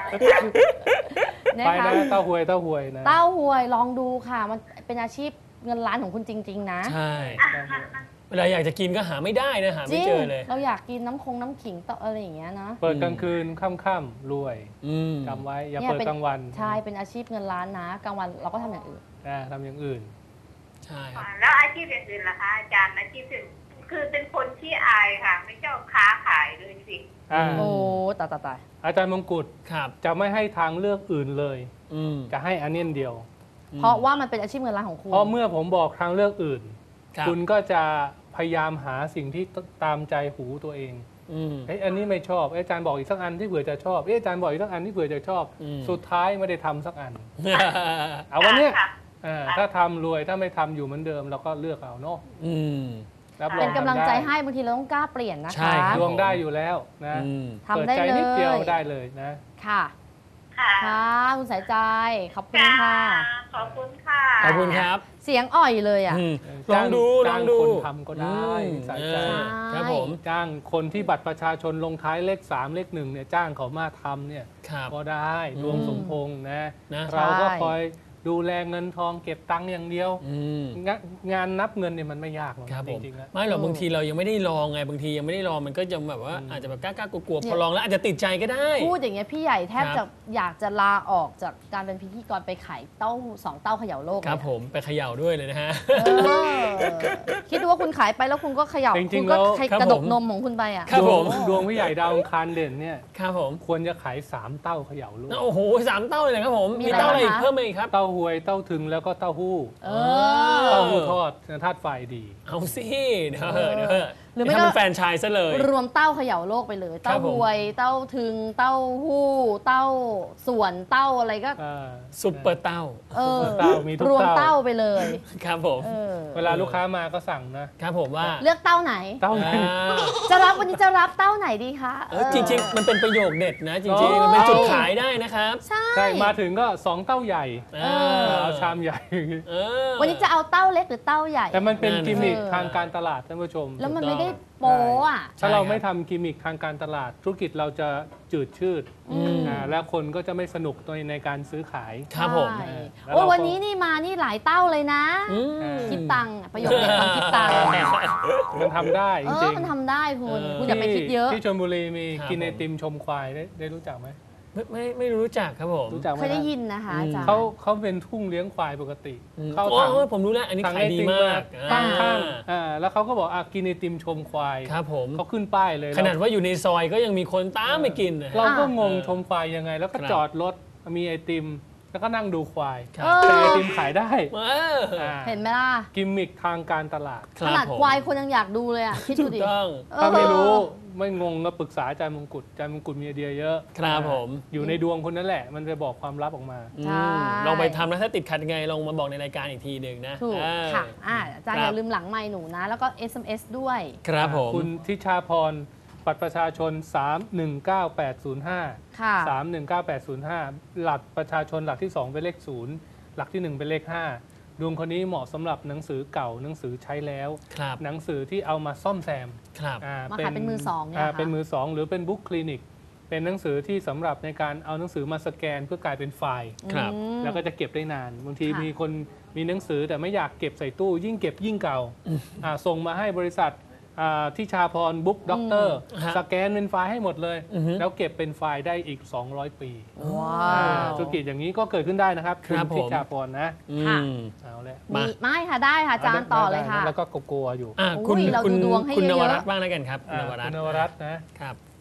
นะไปคะนะเต้าหวยเต้าหวยนะเต้าหวยลองดูค่ะ มันเป็นอาชีพเงินล้านของคุณจริง ๆ นะใช่เต้าหวยเวลาอยากจะกินก็หาไม่ได้นะหาจไม่ริงเจอเลยเราอยากกินน้ำคงน้ำขิงต่ออะไรอย่างเงี้ยนะเปิดกลางคืนค่ำๆรวยอืมจำไว้อย่าเนี่ยเปิดเป็นกลางวันใช่เป็นอาชีพเงินล้านนะกลางวันเราก็ทำอย่างอื่นอ่าทำอย่างอื่นใช่ครับแล้วอาชีพอย่างอื่นล่ะคะอาจารย์อาชีพอื่นคือเป็นคนที่อายค่ะ ไม่ชอบค้าขายเลยสิอ่าโอ้ตายตายตายอาจารย์มงกุฎครับจะไม่ให้ทางเลือกอื่นเลยอืมจะให้อันเนี้ยเดียวเพราะว่ามันเป็นอาชีพเงินล้านของคุณเพราะเมื่อผมบอกทางเลือกอื่นครับคุณก็จะพยายามหาสิ่งที่ตามใจหูตัวเองอืมเอ้ยอันนี้ไม่ชอบเอ้ยอาจารย์บอกอีกสักอันที่เผื่อจะชอบเอ้ยอาจารย์บอกอีกสักอันที่เผื่อจะชอบอืมสุดท้ายไม่ได้ทำสักอัน เอาวันเนี้ยอ่าถ้าทำรวยถ้าไม่ทำอยู่เหมือนเดิมเราก็เลือกเอาเนาะอืมรับรอเป็งนกำลังใจทำได้ให้บางทีเราต้องกล้าเปลี่ยนนะใช่คะครับดวงได้อยู่แล้วนะอืมทำเปิดได้ใจเลนิดเดียวย ได้เลยนะค่ะค่ะค่ะคุณสายใจขอบคุณค่ะขอบคุณค่ะขอบคุณครับเสียงอ่อยเลยอ่ะอืมลองดูลจ้าอง งดูคนทำก็ได้อืมสายใจเออครับผมจ้างคนที่บัตรประชาชนลงท้ายเลขสามเลขหนึ่งเนี่ยจ้างเขามาทำเนี่ยครับก็ได้ดวงสมพงษ์นะนะเราก็ใช่คอยดูแลเงินทองเก็บตังค์อย่างเดียวอืมงานงานนับเงินเนี่ยมันไม่ยากหรอกครับจผมริงๆแล้วไม่หรอกบางทีเรายังไม่ได้ลองไงบางทียังไม่ได้ลองมันก็จะแบบว่าอืมอาจจะแบบกล้าๆกลัวๆพอลองแล้วอาจจะติดใจก็ได้พูดอย่างเงี้ยพี่ใหญ่แทบครับจะอยากจะลาออกจากการเป็นพิธีกรไปขายเต้าสองเต้าเขย่าโลกครับเลยผมไปเขย่าด้วยเลยนะฮะเออคิดดูว่าคุณขายไปแล้วคุณก็เขย่าจริคุงณๆก็แล้วใครครับกระดกผมนมของคุณไปอ่ะครับดผวงมดวงพี่ใหญ่ดาวอังคารเด่นเนี่ยครับผมควรจะขายสามเต้าเขย่าลูกโอ้โหสามเต้าเลยนะครับผมมีมีอะไรเต้าอะไรอีกบ้างคะเพิ่มมาอีกครับเต้าหวยเต้าถึงแล้วก็เต้าหู้เอเต้าอหู้ทอดธาตุไฟดีเอาสิเดี๋ยวเถอะเดี๋ยวเถอะหรือไม่ทำก็เป็นแฟรนไชายซะเลยรวมเต้าเขย่าโลกไปเลยครัเต้าบผมหวย เต้าถึง เต้าหู้ เต้าส่วนเต้าอะไรก็อ่าซุปเปอร์เต้าเออเต้ามีทุกรวมเต้าเต้าไปเลยครับผมเออเวลาลูกค้ามาก็สั่งนะครับผมว่าเลือกเต้าไหนเต้าไหนอ่าจะรับวันนี้จะรับเต้าไหนดีคะเออจริง ๆ มันเป็นประโยคเด็ดนะ จอ๋ริงอๆ มันเป็นจุดขายได้นะครับใช่ใช่มาถึงก็สองเต้าใหญ่อ่าเอาชามใหญ่เออวันนี้จะเอาเต้าเล็กหรือเต้าใหญ่แต่มันเป็นนั่นกิมมิคเออทางการตลาดท่านผู้ชมแล้วมันถูกต้องไม่ได้โป๊อ่ะถ้าเราใช่ครับไม่ทำกิมมิคทางการตลาด ธุรกิจเราจะจืดชืดอืมอ่าแล้วคนก็จะไม่สนุกในในการซื้อขายครับผมใช่แล้วโอ้ยเราก็วันนี้นี่มานี่หลายเต้าเลยนะอืมคิดตังค์ประโยคเด็ดตอนคิดตังค์มันทำได้จเอริอง มันทำได้คุณเออคุณอย่าไปคิดเยอะที่ชลบุรีมีครับกินไอผมติมชมควายได้ได้รู้จักไหมไม่ไม่ไม่รู้จักครับผมรู้จักไหมเคยได้นะยินนะคะอาจารย์เขาเขาเป็นทุ่งเลี้ยงควายปกติอืมเข้าโอ้ถังยผมรู้แล้ว อันนี้ถังขาไอยดีติมมากตั้งข้างอ่าอ่าแล้วเขาก็บอกอ่ะกินไอติมชมควายครับผมเขาขึ้นป้ายเลยขนาดว่าอยู่ในซอยก็ยังมีคนตามไปกินนะเราก็งงเออชมควายยังไง แล้วก็ครับจอดรถมีไอติม แล้วก็นั่งดูควายครับเออแต่ไอติมขายได้เอออ่าเห็นไหมล่ะกิมมิคทางการตลาดคขรับนาดผมควายคนยังอยากดูเลยอ่ะ คิดถูดูกดิต้องถ้าไม่รู้เออไม่งงก็ปรึกษาอาจารย์มงกุฎอาจารย์มงกุฎมีไอเดียเยอะครับผมอยู่ในดวงคนนั้นแหละ มันจะบอกความลับออกมาอืใช่มลองไปทำแล้วถ้าติดขัดยังไงลองมาบอกในรายการอีกทีหนึ่งนะถูกเออค่ะอ่าอาจารย์คอรับย่าลืมหลังไมค์หนูนะ แล้วก็ เอส เอ็ม เอส ด้วยครับผมคุณทิชาพรบัตรประชาชน สามหนึ่งเก้าแปดศูนย์ห้าค่ะสามหนึ่งเก้าแปดศูนย์ห้า หลักประชาชนหลักที่สองเป็นเลขศูนย์หลักที่หนึ่งเป็นเลขห้าดวงคนนี้เหมาะสำหรับหนังสือเก่าหนังสือใช้แล้วครับหนังสือที่เอามาซ่อมแซมครับอ่มาขายเป็นมือสองเนี่ยาเหรอคะเป็นมือสองหรือเป็นบุ๊กคลินิกเป็นหนังสือที่สำหรับในการเอาหนังสือมาสแกนเพื่อกลายเป็นไฟล์ครับอืมแล้วก็จะเก็บได้นานบางทีค่ะมีคนมีหนังสือแต่ไม่อยากเก็บใส่ตู้ ยิ่งเก็บยิ่งเก่าอ่าส่งมาให้บริษัทอ่าที่ชาพรบุ๊กด็อกเตอร์ฮะสแกนเป็นไฟล์ให้หมดเลยอือฮึแล้วเก็บเป็นไฟล์ได้อีก สองร้อย ปีว้าอ่าว ธุรกิจอย่างนี้ก็เกิดขึ้นได้นะครับครับณที่ผมชาพรนะอืค่ะมเอาเลยมามีไม่ค่ะได้ค่ะอาจารย์ต่อเลยค่ะแล้วก็โกโก้อยู่อ่ะคุณอุ้ยเราคุณดูดวงให้คุณนเยอะๆวรัตน์บ้างแล้วกันครับคุณอ่านวรัตคุณน์นวรัตน์นะครับ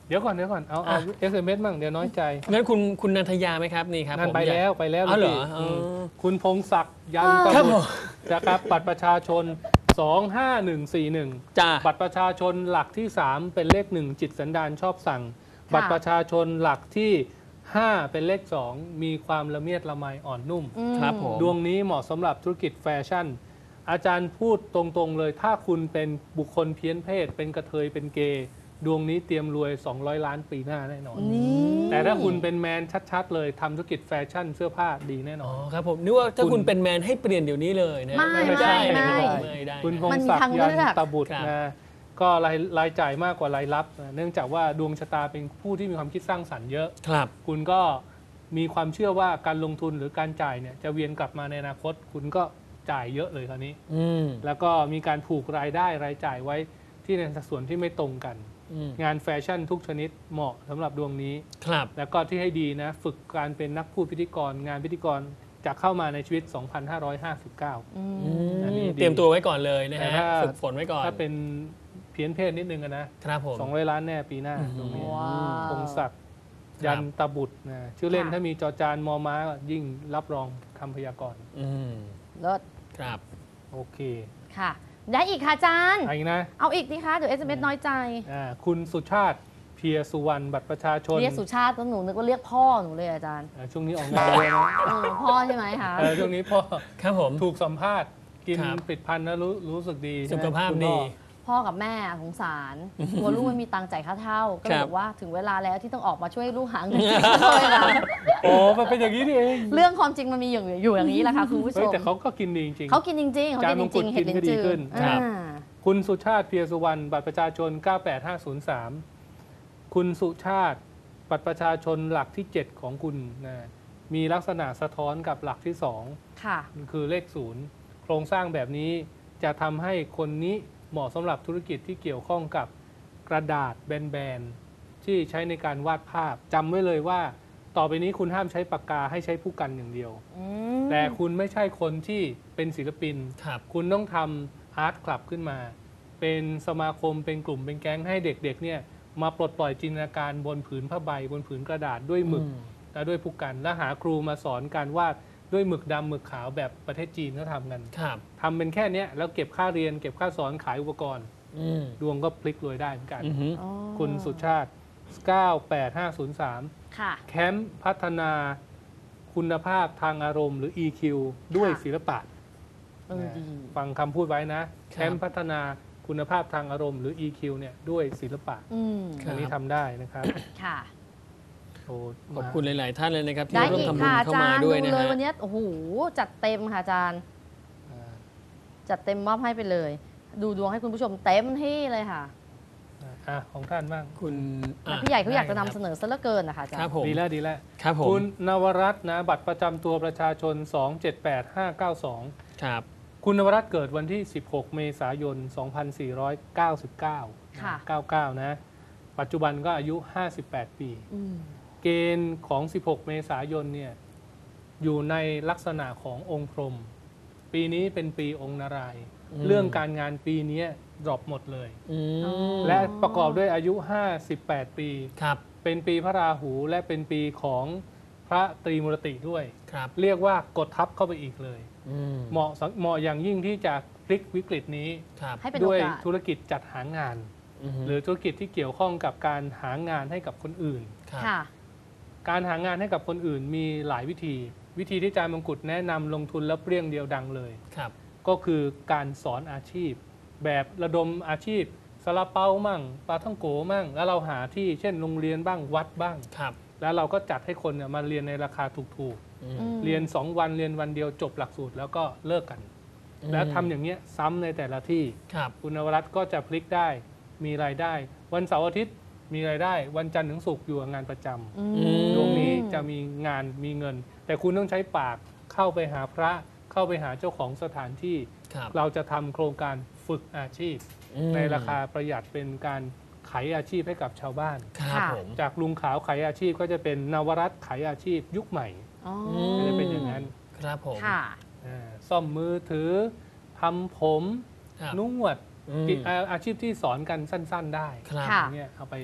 เดี๋ยวก่อนเดี๋ยวก่อนเอาเอา เอส เอ็ม เอส มั่งเดี๋ยวน้อยใจงั้นคุณคุณนันทยาไหมครับนี่ครับนั่นผมไปแล้วไปแล้วอ๋อเหรอพี่อ๋อมคุณพงศักดิ์ยันตครับบุผตมรนะครับบัตรประชาชน สองห้าหนึ่งสี่หนึ่งจ้าบัตรประชาชนหลักที่ สาม เป็นเลขหนึ่งจิตสันดานชอบสั่ง บัตรประชาชนหลักที่ ห้า เป็นเลขสองมีความละเมียดละไมอ่อนนุ่มอืมครับผมดวงนี้เหมาะสำหรับธุรกิจแฟชั่น อาจารย์พูดตรงๆเลยถ้าคุณเป็นบุคคลเพี้ยนเพศ เป็นกระเทยเป็นเกย์ดวงนี้เตรียมรวย สองร้อย ล้านปีหน้าแน่นอนนี่แต่ถ้าคุณเป็นแมนชัดๆ เลยทำธุรกิจแฟชั่นเสื้อผ้าดีแน่นอ๋ออน ครับผมนึกว่าถ้าคุณคุณเป็นแมนให้เปลี่ยนเดี๋ยวนี้เลยนะไม่ไม่ได้ไม่นะครับไม่ผมไม่ได้คุณพนะงมันมีศักทางดิ์เลืยัอกนตบุตรครับนะก็รายรายจ่ายมากกว่ารายรับนะเนื่องจากว่าดวงชะตาเป็นผู้ที่มีความคิดสร้างสรรค์เยอะครับคุณก็มีความเชื่อว่าการลงทุนหรือการจ่ายเนี่ยจะเวียนกลับมาในอนาคต คุณก็จ่ายเยอะเลยคราวนี้อืมแล้วก็มีการผูกรายได้รายจ่ายไว้ที่ในสัดส่วนที่ไม่ตรงกันอืมงานแฟชั่นทุกชนิดเหมาะสำหรับดวงนี้ครับแล้วก็ที่ให้ดีนะฝึกการเป็นนักพูดพิธีกรงานพิธีกรจะเข้ามาในชีวิต สองพันห้าร้อยห้าสิบเก้าอืมอันนี้ดีเตรียมตัวไว้ก่อนเลยนะแต่ฮะถ้าฝึกฝนไว้ก่อนถ้าเป็นเพี้ยนเพศนิดนึงอะนะครับผมสองร้อยล้านแน่ปีหน้าอืมตรงนี้ว้าวพงศักดิ์ครับยันตบุตรนะชื่อเล่นค่ะถ้ามีจอจานมอม้ายิ่งรับรองคำพยากรณ์อืมเลิศครับโอเคค่ะ ได้อีกค่ะอาจารย์อะไรอีกนะเอาอีกดิคะเดี๋ยว เอส เอ็ม เอส น้อยใจอ่าคุณสุชาติเพียสุวรรณบัตรประชาชนเรียกสุชาติก็หนูนึกว่าเรียกพ่อหนูเลยอาจารย์อ่าช่วงนี้ออกงานเยอะนะเออพ่อใช่ไหมคะเออช่วงนี้พ่อครับผมถูกสัมภาษณ์กินครับผลิดพันธ์แล้วรู้รู้สึกดีสุขภาพคุณดีพ่อพ่อกับแม่สงสารกลัวลูกไม่มีตังค์จ่ายค่าเช่า ก็เลยครับบอกว่าถึงเวลาแล้วที่ต้องออกมาช่วยลูกหาเงินช่วยเราโอ้มันเป็นอย่างนี้นี่เองเรื่องความจริงมันมีอยู่อยู่อย่างนี้แหละค่ะคุณผู้ชเฮ้ยมแต่เขาก็กินดีจริงๆเขากินจริงๆเขากินจริงๆจานมงกุฎเห็ดลิ้นกินก็ดีจืขึ้ดนอ่าคุณสุชาติเพียสุวรรณบัตรประชาชน เก้าแปดห้าศูนย์สาม คุณสุชาติบัตรประชาชนหลักที่ เจ็ด ของคุณนะมีลักษณะสะท้อนกับหลักที่ สองค่ะคือเลขศูนย์โครงสร้างแบบนี้จะทำให้คนนี้เหมาะสำหรับธุรกิจที่เกี่ยวข้องกับกระดาษแบนๆที่ใช้ในการวาดภาพจำไว้เลยว่า ต่อไปนี้คุณห้ามใช้ปากกาให้ใช้ผู้กันอย่างเดียวอืมแต่คุณไม่ใช่คนที่เป็นศิลปินครับคุณต้องทำอาร์ตคลับขึ้นมา เป็นสมาคมเป็นกลุ่มเป็นแก๊งให้เด็กๆเนี่ยมาปลดปล่อยจินตนาการบนผืนผ้าใบบนผืนกระดาษด้วยหมึกอืมและด้วยผู้กัน และหาครูมาสอนการวาดด้วยหมึกดำหมึกขาวแบบประเทศจีนเขาทำกันครับทำเป็นแค่เนี้ยแล้วเก็บค่าเรียนเก็บค่าสอนขายอุปกรณ์อืมดวงก็พลิกรวยได้เหมือนกันอือหืออ๋อคุณสุชาติ เก้าแปดห้าศูนย์สามค่ะแคมป์พัฒนาคุณภาพทางอารมณ์ หรือ อี คิว ด้วยค่ะศิลปะเออดีฟังคำพูดไว้นะคแครับ มป์พัฒนาคุณภาพทางอารมณ์หรือ อี คิว เนี่ยด้วยศิลปะอืมครับอันนี้ทำได้นะครับค่ะโอ้ขอบคุณหลาย ๆ ท่านเลยนะครับที่ได้ร่วมอีกทำบุญค่ะอาเข้าจามารย์ด้วยดูนะเลยฮะวันนี้โอ้โหจัดเต็มค่ะอาจารย์อ่าจัดเต็มมอบให้ไปเลย ดูดวงให้คุณผู้ชมเต็มที่เลยค่ะอ่ะของท่านบ้างคุณแต่พี่ใหญ่เขาอยากจะนำได้เสนอซะเหลือเกินนะคะอาจารครับย์ผมดีแล้วดีแล้วครับผมคุณนวรัตน์นะ บัตรประจำตัวประชาชน สองเจ็ดแปดห้าเก้าสองครับคุณนวรัตน์เกิดวันที่ สิบหก เมษายน สองพันสี่ร้อยเก้าสิบเก้าค่ะเก้าสิบเก้า นะ ปัจจุบันก็อายุ ห้าสิบแปด ปีอืมเกณฑ์ของ สิบหก เมษายนเนี่ยอยู่ในลักษณะขององค์พรหมปีนี้เป็นปีองค์นารายณ์อืมเรื่องการงานปีนี้ดรอปหมดเลยอืมและประกอบด้วยอายุ ห้าสิบแปด ปีครับเป็นปีพระราหูและเป็นปีของพระตรีมุรติด้วยครับเรียกว่ากดทับเข้าไปอีกเลยอืมเหมาะสเหมาะอย่างยิ่งที่จะพลิกวิกฤตนี้ครับให้เป็นด้โอวยกาสธุรกิจจัดหางานอือหือหรือธุรกิจที่เกี่ยวข้องกับการหางานให้กับคนอื่นครับค่ะการหางานให้กับคนอื่นมีหลายวิธี วิธีที่อาจารย์มงกุฎแนะนำลงทุนแล้วเปรี้ยงเดียวดังเลยครับก็คือการสอนอาชีพ แบบระดมอาชีพซาลาเปามั่งปลาท่องโกมั่ง แล้วเราหาที่เช่นโรงเรียนบ้างวัดบ้างครับแล้วเราก็จัดให้คนเนี่ยมาเรียนในราคาถูกอืมอืมๆ เรียน สอง วันเรียนวันเดียวจบหลักสูตรแล้วก็เลิกกัน แล้วทำอย่างเงี้ยซ้ำในแต่ละที่ครับคุณนวรัตน์ก็จะพลิกได้มีรายได้ วันเสาร์อาทิตย์มีรายได้ วันจันทร์ถึงศุกร์อยู่กับงานประจำอือืมดวงนี้จะมีงานมีเงิน แต่คุณต้องใช้ปากเข้าไปหาพระเข้าไปหาเจ้าของสถานที่ครับเราจะทำโครงการฝึกอาชีพอืมในราคาประหยัดเป็นการไขอาชีพให้กับชาวบ้านครับผมจากลุงขาวไขอาชีพก็จะเป็นนวรัตน์ไขอาชีพยุคใหม่อ๋อก็จะเป็นอย่างนั้นครับผมค่ะอ่าซ่อมมือถือทำผมครับนวดอืมอ่าอาชีพที่สอนกันสั้น ๆ ได้ครับค่ะอย่างเงี้ยเอาไปไป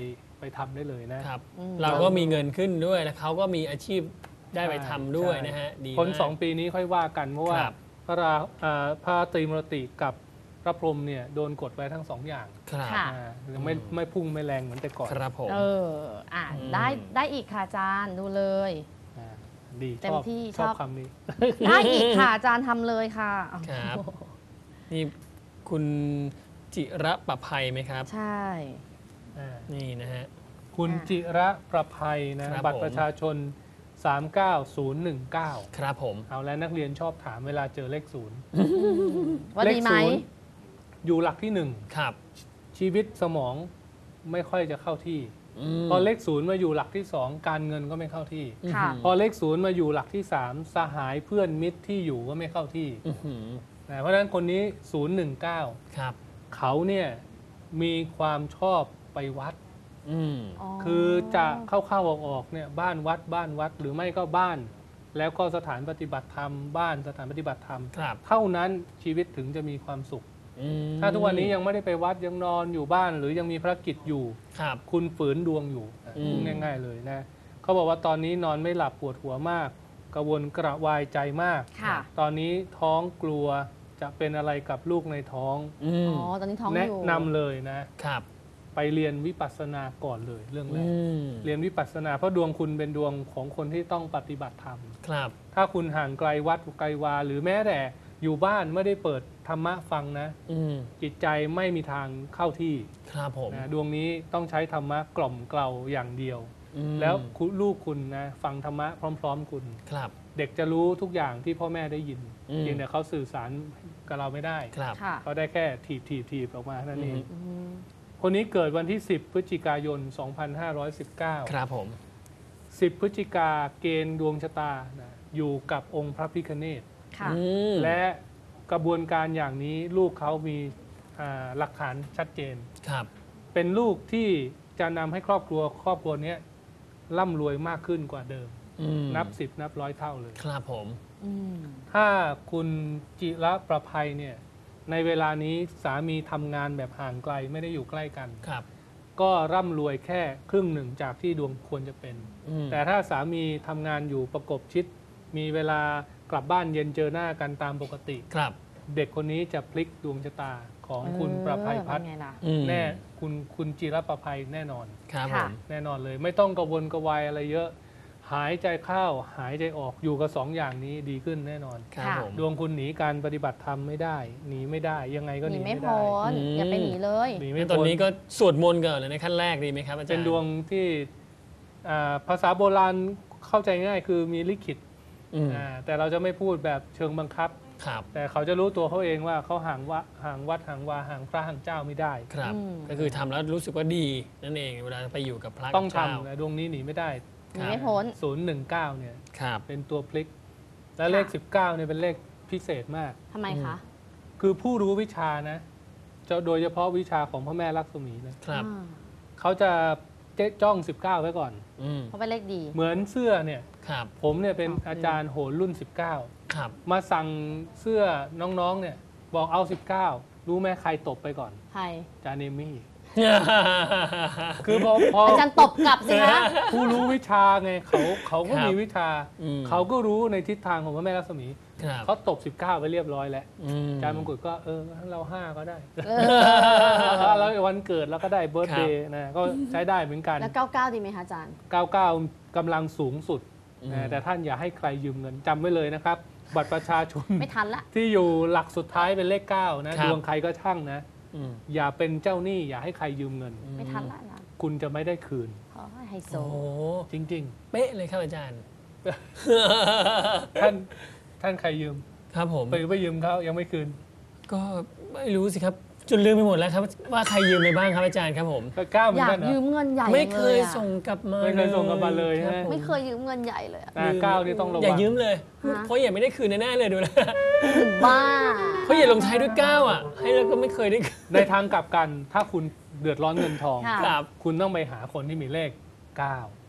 ไปทำได้เลยนะครับเราก็มีเงินขึ้นด้วยแล้วเขาก็มีอาชีพได้ไปทำด้วยนะฮะดีคนมากสองปีนี้ค่อยว่ากันเพราะว่าครับพระราอ่าพระตรีมุรติกับพระพรหมเนี่ยโดนกดไว้ทั้งสองอย่างครับค่ะอ่ายังไม่ไม่พุ่งไม่แรงเหมือนแต่ก่อนครับผมเอออ่ะอืมได้ได้อีกค่ะอาจารย์ดูเลยอ่าดีเต็ชมอบที่ชอบชอบคำนี้ได้อีกค่ะอาจารย์ทำเลยค่ะครับนี่คุณจิระประภัยไหมครับใช่อ่านี่นะฮะคุณอ่าจิระประภัยนะครับ บัตรผมประชาชน สามเก้าศูนย์หนึ่งเก้าครับผมเอาแล้วนักเรียนชอบถามเวลาเจอเลขศูนย์ว่าเลดีขไหมศูนย์อยู่หลักที่หนึ่งครับชีวิตสมองไม่ค่อยจะเข้าที่มพอเลขศูนย์มาอยู่หลักที่สองการเงินก็ไม่เข้าที่ค่ะพอเลขศูนย์มาอยู่หลักที่สามสหายเพื่อนมิตรที่อยู่ก็ไม่เข้าที่อื้อหือนะเพราะฉะนั้นคนนี้ศูนย์หนึ่งเก้าครับเขาเนี่ยมีความชอบไปวัดอืมคือจะเข้าๆออกๆเนี่ยบ้านวัดบ้านวัดหรือไม่ก็บ้าน แล้วก็สถานปฏิบัติธรรมบ้านสถานปฏิบัติธรรมครับเท่านั้นชีวิตถึงจะมีความสุขอืมถ้าทุกวันนี้ยังไม่ได้ไปวัดยังนอนอยู่บ้านหรือยังมีภารกิจอยู่ครับคุณฝืนดวงอยู่อืมพูดง่ายๆเลยนะเขาบอกว่าตอนนี้นอนไม่หลับปวดหัวมากกระวนกระวายใจมากค่ะตอนนี้ท้องกลัวจะเป็นอะไรกับลูกในท้องอือ๋มอตอนนี้ท้องอแนะยู่นำเลยนะครับไปเรียนวิปัสสนาก่อนเลยเรื่องแรอืกมเรียนวิปัสสนาเพราะดวงคุณเป็นดวงของคนที่ต้องปฏิบัติธรรมครับถ้าคุณห่างไกลวัดไกลวา หรือแม้แต่อยู่บ้านไม่ได้เปิดธรรมะฟังนะอืมจิตใจไม่มีทางเข้าที่ครับผมนะดวงนี้ต้องใช้ธรรมะกล่อมเกลาอย่างเดียวอืมแล้วคุณลูกคุณนะฟังธรรมะพร้อม ๆ คุณครับเด็กจะรู้ทุกอย่างที่พ่อแม่ได้ยินอืมเพียงแต่เขาสื่อสารกับเราไม่ได้ครับค่ะเขาได้แค่ถีบถีบถีบออกมานั่นเองอืมอืมคนนี้เกิดวันที่ สิบ พฤศจิกายน สองพันห้าร้อยสิบเก้าครับผมสิบ พฤศจิกาเกณฑ์ดวงชะตานะอยู่กับองค์พระพิฆเนศค่ะอืมและกระบวนการอย่างนี้ลูกเขามีอ่าหลักฐานชัดเจนครับเป็นลูกที่จะนำให้ครอบครัวครอบครัวนี้ร่ำรวยมากขึ้นกว่าเดิมอืมนับสิบนับร้อยเท่าเลยครับผมอืมถ้าคุณจิระประภัยเนี่ยในเวลานี้สามีทำงานแบบห่างไกลไม่ได้อยู่ใกล้กันครับก็ร่ำรวยแค่ครึ่งหนึ่งจากที่ดวงควรจะเป็นอืมแต่ถ้าสามีทำงานอยู่ประกบชิด มีเวลากลับบ้านเย็นเจอหน้ากันตามปกติครับเด็กคนนี้จะพลิกดวงชะตาของคุณประภัยพัฒน์เออเป็นไงล่ะอืมแน่คุณคุณจิรประภัยแน่นอนครับผค่ะมแน่นอนเลย ไม่ต้องกระวนกระวายอะไรเยอะ หายใจเข้าหายใจออกอยู่กับสองอย่างนี้ดีขึ้นแน่นอนครับค่ะผมดวงคุณหนีการปฏิบัติธรรมไม่ได้ หนีไม่ได้ ยังไงก็หหนีนีไม่ไม่ได้พ้นอืมอย่าไปหนีเลยหนีงั้ไม่นตอนพ้นนี้ก็สวดมนต์ก่อนเลยในขั้นแรกดีไหมครับอาจารย์เป็นดวงที่อ่าภาษาโบราณเข้าใจง่ายคือมีลิขิตอืมอ่าแต่เราจะไม่พูดแบบเชิงบังคับครับแต่เขาจะรู้ตัวเขาเองว่าเขาห่างวะห่างวัดห่างวาห่างพระห่างเจ้าไม่ได้ครับอืมก็คือทำแล้วรู้สึกว่าดีนั่นเองเวลาไปอยู่กับพระต้องกับเจ้าทำนะดวงนี้หนีไม่ได้หนีไม่พ้นศูนย์หนึ่งเก้าเนี่ยครับเป็นตัวพลิก และเลขค่ะสิบเก้าเนี่ยเป็นเลขพิเศษมากทำไมคะคือผู้รู้วิชานะจะโดยเฉพาะวิชาของพระแม่ลักษมีนะครับอ่าเขาจะเจ๊จ้องสิบเก้าไว้ก่อนอืมเพราะเป็นเลขดีเหมือนเสื้อเนี่ยครับผมเนี่ยเป็นอ๋อออาจารย์โหนรุ่น สิบเก้าครับมาสั่งเสื้อน้องๆเนี่ยบอกเอา สิบเก้า รู้ไหมใครตบไปก่อนใครจานเอมี่ คือพอพออาจารย์ตบกลับสิคะผู้รู้วิชาไงเขาเขาก็ครับมีวิชาอืมเขาก็รู้ในทิศทางของพระแม่ลักษมีครับเขาตบ สิบเก้า ไปเรียบร้อยแล้วอืมอาจารย์มงกุฎก็เออเราห้าก็ได้เออแล้ววันเกิดเราก็ได้เบิร์ตเดย์นะก็ใช้ได้เหมือนกันแล้วเก้าเก้าดีไหมคะอาจารย์เก้าเก้า กำลังสูงสุดอืมนะแต่ท่านอย่าให้ใครยืมเงินจำไว้เลยนะครับ บัตรประชาชนไม่ทันละที่อยู่หลักสุดท้ายเป็นเลขเก้านะครับดวงใครก็ช่างนะอืมอย่าเป็นเจ้าหนี้อย่าให้ใครยืมเงินไม่ทันละนะคุณจะไม่ได้คืนขอให้ไฮโซโอ้โหจริงเป๊ะเลยครับอาจารย์ๆ ท่านท่านใครยืมครับผมไปไปยืมเขายังไม่คืนก็ไม่รู้สิครับจนลืมไปหมดแล้วครับ ว่าใครยืมไปบ้างครับอาจารย์ครับผมก็เก้าเหมืออนยากักนนะยืมเงินใหญ่ไม่เคยลอะส่งกลับมาไม่เคยส่งกลับมาเลยครับฮะผไม่เคยยืมเงินใหญ่เลยอะอ่าเก้านี่ต้องระวังอย่ายืมเลยฮะเพราะอย่าไม่ได้คืนแน่ๆเลยดูแลวบ้าเพราะอย่าลงท้ายด้วยเก้าอ่ะ ให้แล้วก็ไม่เคยได้คืนในทางกลับกันถ้าคุณเดือดร้อนเงินทองค่ะครับคุณต้องไปหาคนที่มีเลขเก้า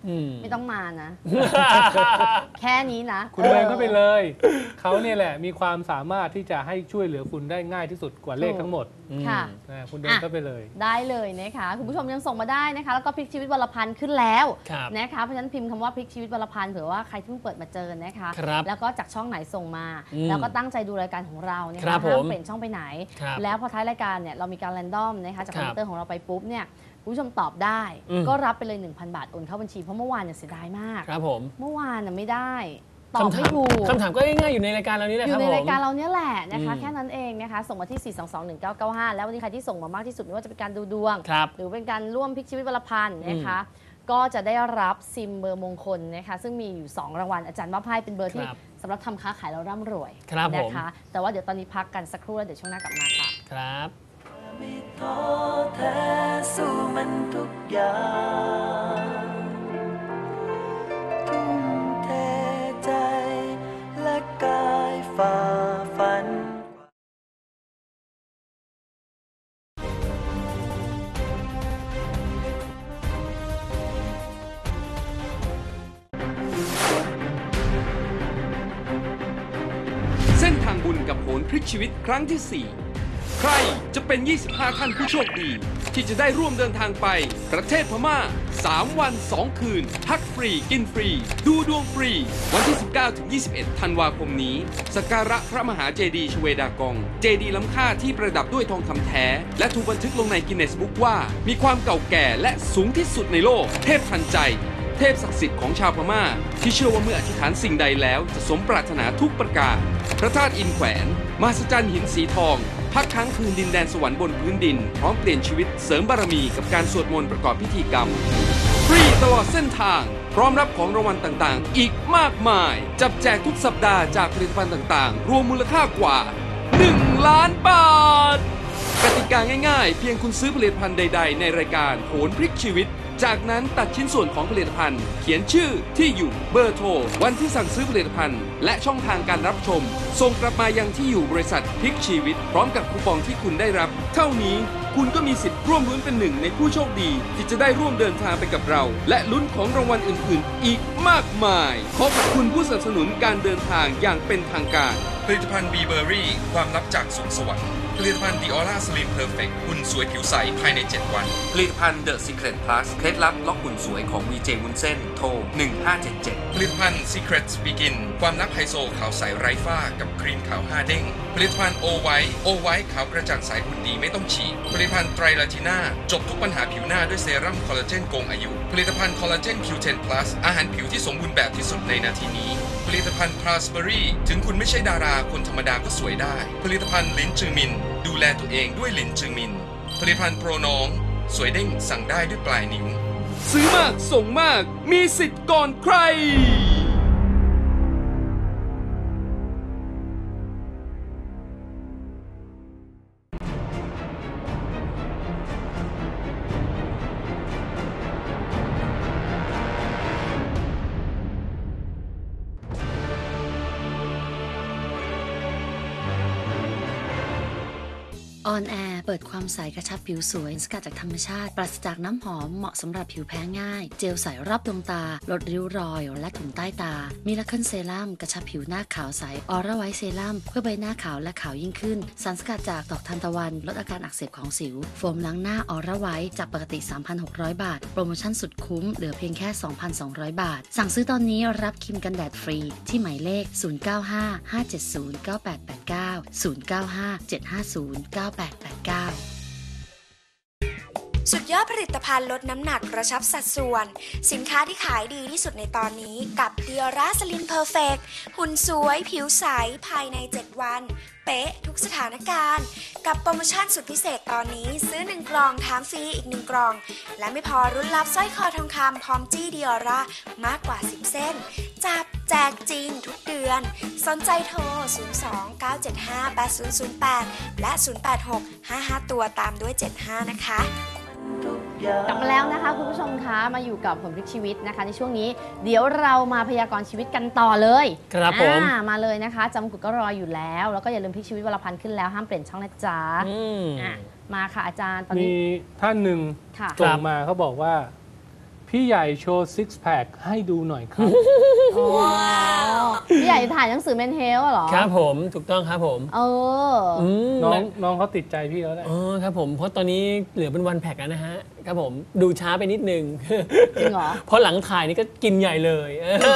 ไม่ต้องมานะ แค่นี้นะคุณเดินเข้าไปเลยเขาเนี่ยแหละมีความสามารถที่จะให้ช่วยเหลือคุณได้ง่ายที่สุดกว่าเลขทั้งหมดค่ะคุณเดินเข้าไปเลยได้เลยนะคะคุณผู้ชมยังส่งมาได้นะคะแล้วก็พลิกชีวิตวรพันธ์ขึ้นแล้วนะคะเพราะฉะนั้นพิมพ์คำว่าพลิกชีวิตวรพันธ์เผื่อว่าใครที่เพิ่งเปิดมาเจอนะคะแล้วก็จากช่องไหนส่งมาแล้วก็ตั้งใจดูรายการของเราเนี่ยห้ามเปลี่ยนช่องไปไหนแล้วพอท้ายรายการเนี่ยเรามีการแรนดอมนะคะจากคอมพิวเตอร์ของเราไปปุ๊บเนี่ยคุณผู้ชมตอบได้ก็รับไปเลย หนึ่งพัน บาทโอนเข้าบัญชีเพราะเมื่อวานเนี่ยเสียดายมากครับผมเมื่อวานน่ะไม่ได้ตอบไม่ถูกคำถามก็ง่ายๆอยู่ในรายการเรานี่แหละอยู่ในรายการเราเนี่ยแหละนะคะแค่นั้นเองนะคะส่งมาที่ สี่ สอง สอง หนึ่ง เก้า เก้า ห้า แล้ววันนี้ใครที่ส่งมามากที่สุดไม่ว่าจะเป็นการดูดวงหรือเป็นการร่วมพลิกชีวิตวรพันธ์นะคะก็จะได้รับซิมเบอร์มงคลนะคะซึ่งมีอยู่สองรางวัลอาจารย์มอบให้เป็นเบอร์ที่สำหรับทำค้าขายเราร่ำรวยนะคะแต่ว่าเดี๋ยวตอนนี้พักกันสักครู่แล้วเดี๋ยวช่วงหน้ากลับมาค่ะครับไม่ท้อแท้สู้มันทุกอย่างทุ่มเทใจและกายฝ่าฟันเส้นทางบุญกับโหนพลิกชีวิตครั้งที่สี่ใครจะเป็น ยี่สิบห้า ท่านผู้โชคดีที่จะได้ร่วมเดินทางไปประเทศพม่า สาม วัน สอง คืนพักฟรีกินฟรีดูดวงฟรีวันที่ สิบเก้าถึงยี่สิบเอ็ด ธันวาคมนี้สักการะพระมหาเจดีย์ชเวดากองเจดีย์ล้ำค่าที่ประดับด้วยทองคำแท้และถูกบันทึกลงในกินเนสบุ๊กว่ามีความเก่าแก่และสูงที่สุดในโลกเทพทันใจเทพศักดิ์สิทธิ์ของชาวพม่าที่เชื่อว่าเมื่ออธิษฐานสิ่งใดแล้วจะสมปรารถนาทุกประการพระธาตุอินแขวนมหัศจรรย์หินสีทองพักค้างคืนดินแดนสวรรค์บนพื้นดินพร้อมเปลี่ยนชีวิตเสริมบารมีกับการสวดมนต์ประกอบพิธีกรรมฟรีตลอดเส้นทางพร้อมรับของรางวัลต่างๆอีกมากมายจับแจกทุกสัปดาห์จากผลิตภัณฑ์ต่างๆรวมมูลค่ากว่าหนึ่งล้านบาทกติกาง่ายๆเพียงคุณซื้อผลิตภัณฑ์ใดๆในรายการโหนพลิกชีวิตจากนั้นตัดชิ้นส่วนของผลิตภัณฑ์เขียนชื่อที่อยู่เบอร์โทรวันที่สั่งซื้อผลิตภัณฑ์และช่องทางการรับชมส่งกลับมายังที่อยู่บริษัทพลิกชีวิตพร้อมกับคูปองที่คุณได้รับเท่านี้คุณก็มีสิทธิ์ร่วมลุ้นเป็นหนึ่งในผู้โชคดีที่จะได้ร่วมเดินทางไปกับเราและลุ้นของรางวัลอื่นๆอีกมากมายขอขอบคุณผู้สนับสนุนการเดินทางอย่างเป็นทางการผลิตภัณฑ์บีเบอรี่ความลับจากสุขสวรรค์ผลิตภัณฑ์ The Aura Slim Perfect หุ่นสวยผิวใสภายในเจ็ดวันผลิตภัณฑ์ The Secret Plus เคล็ดลับล็อกหุ่นสวยของ วี เจ วุ้นเส้นโทรหนึ่งห้าเจ็ดเจ็ดผลิตภัณฑ์ Secret Begin ความลับไฮโซขาวใสไร้ฝ้ากับครีมขาวห้าเด้งผลิตภัณฑ์ O White O White ขาวกระจ่างใสหุ่นดีไม่ต้องฉีดผลิตภัณฑ์ไตรลาจิน่าจบทุกปัญหาผิวหน้าด้วยเซรั่มคอลลาเจนโกงอายุผลิตภัณฑ์คอลลาเจน คิว เท็น Plus อาหารผิวที่สมบูรณ์แบบที่สุดในนาทีนี้ผลิตภัณฑ์ Plasberry ถึงคุณไม่ใช่ดาราคนธรรมดาก็สวยได้ผลิตภัณฑ์ลิ้นจือมินดูแลตัวเองด้วยลิ้นจือมินผลิตภัณฑ์โปรน้องสวยเด้งสั่งได้ด้วยปลายนิ้วซื้อมากส่งมากมีสิทธิ์ก่อนใครออนแอร์เปิดความใสกระชับผิวสวยสกัดจากธรรมชาติปราศจากน้ำหอมเหมาะสำหรับผิวแพ้ง่ายเจลใสรอบดวงตาลดริ้วรอยและถุงใต้ตามิราเคิลเซรั่มกระชับผิวหน้าขาวใสออร่าไวท์เซรั่มเพื่อใบหน้าขาวและขาวยิ่งขึ้นสารสกัดจากดอกทานตะวันลดอาการอักเสบของสิวโฟมล้างหน้าออร่าไวท์จากปกติ สามพันหกร้อย บาทโปรโมชั่นสุดคุ้มเหลือเพียงแค่ สองพันสองร้อย บาทสั่งซื้อตอนนี้รับครีมกันแดดฟรีที่หมายเลขศูนย์ เก้า ห้า ห้า เจ็ด ศูนย์ เก้า แปด แปด เก้า ศูนย์ เก้า ห้า เจ็ด ห้า ศูนย์ เก้า แปด แปด เก้าสุดยอดผลิตภัณฑ์ลดน้ำหนักกระชับสัดส่วนสินค้าที่ขายดีที่สุดในตอนนี้กับ The Aura Slim Perfect หุ่นสวยผิวใสภายในเจ็ดวันเป๊ะทุกสถานการณ์กับโปรโมชั่นสุดพิเศษตอนนี้ซื้อหนึ่งกล่องแถมฟรีอีกหนึ่งกล่องและไม่พอรุ่นรับสร้อยคอทองคำพร้อมจี้ The Aura มากกว่าสิบเส้นจับแจกจริงทุกเดือนสนใจโทรศูนย์ สอง เก้า เจ็ด ห้า แปด ศูนย์ ศูนย์ แปดและศูนย์ แปด หก ห้า ห้าตัวตามด้วยเจ็ดห้านะคะกลับมาแล้วนะคะคุณผู้ชมคะมาอยู่กับผลพลิกชีวิตนะคะในช่วงนี้เดี๋ยวเรามาพยากรณ์ชีวิตกันต่อเลยครับผมมาเลยนะคะจำกุดก็รออยู่แล้วแล้วก็อย่าลืมพลิกชีวิตวรพันธ์ขึ้นแล้วห้ามเปลี่ยนช่องนะจ๊ะมาค่ะอาจารย์ตอนนี้มีท่านหนึ่งส่งมาเขาบอกว่าพพี่ใหญ่โชว์ซิกแพคให้ดูหน่อยครับพี่ใหญ่ถ่ายหนังสือเมนเฮลเหรอครับผมถูกต้องครับผมเอออืมน้องน้องเขาติดใจพี่แล้วแหละอ๋อครับผมเพราะตอนนี้เหลือเป็นวันแพ็กแล้วนะฮะครับผมดูช้าไปนิดนึงจริงเหรอเพราะหลังถ่ายนี่ก็กินใหญ่เลยเออ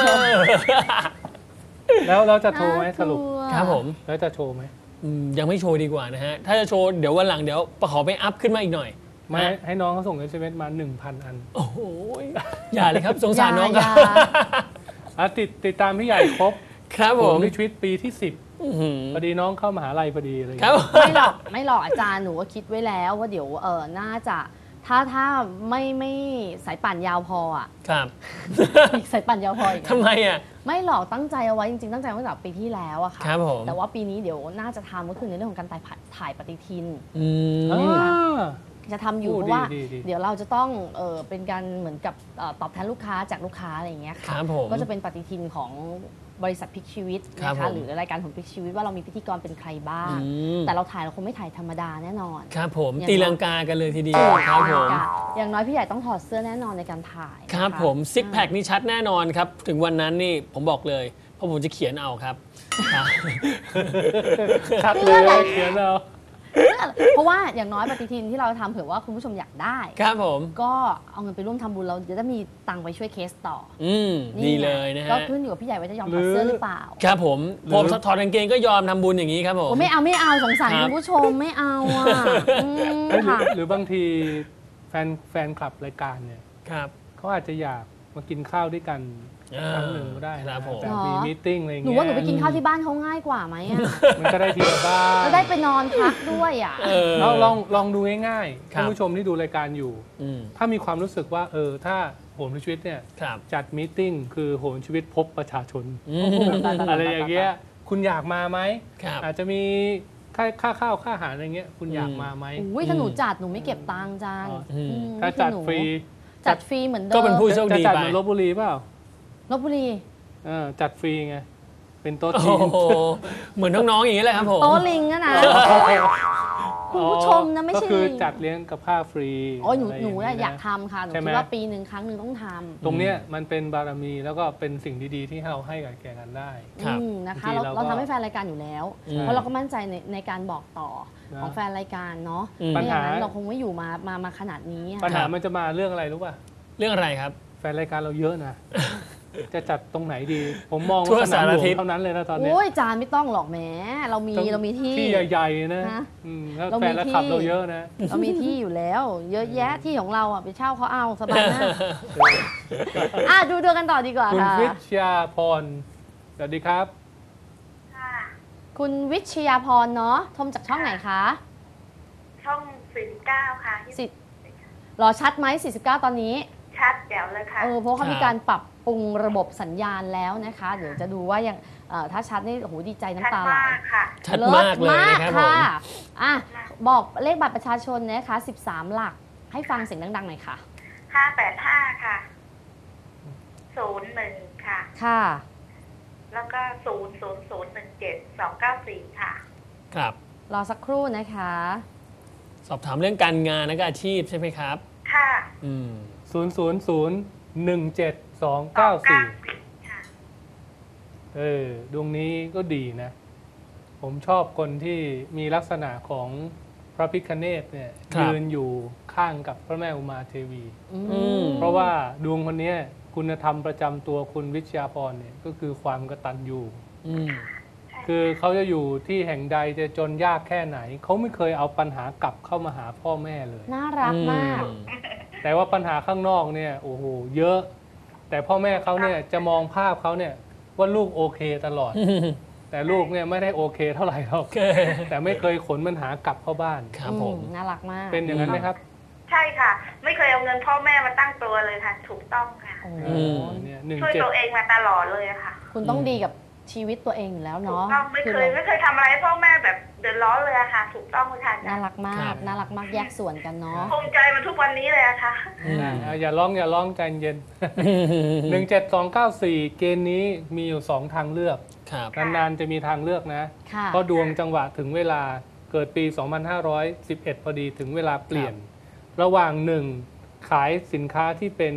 แล้วเราจะโชว์ไหมสรุปครับผมแล้วจะโชว์ไหมอืมยังไม่โชว์ดีกว่านะฮะถ้าจะโชว์เดี๋ยววันหลังเดี๋ยวขอไปอัพขึ้นมาอีกหน่อยไม่ให้น้องเขาส่ง เอส เอ็ม เอส มา หนึ่งพัน อันโอ้โหอย่าเลยครับสงสารน้องคอย่ารับอย่าอ่ะติดติดตามพี่ใหญ่ครบครับผผม มในชีวิตปีที่สิบอื้อหือพอดีน้องเข้ามหาลัยพอดีเลยครับไม่หรอกไม่หรอกอาจารย์หนูก็คิดไว้แล้วว่าเดี๋ยวเออน่าจะถ้าถ้าไม่ไม่สายป่านยาวพออ่ะครับอีกสายป่านยาวพออีกทำไมอ่ะไม่หรอกตั้งใจเอาไว้จริงๆตั้งใจไว้ตั้งแต่ปีที่แล้วอะค่ะครับผมแต่ว่าปีนี้เดี๋ยวน่าจะทำก็คือในเรื่องของการถ่ายผัดถ่ายปฏิทินอืมอ่าจะทำอยู่โอ้เพราะว่าดีดีดีเดี๋ยวเราจะต้องเออเป็นการเหมือนกับเอ่อตอบแทนลูกค้าจากลูกค้าอะไรอย่างเงี้ยคค่ะรับผมก็จะเป็นปฏิทินของบริษัทพลิกชีวิตครับนะผคะมหรือรายการของพลิกชีวิตว่าเรามีพิธีกรเป็นใครบ้างอืมแต่เราถ่ายเราคงไม่ถ่ายธรรมดาแน่นอนครับผมอย่างตีลังกากันเลยทีเดียวครับผมอย่างน้อยพี่ใหญ่ต้องถอดเสื้อแน่นอนในการถ่ายนะะครับผมซิกแพคนี่ชัดแน่นอนครับ ถึงวันนั้นนี่ผมบอกเลย เพราะผมจะเขียนเอาครับครับชัดเลยเขียนเอาเพราะว่าอย่างน้อยปฏิทินที่เราทำเผื่อว่าคุณผู้ชมอยากได้ครับผมก็เอาเงินไปร่วมทำบุญเราจะได้มีตังค์ไปช่วยเคสต่ออืมนี่ดีไงเลยนะก็ฮะขึ้นอยู่กับพี่ใหญ่ว่าจะยอมถอดเสื้อหรือเปล่าครับผมหรือผมถอดกางเกงก็ยอมทำบุญอย่างนี้ครับผมโอ้ไม่เอาไม่เอาสงสารครับคุณผู้ชมไม่เอาอ่ะอืมเอ้ยหรือค่ะหรือบางทีแฟนแฟนคลับรายการเนี่ยครับเขาอาจจะอยากมากินข้าวด้วยกันอ่าครั้งหนึ่งก็ได้ครับผมแบบมีมีตติ้งอะไรอย่างหนูเงี้ยว่าหนูไปกินข้าวที่บ้านเขาง่ายกว่าไหมอ่ะมันก็ได้ทีละบ้านแล้วได้ไปนอนพักด้วยอ่ะเออลองลองลองดูง่ายๆครัท่าบนผู้ชมที่ดูรายการอยู่อืมถ้ามีความรู้สึกว่าเออถ้าโหนชีวิตเนี่ยครับจัดมีตติ้งคือโหนชีวิตพบประชาชนอืมอะไรอย่างเงี้ยคุณอยากมาไหมครับอาจจะมีค่าค่าข้าวค่าอาหารอะไรเงี้ยคุณอยากมาไหมอุ้ยถ้าหนูจัดหนูไม่เก็บตังค์จังอ๋ออืมอืมถ้านี่คือจัดหนูฟรีจัดฟรีเหมือนเดิมก็เป็นผู้ โชคจะดีจัดไปเหมือนลบบุรีเปล่าลบบุรีเออจัดฟรีไงเป็นโต๊ะโอ้จีนโหเหมือนน้องๆอย่างนี้เลยครับผมโต๊ะลิงอะนะคุณผู้ชมนะไม่ใช่ก็คือลิงจัดเลี้ยงกับข้าวฟรีโอ้ยหนูะไรหนูงน่ะงี้อยากทำค่ะหนูใช่ไหมคิดว่าปีหนึ่งครั้งหนึ่งต้องทำตรงเนี้ยมันเป็นบารมีแล้วก็เป็นสิ่งดีๆ ที่เราให้กับแก่กันได้ครับอืมนะคะบางทีเราเราก็เราทำให้แฟนรายการอยู่แล้วอืมเพราะเราก็มั่นใจในในการบอกต่อนะของแฟนรายการเนาะอืมไม่อย่างนั้นปัญหาเราคงไม่อยู่มามามาขนาดนี้อะปัญหามันจะมาเรื่องอะไรรู้ป่ะเรื่องอะไรครับแฟนรายการเราเยอะนะ จะจัดตรงไหนดี ผมมองทั่วว่าสนามหลสารวทิศงเท่านั้นเลยนะตอนเนี้ยโอ้ยจานไม่ต้องหรอกแหมเรามีต้องเรามีที่ที่ใหญ่ๆนะฮะอืมแล้วเรามีแฟนและขับที่เราเยอะนะเรามีที่อยู่แล้ว เยอะแยะที่ของเราอ่ะไปเช่าเขาเอาสบายมากอ่ะดูดูกันต่อดีกว่าคุณค่ะวิชยาพรสวัสดีครับค่ะคุณวิชยาพรเนาะชมจากช่องไหนคะช่องสี่สิบเก้าค่ะที่สิรอชัดไหมสี่สิบเก้าตอนนี้ชัดแจ๋วเลยค่ะเออเพราะเขาครับมีการปรับปรุงระบบสัญญาณแล้วนะคะ เดี๋ยวจะดูว่ายังเอ่อถ้าชัดนี่โอ้โหดีใจชัดน้ำตาไหลมากค่ะชัดมากเลยนะครับผมค่ะอ่ะ บอกเลขบัตรประชาชนนะคะสิบสามหลักให้ฟังเสียงดังๆหน่อยค่ะห้าแปดห้าค่ะ ศูนย์หนึ่งค่ะค่ะแล้วก็ศูนย์ศูนย์ศูนย์หนึ่งเจ็ดสองเก้าสี่ค่ะครับรอสักครู่นะคะสอบถามเรื่องการงานและก็อาชีพใช่ไหมครับค่ะอืมศูนย์ ศูนย์ ศูนย์ หนึ่ง เจ็ด สอง เก้า สี่ค่ะเออดวงนี้ก็ดีนะ ผมชอบคนที่มีลักษณะของพระพิฆเนศเนี่ยครับยืนอยู่ข้างกับพระแม่อุมาเทวีอือืมมเพราะว่าดวงคนเนี้ยคุณธรรมประจำตัวคุณวิชยาพรเนี่ยก็คือความกตัญญูอืมคือเขาจะอยู่ที่แห่งใดจะจนยากแค่ไหน เขาไม่เคยเอาปัญหากลับเข้ามาหาพ่อแม่เลยน่ารักมากแต่ว่าปัญหาข้างนอกเนี่ยโอ้โหเยอะ แต่พ่อแม่เขาเนี่ยจะมองภาพเขาเนี่ยว่าลูกโอเคตลอด แต่ลูกเนี่ยไม่ได้โอเคเท่าไหร่หรอก แต่ไม่เคยขนปัญหากลับเข้าบ้านครับผมอืน่ารักมากเป็นอย่างนั้นไหมครับใช่ค่ะ ไม่เคยเอาเงินพ่อแม่มาตั้งตัวเลยค่ะ ถูกต้องค่ะโอ้อืมเนี่ยหนึ่งช่วยเจ็ดตัวเองมาตลอดเลยอะค่ะคุณต้องดีกับชีวิตตัวเองอยู่แล้วถูกเนาะต้องไม่คือเคยไม่เคยทำอะไรให้พ่อแม่แบบเดือดร้อนเลยอะค่ะ ถูกต้องเลยค่ะน่ารักมาครักบน่ารักมากแยกส่วนกันเนาะภูมิใจมาทุกวันนี้เลยอะค่ะอืมอ่ะอย่าร้องอย่าร้องใจเย็น หนึ่งเจ็ดสองเก้าสี่เกณฑ์นี้มีอยู่สองทางเลือกครับนานๆจะมีทางเลือกนะค่ะเพราะดวงจังหวะถึงเวลาเกิดปี สองพันห้าร้อยสิบเอ็ด พอดีถึงเวลาเปลี่ยน ระหว่างหนึ่งขายสินค้าที่เป็น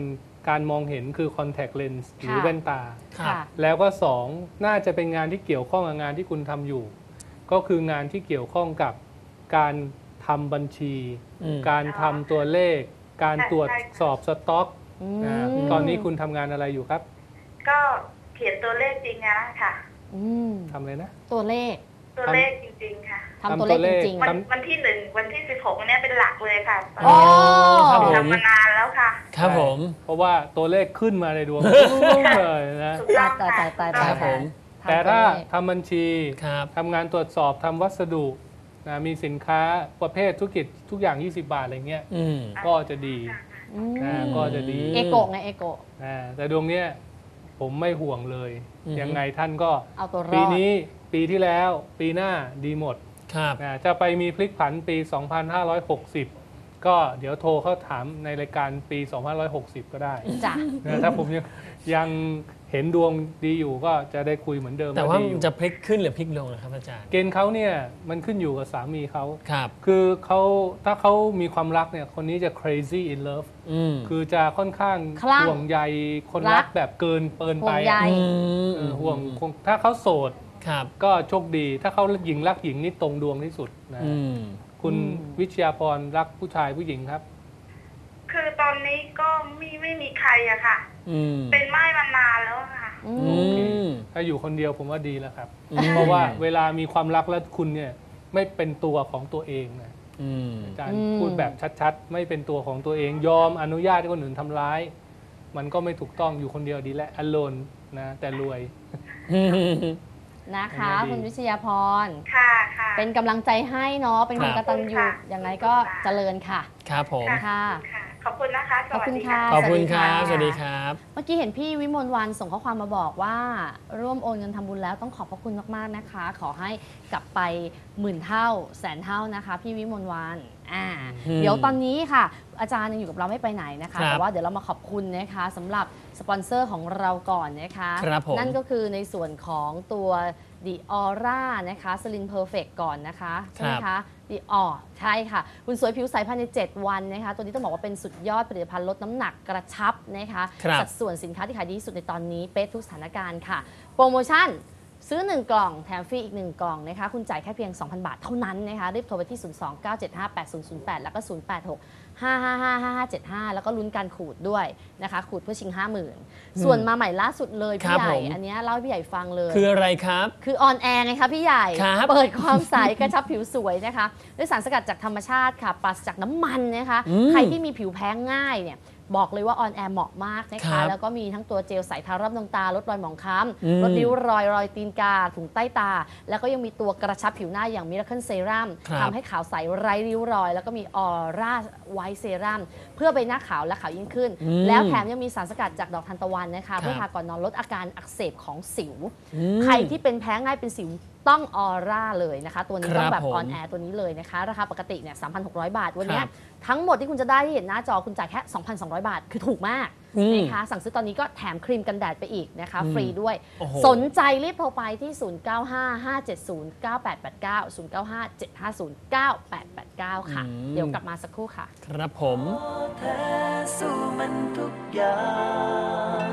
การมองเห็นคือ contact lens หรือแว่นตาค่ะแล้วก็สองน่าจะเป็นงานที่เกี่ยวข้องกับงานที่คุณทำอยู่ ก็คืองานที่เกี่ยวข้องกับการทำบัญชีอืมการทำตัวเลข การตรวจสอบสต็อกอืนะมตอนนี้คุณทำงานอะไรอยู่ครับก็เขียนตัวเลขจริงนะค่ะอืมทำอะไรนะตัวเลขตัวเลขจริงๆค่ะทำตัวเลขจริงวันทำวันที่หนึ่งวันที่สิบหกเนี่ยเป็นหลักเลยค่ะๆโอ้ครับผมทำมานานแล้วค่ะครับผมเพราะว่าตัวเลขขึ้นมาในดวง เลยนะถูกต้องตายค่ะตายตายตายครับผมทำแต่ถ้าตัวเลขทำบัญชีครับทำงานตรวจสอบทำวัสดุนะมีสินค้าประเภทธุรกิจทุกอย่าง ยี่สิบบาทอะไรเงี้ยอืมก็จะดีอืมนะก็จะดีเอโกะไงเอโกะนะแต่ดวงเนี้ยผมไม่ห่วงเลยอือฮึยังไงท่านก็เอาตัวรอดปีนี้ปีที่แล้วปีหน้าดีหมดครับนะจะไปมีพลิกผันปี สองพันห้าร้อยหกสิบ ก็เดี๋ยวโทรเข้าถามในรายการปี สองพันห้าร้อยหกสิบ ก็ได้จ้ะนะถ้าผมยังยังเห็นดวงดีอยู่ก็จะได้คุยเหมือนเดิมแต่ว่าดีอมันยู่จะพลิกขึ้นหรือพลิกลงนะครับอาจารย์เกณฑ์เขาเนี่ยมันขึ้นอยู่กับสามีเขาครับคือเขาถ้าเขามีความรักเนี่ยคนนี้จะ crazy in love อืมคือจะค่อนข้างคลั่งห่วงใยคนรัรักกแบบเกินเปินห่ไปวงใยอะอืมเออห่วงคงถ้าเขาโสดครับก็โชคดี ถ้าเขาหญิงรักหญิงนี่ตรงดวงที่สุดนะอืมคุณอืมวิชยาพรรักผู้ชายผู้หญิงครับคือตอนนี้ก็ไม่ไม่มีใครอะค่ะอืมเป็นไม้มานานแล้วค่ะอือืมมถ้าอยู่คนเดียวผมว่าดีแล้วครับอืมเพราะว่าเวลามีความรักแล้วคุณเนี่ยไม่เป็นตัวของตัวเองนะอืมอาจารย์อืมพูดแบบชัดๆ ไม่เป็นตัวของตัวเอง ยอมอนุญาตให้คนอื่นทำร้าย มันก็ไม่ถูกต้องอยู่คนเดียวดีแล้ว alone นะแต่รวยนะคะอันนี้ดีคุณวิชยาพรค่ะค่ะเป็นกำลังใจให้เนาะเป็นคนคกรับตัญญูค่ะยังไงก็เจริญค่ะครับผมค่ะค่ะ ขอบคุณนะคะ สขอบวัสคุณดีค่ะค่ะขอบคุณคสวัรับสสดีวัสค่ะดีครับเมื่อกี้เห็นพี่วิมลวันส่งข้อความมาบอกว่าร่วมโอนเงินทำบุญแล้วต้องขอบพระคุณมากๆนะคะ ขอให้กลับไปหมื่นเท่าแสนเท่านะคะ พี่วิมลวันอ่าอืมเดี๋ยวตอนนี้ค่ะ อาจารย์ยังอยู่กับเราไม่ไปไหนนะคะครับแต่ว่าเดี๋ยวเรามาขอบคุณนะคะสำหรับสปอนเซอร์ของเราก่อนนะคะครับผมนั่นก็คือในส่วนของตัว The Aura นะคะ Slim Perfect ก่อนนะคะใช่ไหมคะ The อ๋อใช่ค่ะ คุณสวยผิวใสภายใน เจ็ด วันนะคะ ตัวนี้ต้องบอกว่าเป็นสุดยอดผลิตภัณฑ์ลดน้ำหนักกระชับนะคะครับสัดส่วนสินค้าที่ขายดีที่สุดในตอนนี้เป๊ะทุกสถานการณ์ค่ะ โปรโมชั่นซื้อ หนึ่ง กล่องแถมฟรีอีก หนึ่ง กล่องนะคะ คุณจ่ายแค่เพียง สองพัน บาทเท่านั้นนะคะรีบโทรไปที่ ศูนย์ สอง เก้า เจ็ด ห้า แปด ศูนย์ ศูนย์ แปด แล้วก็ ศูนย์ แปด หก ห้า ห้า ห้า ห้า ห้า เจ็ด ห้า แล้วก็ลุ้นการขูดด้วยนะคะ ขูดเพื่อชิง ห้าหมื่น ส่วนมาใหม่ล่าสุดเลยครัพี่บใหญ่ผมอันเนี้ยเล่าให้พี่ใหญ่ฟังเลยคืออะไรครับคือออนแอร์ไงคะพี่ใหญ่ครับเปิดความใส กระชับผิวสวยนะคะด้วยสารสกัดจากธรรมชาติค่ะปราศจากน้ำมันนะคะอืมใครที่มีผิวแพ้ง่ายเนี่ยบอกเลยว่าออนแอร์เหมาะมากนะครัคะบแล้วก็มีทั้งตัวเจลใสทารอบดวงตาลดรอยหมองคล้อืมำลดริ้วรอยรอยตีนกาถุงใต้ตา แล้วก็ยังมีตัวกระชับผิวหน้าอย่างมิราเคิลเซรั่มครับทำให้ขาวใสไร้ริ้วรอย แล้วก็มีออร่าไวท์เซรั่มเพื่อใบหน้าขาวและขาวยิ่งขึ้นอืมแล้วแถมยังมีสารสกัดจากดอกทานตะวันนะคะครับเพื่อทาก่อนนอนลดอาการอักเสบของสิวอืมใครที่เป็นแพ้ง่ายเป็นสิวต้องออร่าเลยนะคะ ตัวนี้ครับต้องแบบผมออนแอร์ตัวนี้เลยนะคะ ราคาปกติเนี่ย สามพันหกร้อย บาท วันเนี้ยครับทั้งหมดที่คุณจะได้ที่เห็นหน้าจอคุณจ่ายแค่ สองพันสองร้อย บาท คือถูกมากอืมนะคะสั่งซื้อตอนนี้ก็แถมครีมกันแดดไปอีกนะคะอืมฟรีด้วยโอ้โหสนใจรีบโทรไปที่ ศูนย์ เก้า ห้า ห้า เจ็ด ศูนย์ เก้า แปด แปด เก้า ศูนย์ เก้า ห้า เจ็ด ห้า ศูนย์ เก้า แปด แปด เก้า ค่ะ เดี๋ยวกลับมาสักครู่ค่ะครับผมแท้สู้มันทุกอย่าง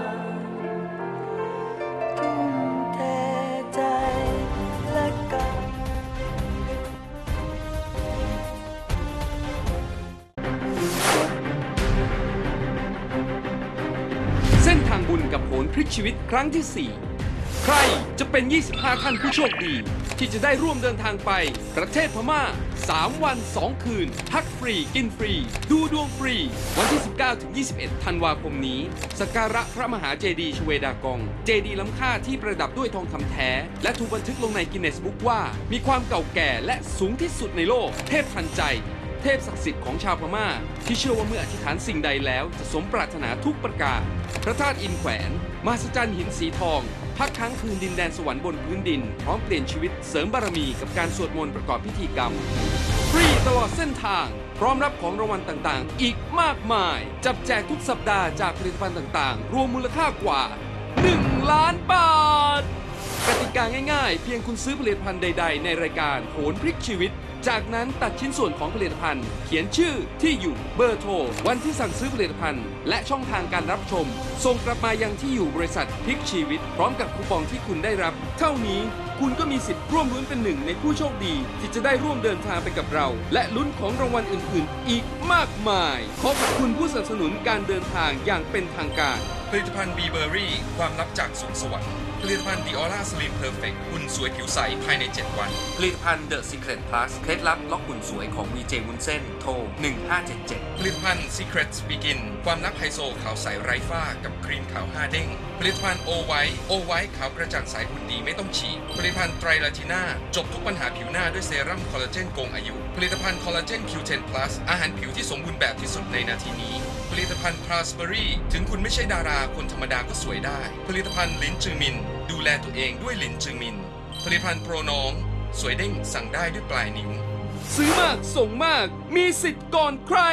ทุ่มเทใจและกายเส้นทางบุญกับโหนพลิกชีวิตครั้งที่ สี่ ใครจะเป็น ยี่สิบห้า ท่านผู้โชคดี ที่จะได้ร่วมเดินทางไปประเทศพม่า สาม วัน สอง คืน พักฟรี กินฟรี ดูดวงฟรี วันที่ สิบเก้าถึงยี่สิบเอ็ด ธันวาคมนี้ สักการะพระมหาเจดีย์ชเวดากอง เจดีย์ล้ำค่าที่ประดับด้วยทองคำแท้ และถูกบันทึกลงในกินเนสบุ๊กว่ามีความเก่าแก่และสูงที่สุดในโลก เทพทันใจ เทพศักดิ์สิทธิ์ของชาวพม่า ที่เชื่อว่าเมื่ออธิษฐานสิ่งใดแล้วจะสมปรารถนาทุกประการ พระธาตุอินแขวนมหัศจรรย์หินสีทอง พักค้างคืนดินแดนสวรรค์บนพื้นดิน พร้อมเปลี่ยนชีวิตเสริมบารมีกับการสวดมนต์ประกอบพิธีกรรม ฟรีตลอดเส้นทาง พร้อมรับของรางวัลต่างๆ อีกมากมาย จับแจกทุกสัปดาห์จากผลิตภัณฑ์ต่างๆ รวมมูลค่ากว่า หนึ่ง ล้านบาทกติกาง่ายๆเพียงคุณซื้อผลิตภัณฑ์ใดๆในรายการโหนพลิกชีวิตจากนั้นตัดชิ้นส่วนของผลิตภัณฑ์เขียนชื่อที่อยู่เบอร์โทรวันที่สั่งซื้อผลิตภัณฑ์และช่องทางการรับชมส่งกลับมายังที่อยู่บริษัทพลิกชีวิตพร้อมกับคูปองที่คุณได้รับเท่านี้คุณก็มีสิทธิ์ร่วมลุ้นเป็นหนึ่งในผู้โชคดีที่จะได้ร่วมเดินทางไปกับเราและลุ้นของรางวัลอื่นๆอีกมากมายขอขอบคุณผู้สนับสนุนการเดินทางอย่างเป็นทางการผลิตภัณฑ์บีเบอรี่ความลับจากสวงสวรรค์ผลิตภัณฑ์ Diora Slim Perfect หุ่นสวยผิวใสภายในเจ็ดวันผลิตภัณฑ์ The Secret Plus เคล็ดลับล็อกหุ่นสวยของ วี เจ วุ้นเส้นโทรหนึ่งห้าเจ็ดเจ็ดผลิตภัณฑ์ Secret Begin ความลับไฮโซขาวใสไร้ฝ้ากับครีมขาวห้าเด้งผลิตภัณฑ์ O White O White ขาวกระจ่างใสหุ่นดีไม่ต้องฉีดผลิตภัณฑ์ไตรลาทิน่าจบทุกปัญหาผิวหน้าด้วยเซรั่มคอลลาเจนโกงอายุผลิตภัณฑ์คอลลาเจน คิว เท็น Plus อาหารผิวที่สมบูรณ์แบบที่สุดในนาทีนี้ผลิตภัณฑ์ Plasberry ถึงคุณไม่ใช่ดาราคนธรรมดาก็สวยได้ผลิตภัณฑ์ลิ้นจือมินดูแลตัวเองด้วยลิ้นจือมินผลิตภัณฑ์โปรน้องสวยเด้งสั่งได้ด้วยปลายนิ้วซื้อมากส่งมากมีสิทธิ์ก่อนใคร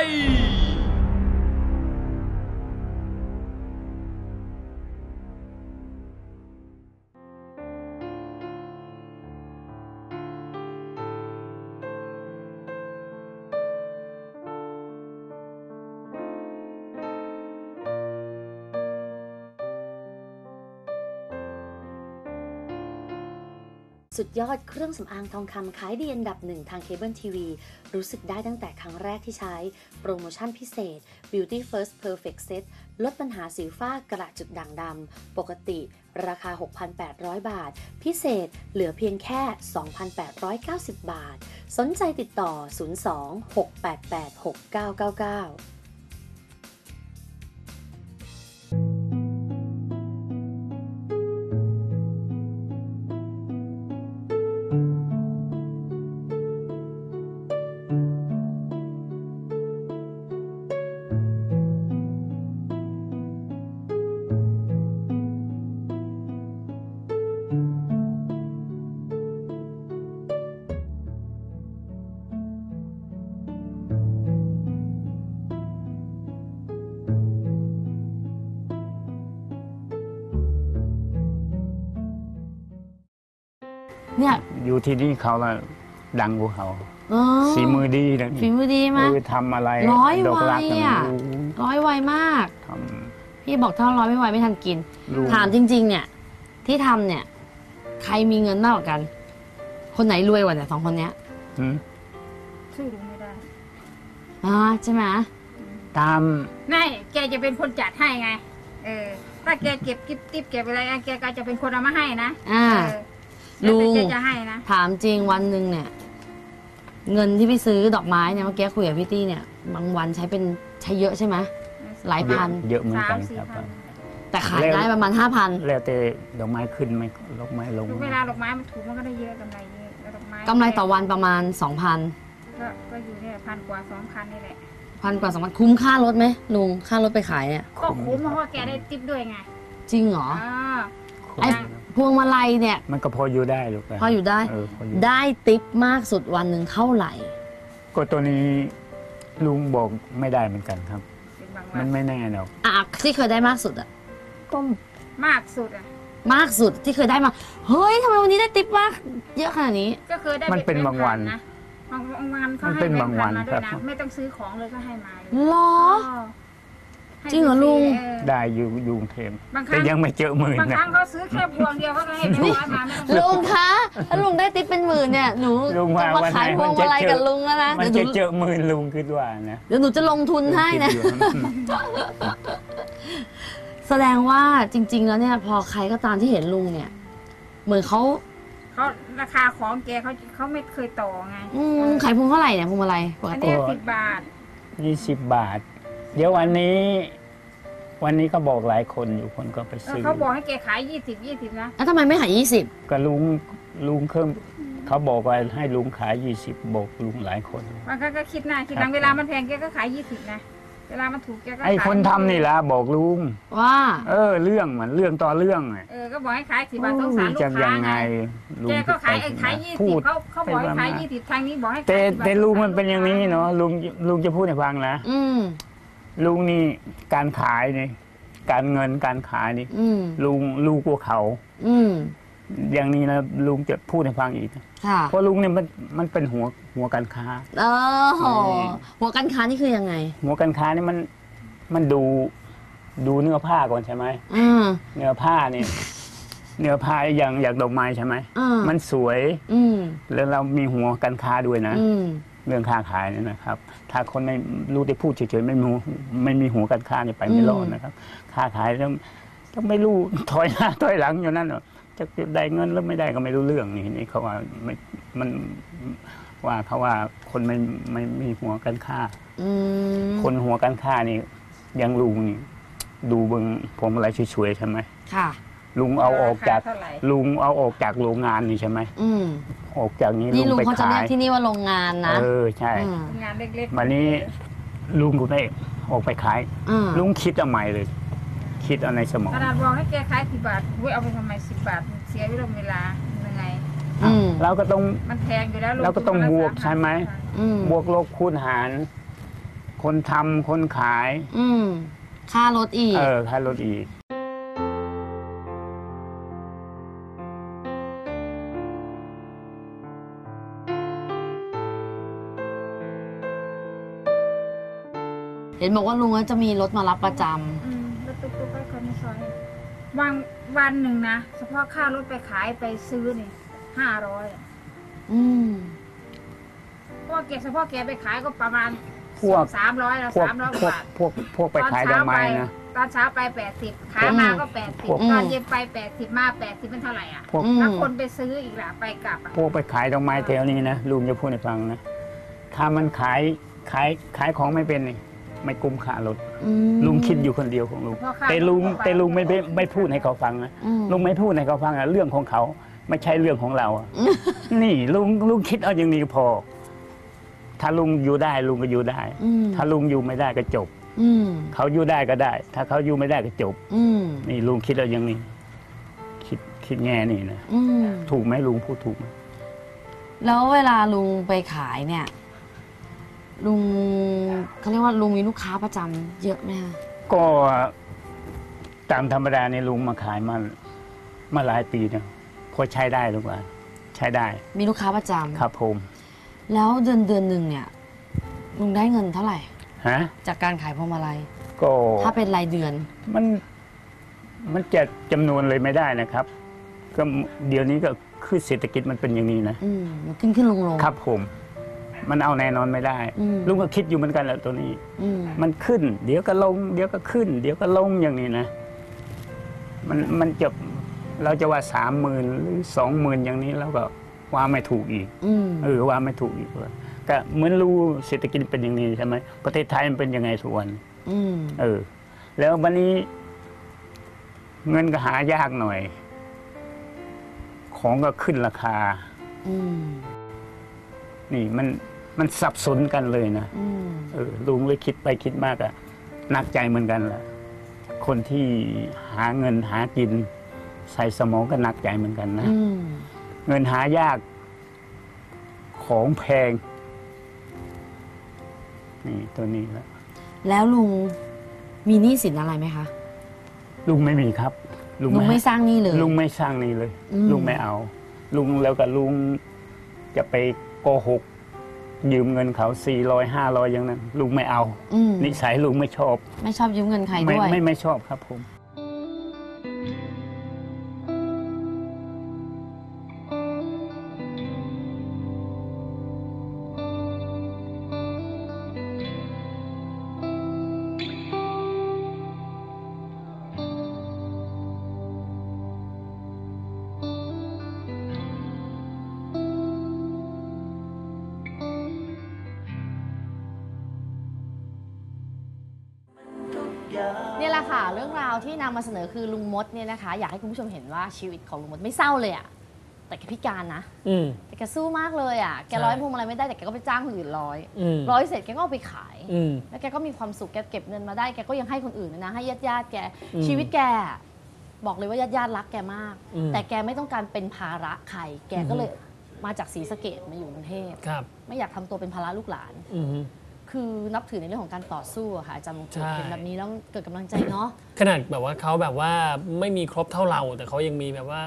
สุดยอดเครื่องสำอางทองคำขายดีอันดับหนึ่งทางเคเบิลทีวีรู้สึกได้ตั้งแต่ครั้งแรกที่ใช้โปรโมชั่นพิเศษ Beauty First Perfect Set ลดปัญหาสิวฝ้ากระจุดด่างดำปกติราคา หกพันแปดร้อย บาทพิเศษเหลือเพียงแค่ สองพันแปดร้อยเก้าสิบ บาทสนใจติดต่อ ศูนย์ สอง หก แปด แปด หก เก้า เก้า เก้าเนี่ยอยู่ที่นี่เขาละดังกว่าเขาฝีมือดีนะฝีมือดีมากคือทำอะไรร้อยดอกไวรักอ่ะร้อยไวมากพี่บอกถ้าร้อยไม่ไวไม่ทันกินถามจริงๆเนี่ยที่ทำเนี่ยใครมีเงินมากกว่ากันคนไหนรวยกว่าเนี่ยสองคนเนี้ยสู้ดูไม่ได้อ่าใช่ไหมตามไม่แกจะเป็นคนจัดให้ไงเออถ้าแกเก็บกิ๊บติ๊บเก็บอะไรแกก็จะเป็นคนเอามาให้นะอ่าลุงจะให้นะถามจริงวันหนึ่งเนี่ยเงินที่ไปซื้อดอกไม้เนี่ยเมื่อกี้คุยกับพี่ตี้เนี่ยบางวันใช้เป็นใช้เยอะใช่ไหมหลายพันเยอะเหมือนกันครับแต่ขายได้ประมาณห้าพันแล้วแต่ดอกไม้ขึ้นไหมดอกไม้ลงเวลาดอกไม้มันถูกมันก็ได้เยอะกำไรเยอะแล้วดอกไม้กำไรต่อวันประมาณสองพันก็ก็อยู่เนี่ยพันกว่าสองพันนี่แหละพันกว่าสองพันคุ้มค่ารถไหมลุงค่ารถไปขายเนี่ยก็คุ้มเพราะว่าแกได้ติ๊บด้วยไงจริงเหรอไอ้พวงมาลัยเนี่ยมันก็พออยู่ได้ลูกพออยู่ได้ได้ติ๊บมากสุดวันหนึ่งเท่าไหร่ก็ตัวนี้ลุงบอกไม่ได้เหมือนกันครับมันไม่แน่หรอกอ่ะที่เคยได้มากสุดอ่ะก็มากสุดอ่ะมากสุดที่เคยได้มาเฮ้ยทำไมวันนี้ได้ติ๊บมากเยอะขนาดนี้ก็เคยได้มันเป็นบางวันนะบางวันเขาให้บางวันครับไม่ต้องซื้อของเลยก็ให้มาหรอจริงเหรอลุงได้อยู่อยู่กรุงเทพแต่ยังไม่เจอหมื่นบางครั้งเขาซื้อแค่พวงเดียวเขาก็ให้เป็นร้อยมาลุงคะถ้าลุงได้ติ๊บเป็นหมื่นเนี่ยหนูมาขายพวงมาลัยกับลุงแล้วนะมันจะเจอหมื่นลุงคิดว่านะเดี๋ยวหนูจะลงทุนให้นะแสดงว่าจริงๆแล้วเนี่ยพอใครก็ตามที่เห็นลุงเนี่ยเหมือนเขาเขาราคาของแกเขาเขาไม่เคยต่อไงขายพวงเท่าไหร่เนี่ยพวงมาลัยปกติสิบบาทยี่สิบบาทเดี๋ยววันนี้วันนี้ก็บอกหลายคนอยู่คนก็ไปซื้อเขาบอกให้แกขายยี่สิบยี่สิบนะแล้วทำไมไม่ขายยี่สิบก็ลุงลุงเพิ่มเขาบอกว่าให้ลุงขายยี่สิบบอกลุงหลายคนบางครั้งก็คิดหน้าคิดหลังเวลามันแพงแกก็ขายยี่สิบนะเวลามันถูกแกก็ไอ้คนทำนี่แหละบอกลุงว่าเออเรื่องเหมือนเรื่องต่อเรื่องเออก็บอกให้ขายสิบบาทสงสารลูกค้าไงแกก็ขายขายยี่สิบเขาเขาบอกให้ขายยี่สิบทางนี้บอกให้แต่แต่ลุงมันเป็นอย่างนี้เนาะลุงลุงจะพูดให้ฟังนะลุงนี่การขายนี่การเงินการขายนี่ลุงลูกกว่าเขาอย่างนี้นะลุงจะพูดให้ฟังอีกค่ะเพราะลุงเนี่ยมันมันเป็นหัวหัวการค้าเออโหหัวการค้านี่คือยังไงหัวการค้านี่มันมันดูดูเนื้อผ้าก่อนใช่ไหมอืมเนื้อผ้านี่เนื้อผ้าอย่างอย่างดอกไม้ใช่ไหมอืมมันสวยอืมแล้วเรามีหัวการค้าด้วยนะอืมเรื่องค้าขายเนี่ยนะครับ ถ้าคนไม่รู้ได้พูดเฉยๆไม่มีไม่มีหัวการค้าเนี่ยไปไม่รอดนะครับ ค้าขายแล้วต้องไม่รู้ถอยหน้าถอยหลังอยู่นั่นจะได้เงินแล้วไม่ได้ก็ไม่รู้เรื่องนี่นี่เขาว่าไม่มันว่าเขาว่าคนไม่ไม่มีหัวการค้าอืมคนหัวการค้านี่ยังลุงนี่ดูเบิ่งผมอะไรช่วยๆใช่ไหมค่ะลุงเอาออกจากเท่าไหร่ลุงเอาออกจากโรงงานนี่ใช่ไหมอืมออกจากนี้นี่ลุลุงงไปเขาจะขาเรียกยที่นี่ว่าโรงงานนะเออใช่อืมงานเล็กๆวันนี้ลุงก็ได้ออกไปขายอืมลุงคิดเอาใหม่เลย คิดเอาในสมองขนาดบอกให้แกขายสิบบาทอุ้ยเอาไปทำไมสิบบาทเสียเวลาเวลายังไงอืมเราก็ต้องมันแพงอยู่แล้วเราก็ต้องลทุนบวกละใช่ไหมอืมบวกลบคูณหาร คนทำคนขายอืมค่ารถอีกเออค่ารถอีกเห็นบอกว่าลุงก็จะมีรถมารับประจอืมรถตุ๊กๆไปคนในซอยบางวันหนึ่งนะเฉพาะค่ารถไปขายไปซื้อนี่ห้าร้อยำอืมเพราะว่าแกเฉพาะแกไปขายก็ประมาณพวกสามร้อยแล้วพวกสามร้อยพวกบาทพวกพวกไปขายดอกไม้นะตอนเช้าไปแปดสิบขามาก็แปดสิบพวกตอนเย็นไปแปดสิบมาแปดสิบเป็นเท่าไหร่อ่ะพวกอืมแล้วคนไปซื้ออีกล่ะไปกลับอ่ะพวกไปขายดอกไม้แถวนี้นะลุงจะพูดให้ฟังนะ ถ้ามันขายขายขายของไม่เป็นนี่ไม่คุ้มค่ารถอืมลุงคิดอยู่คนเดียวของลุงเพราะค่าแต่ลุงรถแต่ลุงไม่ไม่ไม่พูดให้เขาฟังนะอืมลุงไม่พูดให้เขาฟังอะเรื่องของเขาไม่ใช่เรื่องของเราอะนี่ลุงลุงคิดเอาอย่างนี้พอ ถ้าลุงอยู่ได้ลุงก็อยู่ได้อืมถ้าลุงอยู่ไม่ได้ก็จบอืมเขาอยู่ได้ก็ได้ ถ้าเขาอยู่ไม่ได้ก็จบอืมนี่ลุงคิดเอาอย่างนี้ คิดคิดแง่นี่นะอืมถูกไหมลุงพูดถูกไหมแล้วเวลาลุงไปขายเนี่ย ลุงเขาเรียกว่าลุงมีลูกค้าประจำเยอะไหมคะก็ตามธรรมดาเนี่ยลุงมาขายมามาหลายปีนะพอใช้ได้หรือเปล่าใช้ได้มีลูกค้าประจำครับผมแล้วเดือนเดือนหนึ่งเนี่ย ลุงได้เงินเท่าไหร่ฮะจากการขายพวงมาลัยก็ถ้าเป็นรายเดือนมันมันจะจำนวนเลยไม่ได้นะครับ ก็เดี๋ยวนี้ก็คือเศรษฐกิจมันเป็นอย่างนี้นะอืมมันขึ้นขึ้นลงลงครับผม มันเอาแน่นอนไม่ได้อืมลุงก็คิดอยู่เหมือนกันแหละตัวนี้อืมมันขึ้น เดี๋ยวก็ลง เดี๋ยวก็ขึ้น เดี๋ยวก็ลงอย่างนี้นะ มันมันจะเราจะว่าสามหมื่นหรือสองหมื่นอย่างนี้เราก็ว่าไม่ถูกอีกอืมเออว่าไม่ถูกอีกว่าก็เหมือนรู้เศรษฐกิจเป็นอย่างนี้ใช่ไหมประเทศไทยมันเป็นยังไงทุกวันอืมเออ แล้ววันนี้ เงินก็หายากหน่อย ของก็ขึ้นราคาอืมนี่มันมันสับสนกันเลยนะอืมเออลุงเลยคิดไปคิดมากอะหนักใจเหมือนกันแหละคนที่หาเงินหากิน ใส่สมองก็หนักใจเหมือนกันนะอืมเงินหายาก ของแพง นี่ตัวนี้แหละแล้วลุงมีหนี้สินอะไรไหมคะลุงไม่มีครับลุงไม่สร้างหนี้เลยลุงไม่สร้างหนี่เลยอืมลุงไม่เอา ลุงแล้วก็ลุงจะไปโกหก ยืมเงินเขาสี่ร้อยห้าร้อยอย่างนั้น ลุงไม่เอาอืมนิสัยลุงไม่ชอบไม่ชอบยืมเงินใครไม่ด้วยไม่ไม่ชอบครับผมเนี่ยแหละค่ะ เรื่องราวที่นำมาเสนอคือลุงมดเนี่ยนะคะ อยากให้คุณผู้ชมเห็นว่าชีวิตของลุงมดไม่เศร้าเลยอะแต่แกพิการนะอืมแต่แกสู้มากเลยอะแกใช่ร้อยพวงมาลัยไม่ได้แต่แกก็ไปจ้างคนอื่นร้อยอืมร้อยเสร็จแกก็เอาไปขายอืมแล้วแกก็มีความสุขแกเก็บเงินมาได้แกก็ยังให้คนอื่นนะให้ญาติญาติๆแกอืมชีวิตแกบอกเลยว่าญาติญาติๆรักแกมากอืมแต่แกไม่ต้องการเป็นภาระใครแกก็เลยมาจากศรีสะเกษมาอยู่กรุงเทพครับไม่อยากทำตัวเป็นภาระลูกหลานอืมคือนับถือในเรื่องของการต่อสู้อะค่ะอาจารย์มงคลใช่เห็นแบบนี้แล้วเกิดกำลังใจเนาะขนาดแบบว่าเขาแบบว่าไม่มีครบเท่าเรา แต่เขายังมีแบบว่า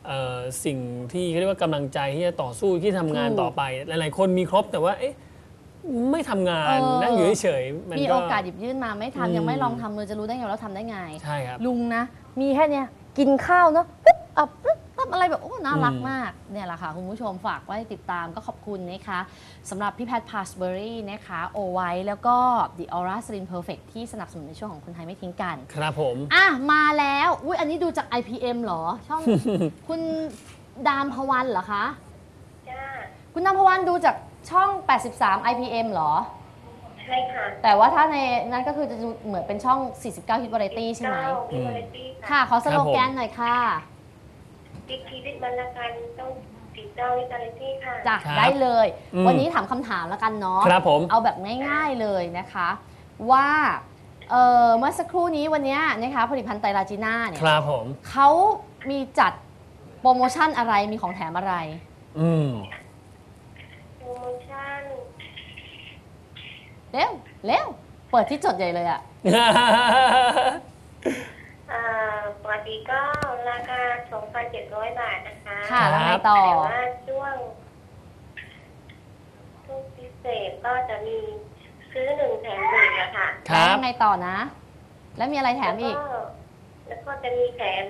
สิ่งที่เรียกว่ากำลังใจที่จะต่อสู้ที่ทำงานต่อไปหลายๆคนมีครบแต่ว่าเอ๊ะไม่ทำงานนั่งอยู่เฉยๆมีโอกาสหยิบยื่นมาไม่ทำยังไม่ลองทำเลยจะรู้ได้ไงว่าเราทำได้ไงใช่ครับลุงนะมีแค่เนี้ยกินข้าวเนาะปุ๊บอับปุ๊บทำอะไรแบบโอ้น่ารักมากเนี่ยแหละค่ะคุณผู้ชมฝากไว้ติดตามก็ขอบคุณนะคะสำหรับพี่แพทพาสเบอรี่นะคะโอไว้แล้วก็ The Aura Slim Perfect ที่สนับสนุนในช่วงของคนไทยไม่ทิ้งกันครับผมอ่ะมาแล้วอุ้ยอันนี้ดูจาก ไอ พี เอ็ม เหรอช่อง คุณดามพวันเหรอคะจ้าคุณดามพวันดูจากช่อง แปดสิบสาม ไอ พี เอ็ม เหรอใช่ค่ะแต่ว่าถ้าในนั้นก็คือจะเหมือนเป็นช่อง สี่สิบเก้า ฮิตวาไรตี้ใช่ไหมค่ะขอสโลแกนหน่อยค่ะติดชีวิตมันละกันต้องติดเจ้าวิจารณ์ที่ค่ะจ้ะได้เลยวันนี้ถามคำถามแล้วกันเนาะครับผมเอาแบบง่ายๆเลยนะคะว่าเเมื่อสักครู่นี้วันนี้นะคะผลิตภัณฑ์ไตรลาจีน่าเนี่ยครับผมเขามีจัดโปรโมชั่นอะไรมีของแถมอะไรอืมโปรโมชั่นเร็วเร็วเปิดที่จดใหญ่เลยอะปกติก็ราคา สองพันเจ็ดร้อย บาทนะคะค่ะแล้วไงต่อแต่ว่าช่วงช่วงพิเศษก็จะมีซื้อหนึ่งแถมหนึ่งอะค่ะแล้วไงต่อนะแล้วมีอะไรแถมอีกแล้วก็จะมีแถม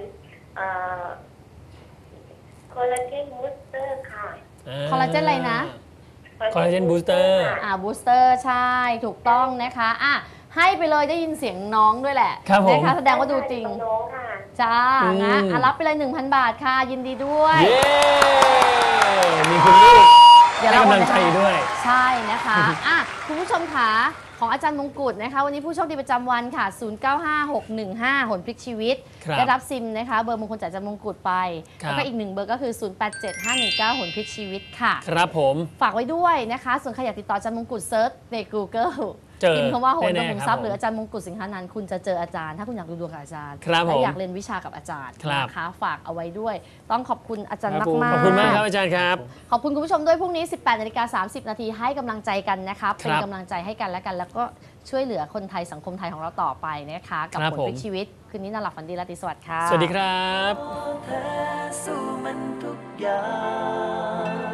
คอลลาเจนบูสเตอร์ค่ะคอลลาเจนอะไรนะคอลลาเจนบูสเตอร์อ่าบูสเตอร์ใช่ถูกต้องนะคะอ่ะให้ไปเลยได้ยินเสียงน้องด้วยแหละนะคะแสดงว่าดูจริงจ้านะรับไปเลย หนึ่งพัน บาทค่ะยินดีด้วยเย้มีคุณลูกให้กำลังใจด้วยใช่นะคะอ่ะคุณผู้ชมค่ะของอาจารย์มงกุฎนะคะวันนี้ผู้โชคดีประจำวันค่ะศูนย์ เก้า ห้า หก หนึ่ง ห้าหนพลิกชีวิตได้รับซิมนะคะเบอร์มงคลจากอาจารย์มงกุฎไปแล้วก็อีกหนึ่งเบอร์ก็คือศูนย์ แปด เจ็ด ห้า หนึ่ง เก้า หนพลิกชีวิตค่ะครับผมฝากไว้ด้วยนะคะส่วนใครอยากติดต่ออาจารย์มงกุฎเซิร์ชใน Google พิมพ์คำว่าโหนขุมทรัพย์หรืออาจารย์มงกุฎสิงหานันท์คุณจะเจออาจารย์ถ้าคุณอยากดูดวงกับอาจารย์และอยากเรียนวิชากับอาจารย์นะคะฝากเอาไว้ด้วยต้องขอบคุณอาจารย์มากๆขอบคุณมากครับอาจารย์ครับขอบคุณคุณผู้ชมด้วยพรุ่งนี้ สิบแปดนาฬิกาสามสิบนาทีให้กำลังใจกันนะคะเป็นกำลังใจให้กันและกันแล้วก็ช่วยเหลือคนไทยสังคมไทยของเราต่อไปนะคะกับผลพลิกชีวิตคืนนี้นอนหลับฝันดีราตรีสวัสดิ์ค่ะสวัสดีครับสู้มันทุกอย่าง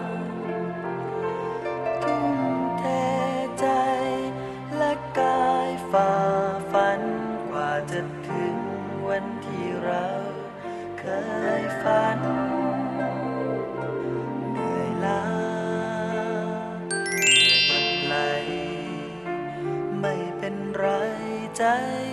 ทุ่มเทใจและกายฝ่าฝันกว่าจะถึงวันที่เราเคยฝันเหนื่อยล้าเหนื่อยหมดไหลไม่เป็นไรใจ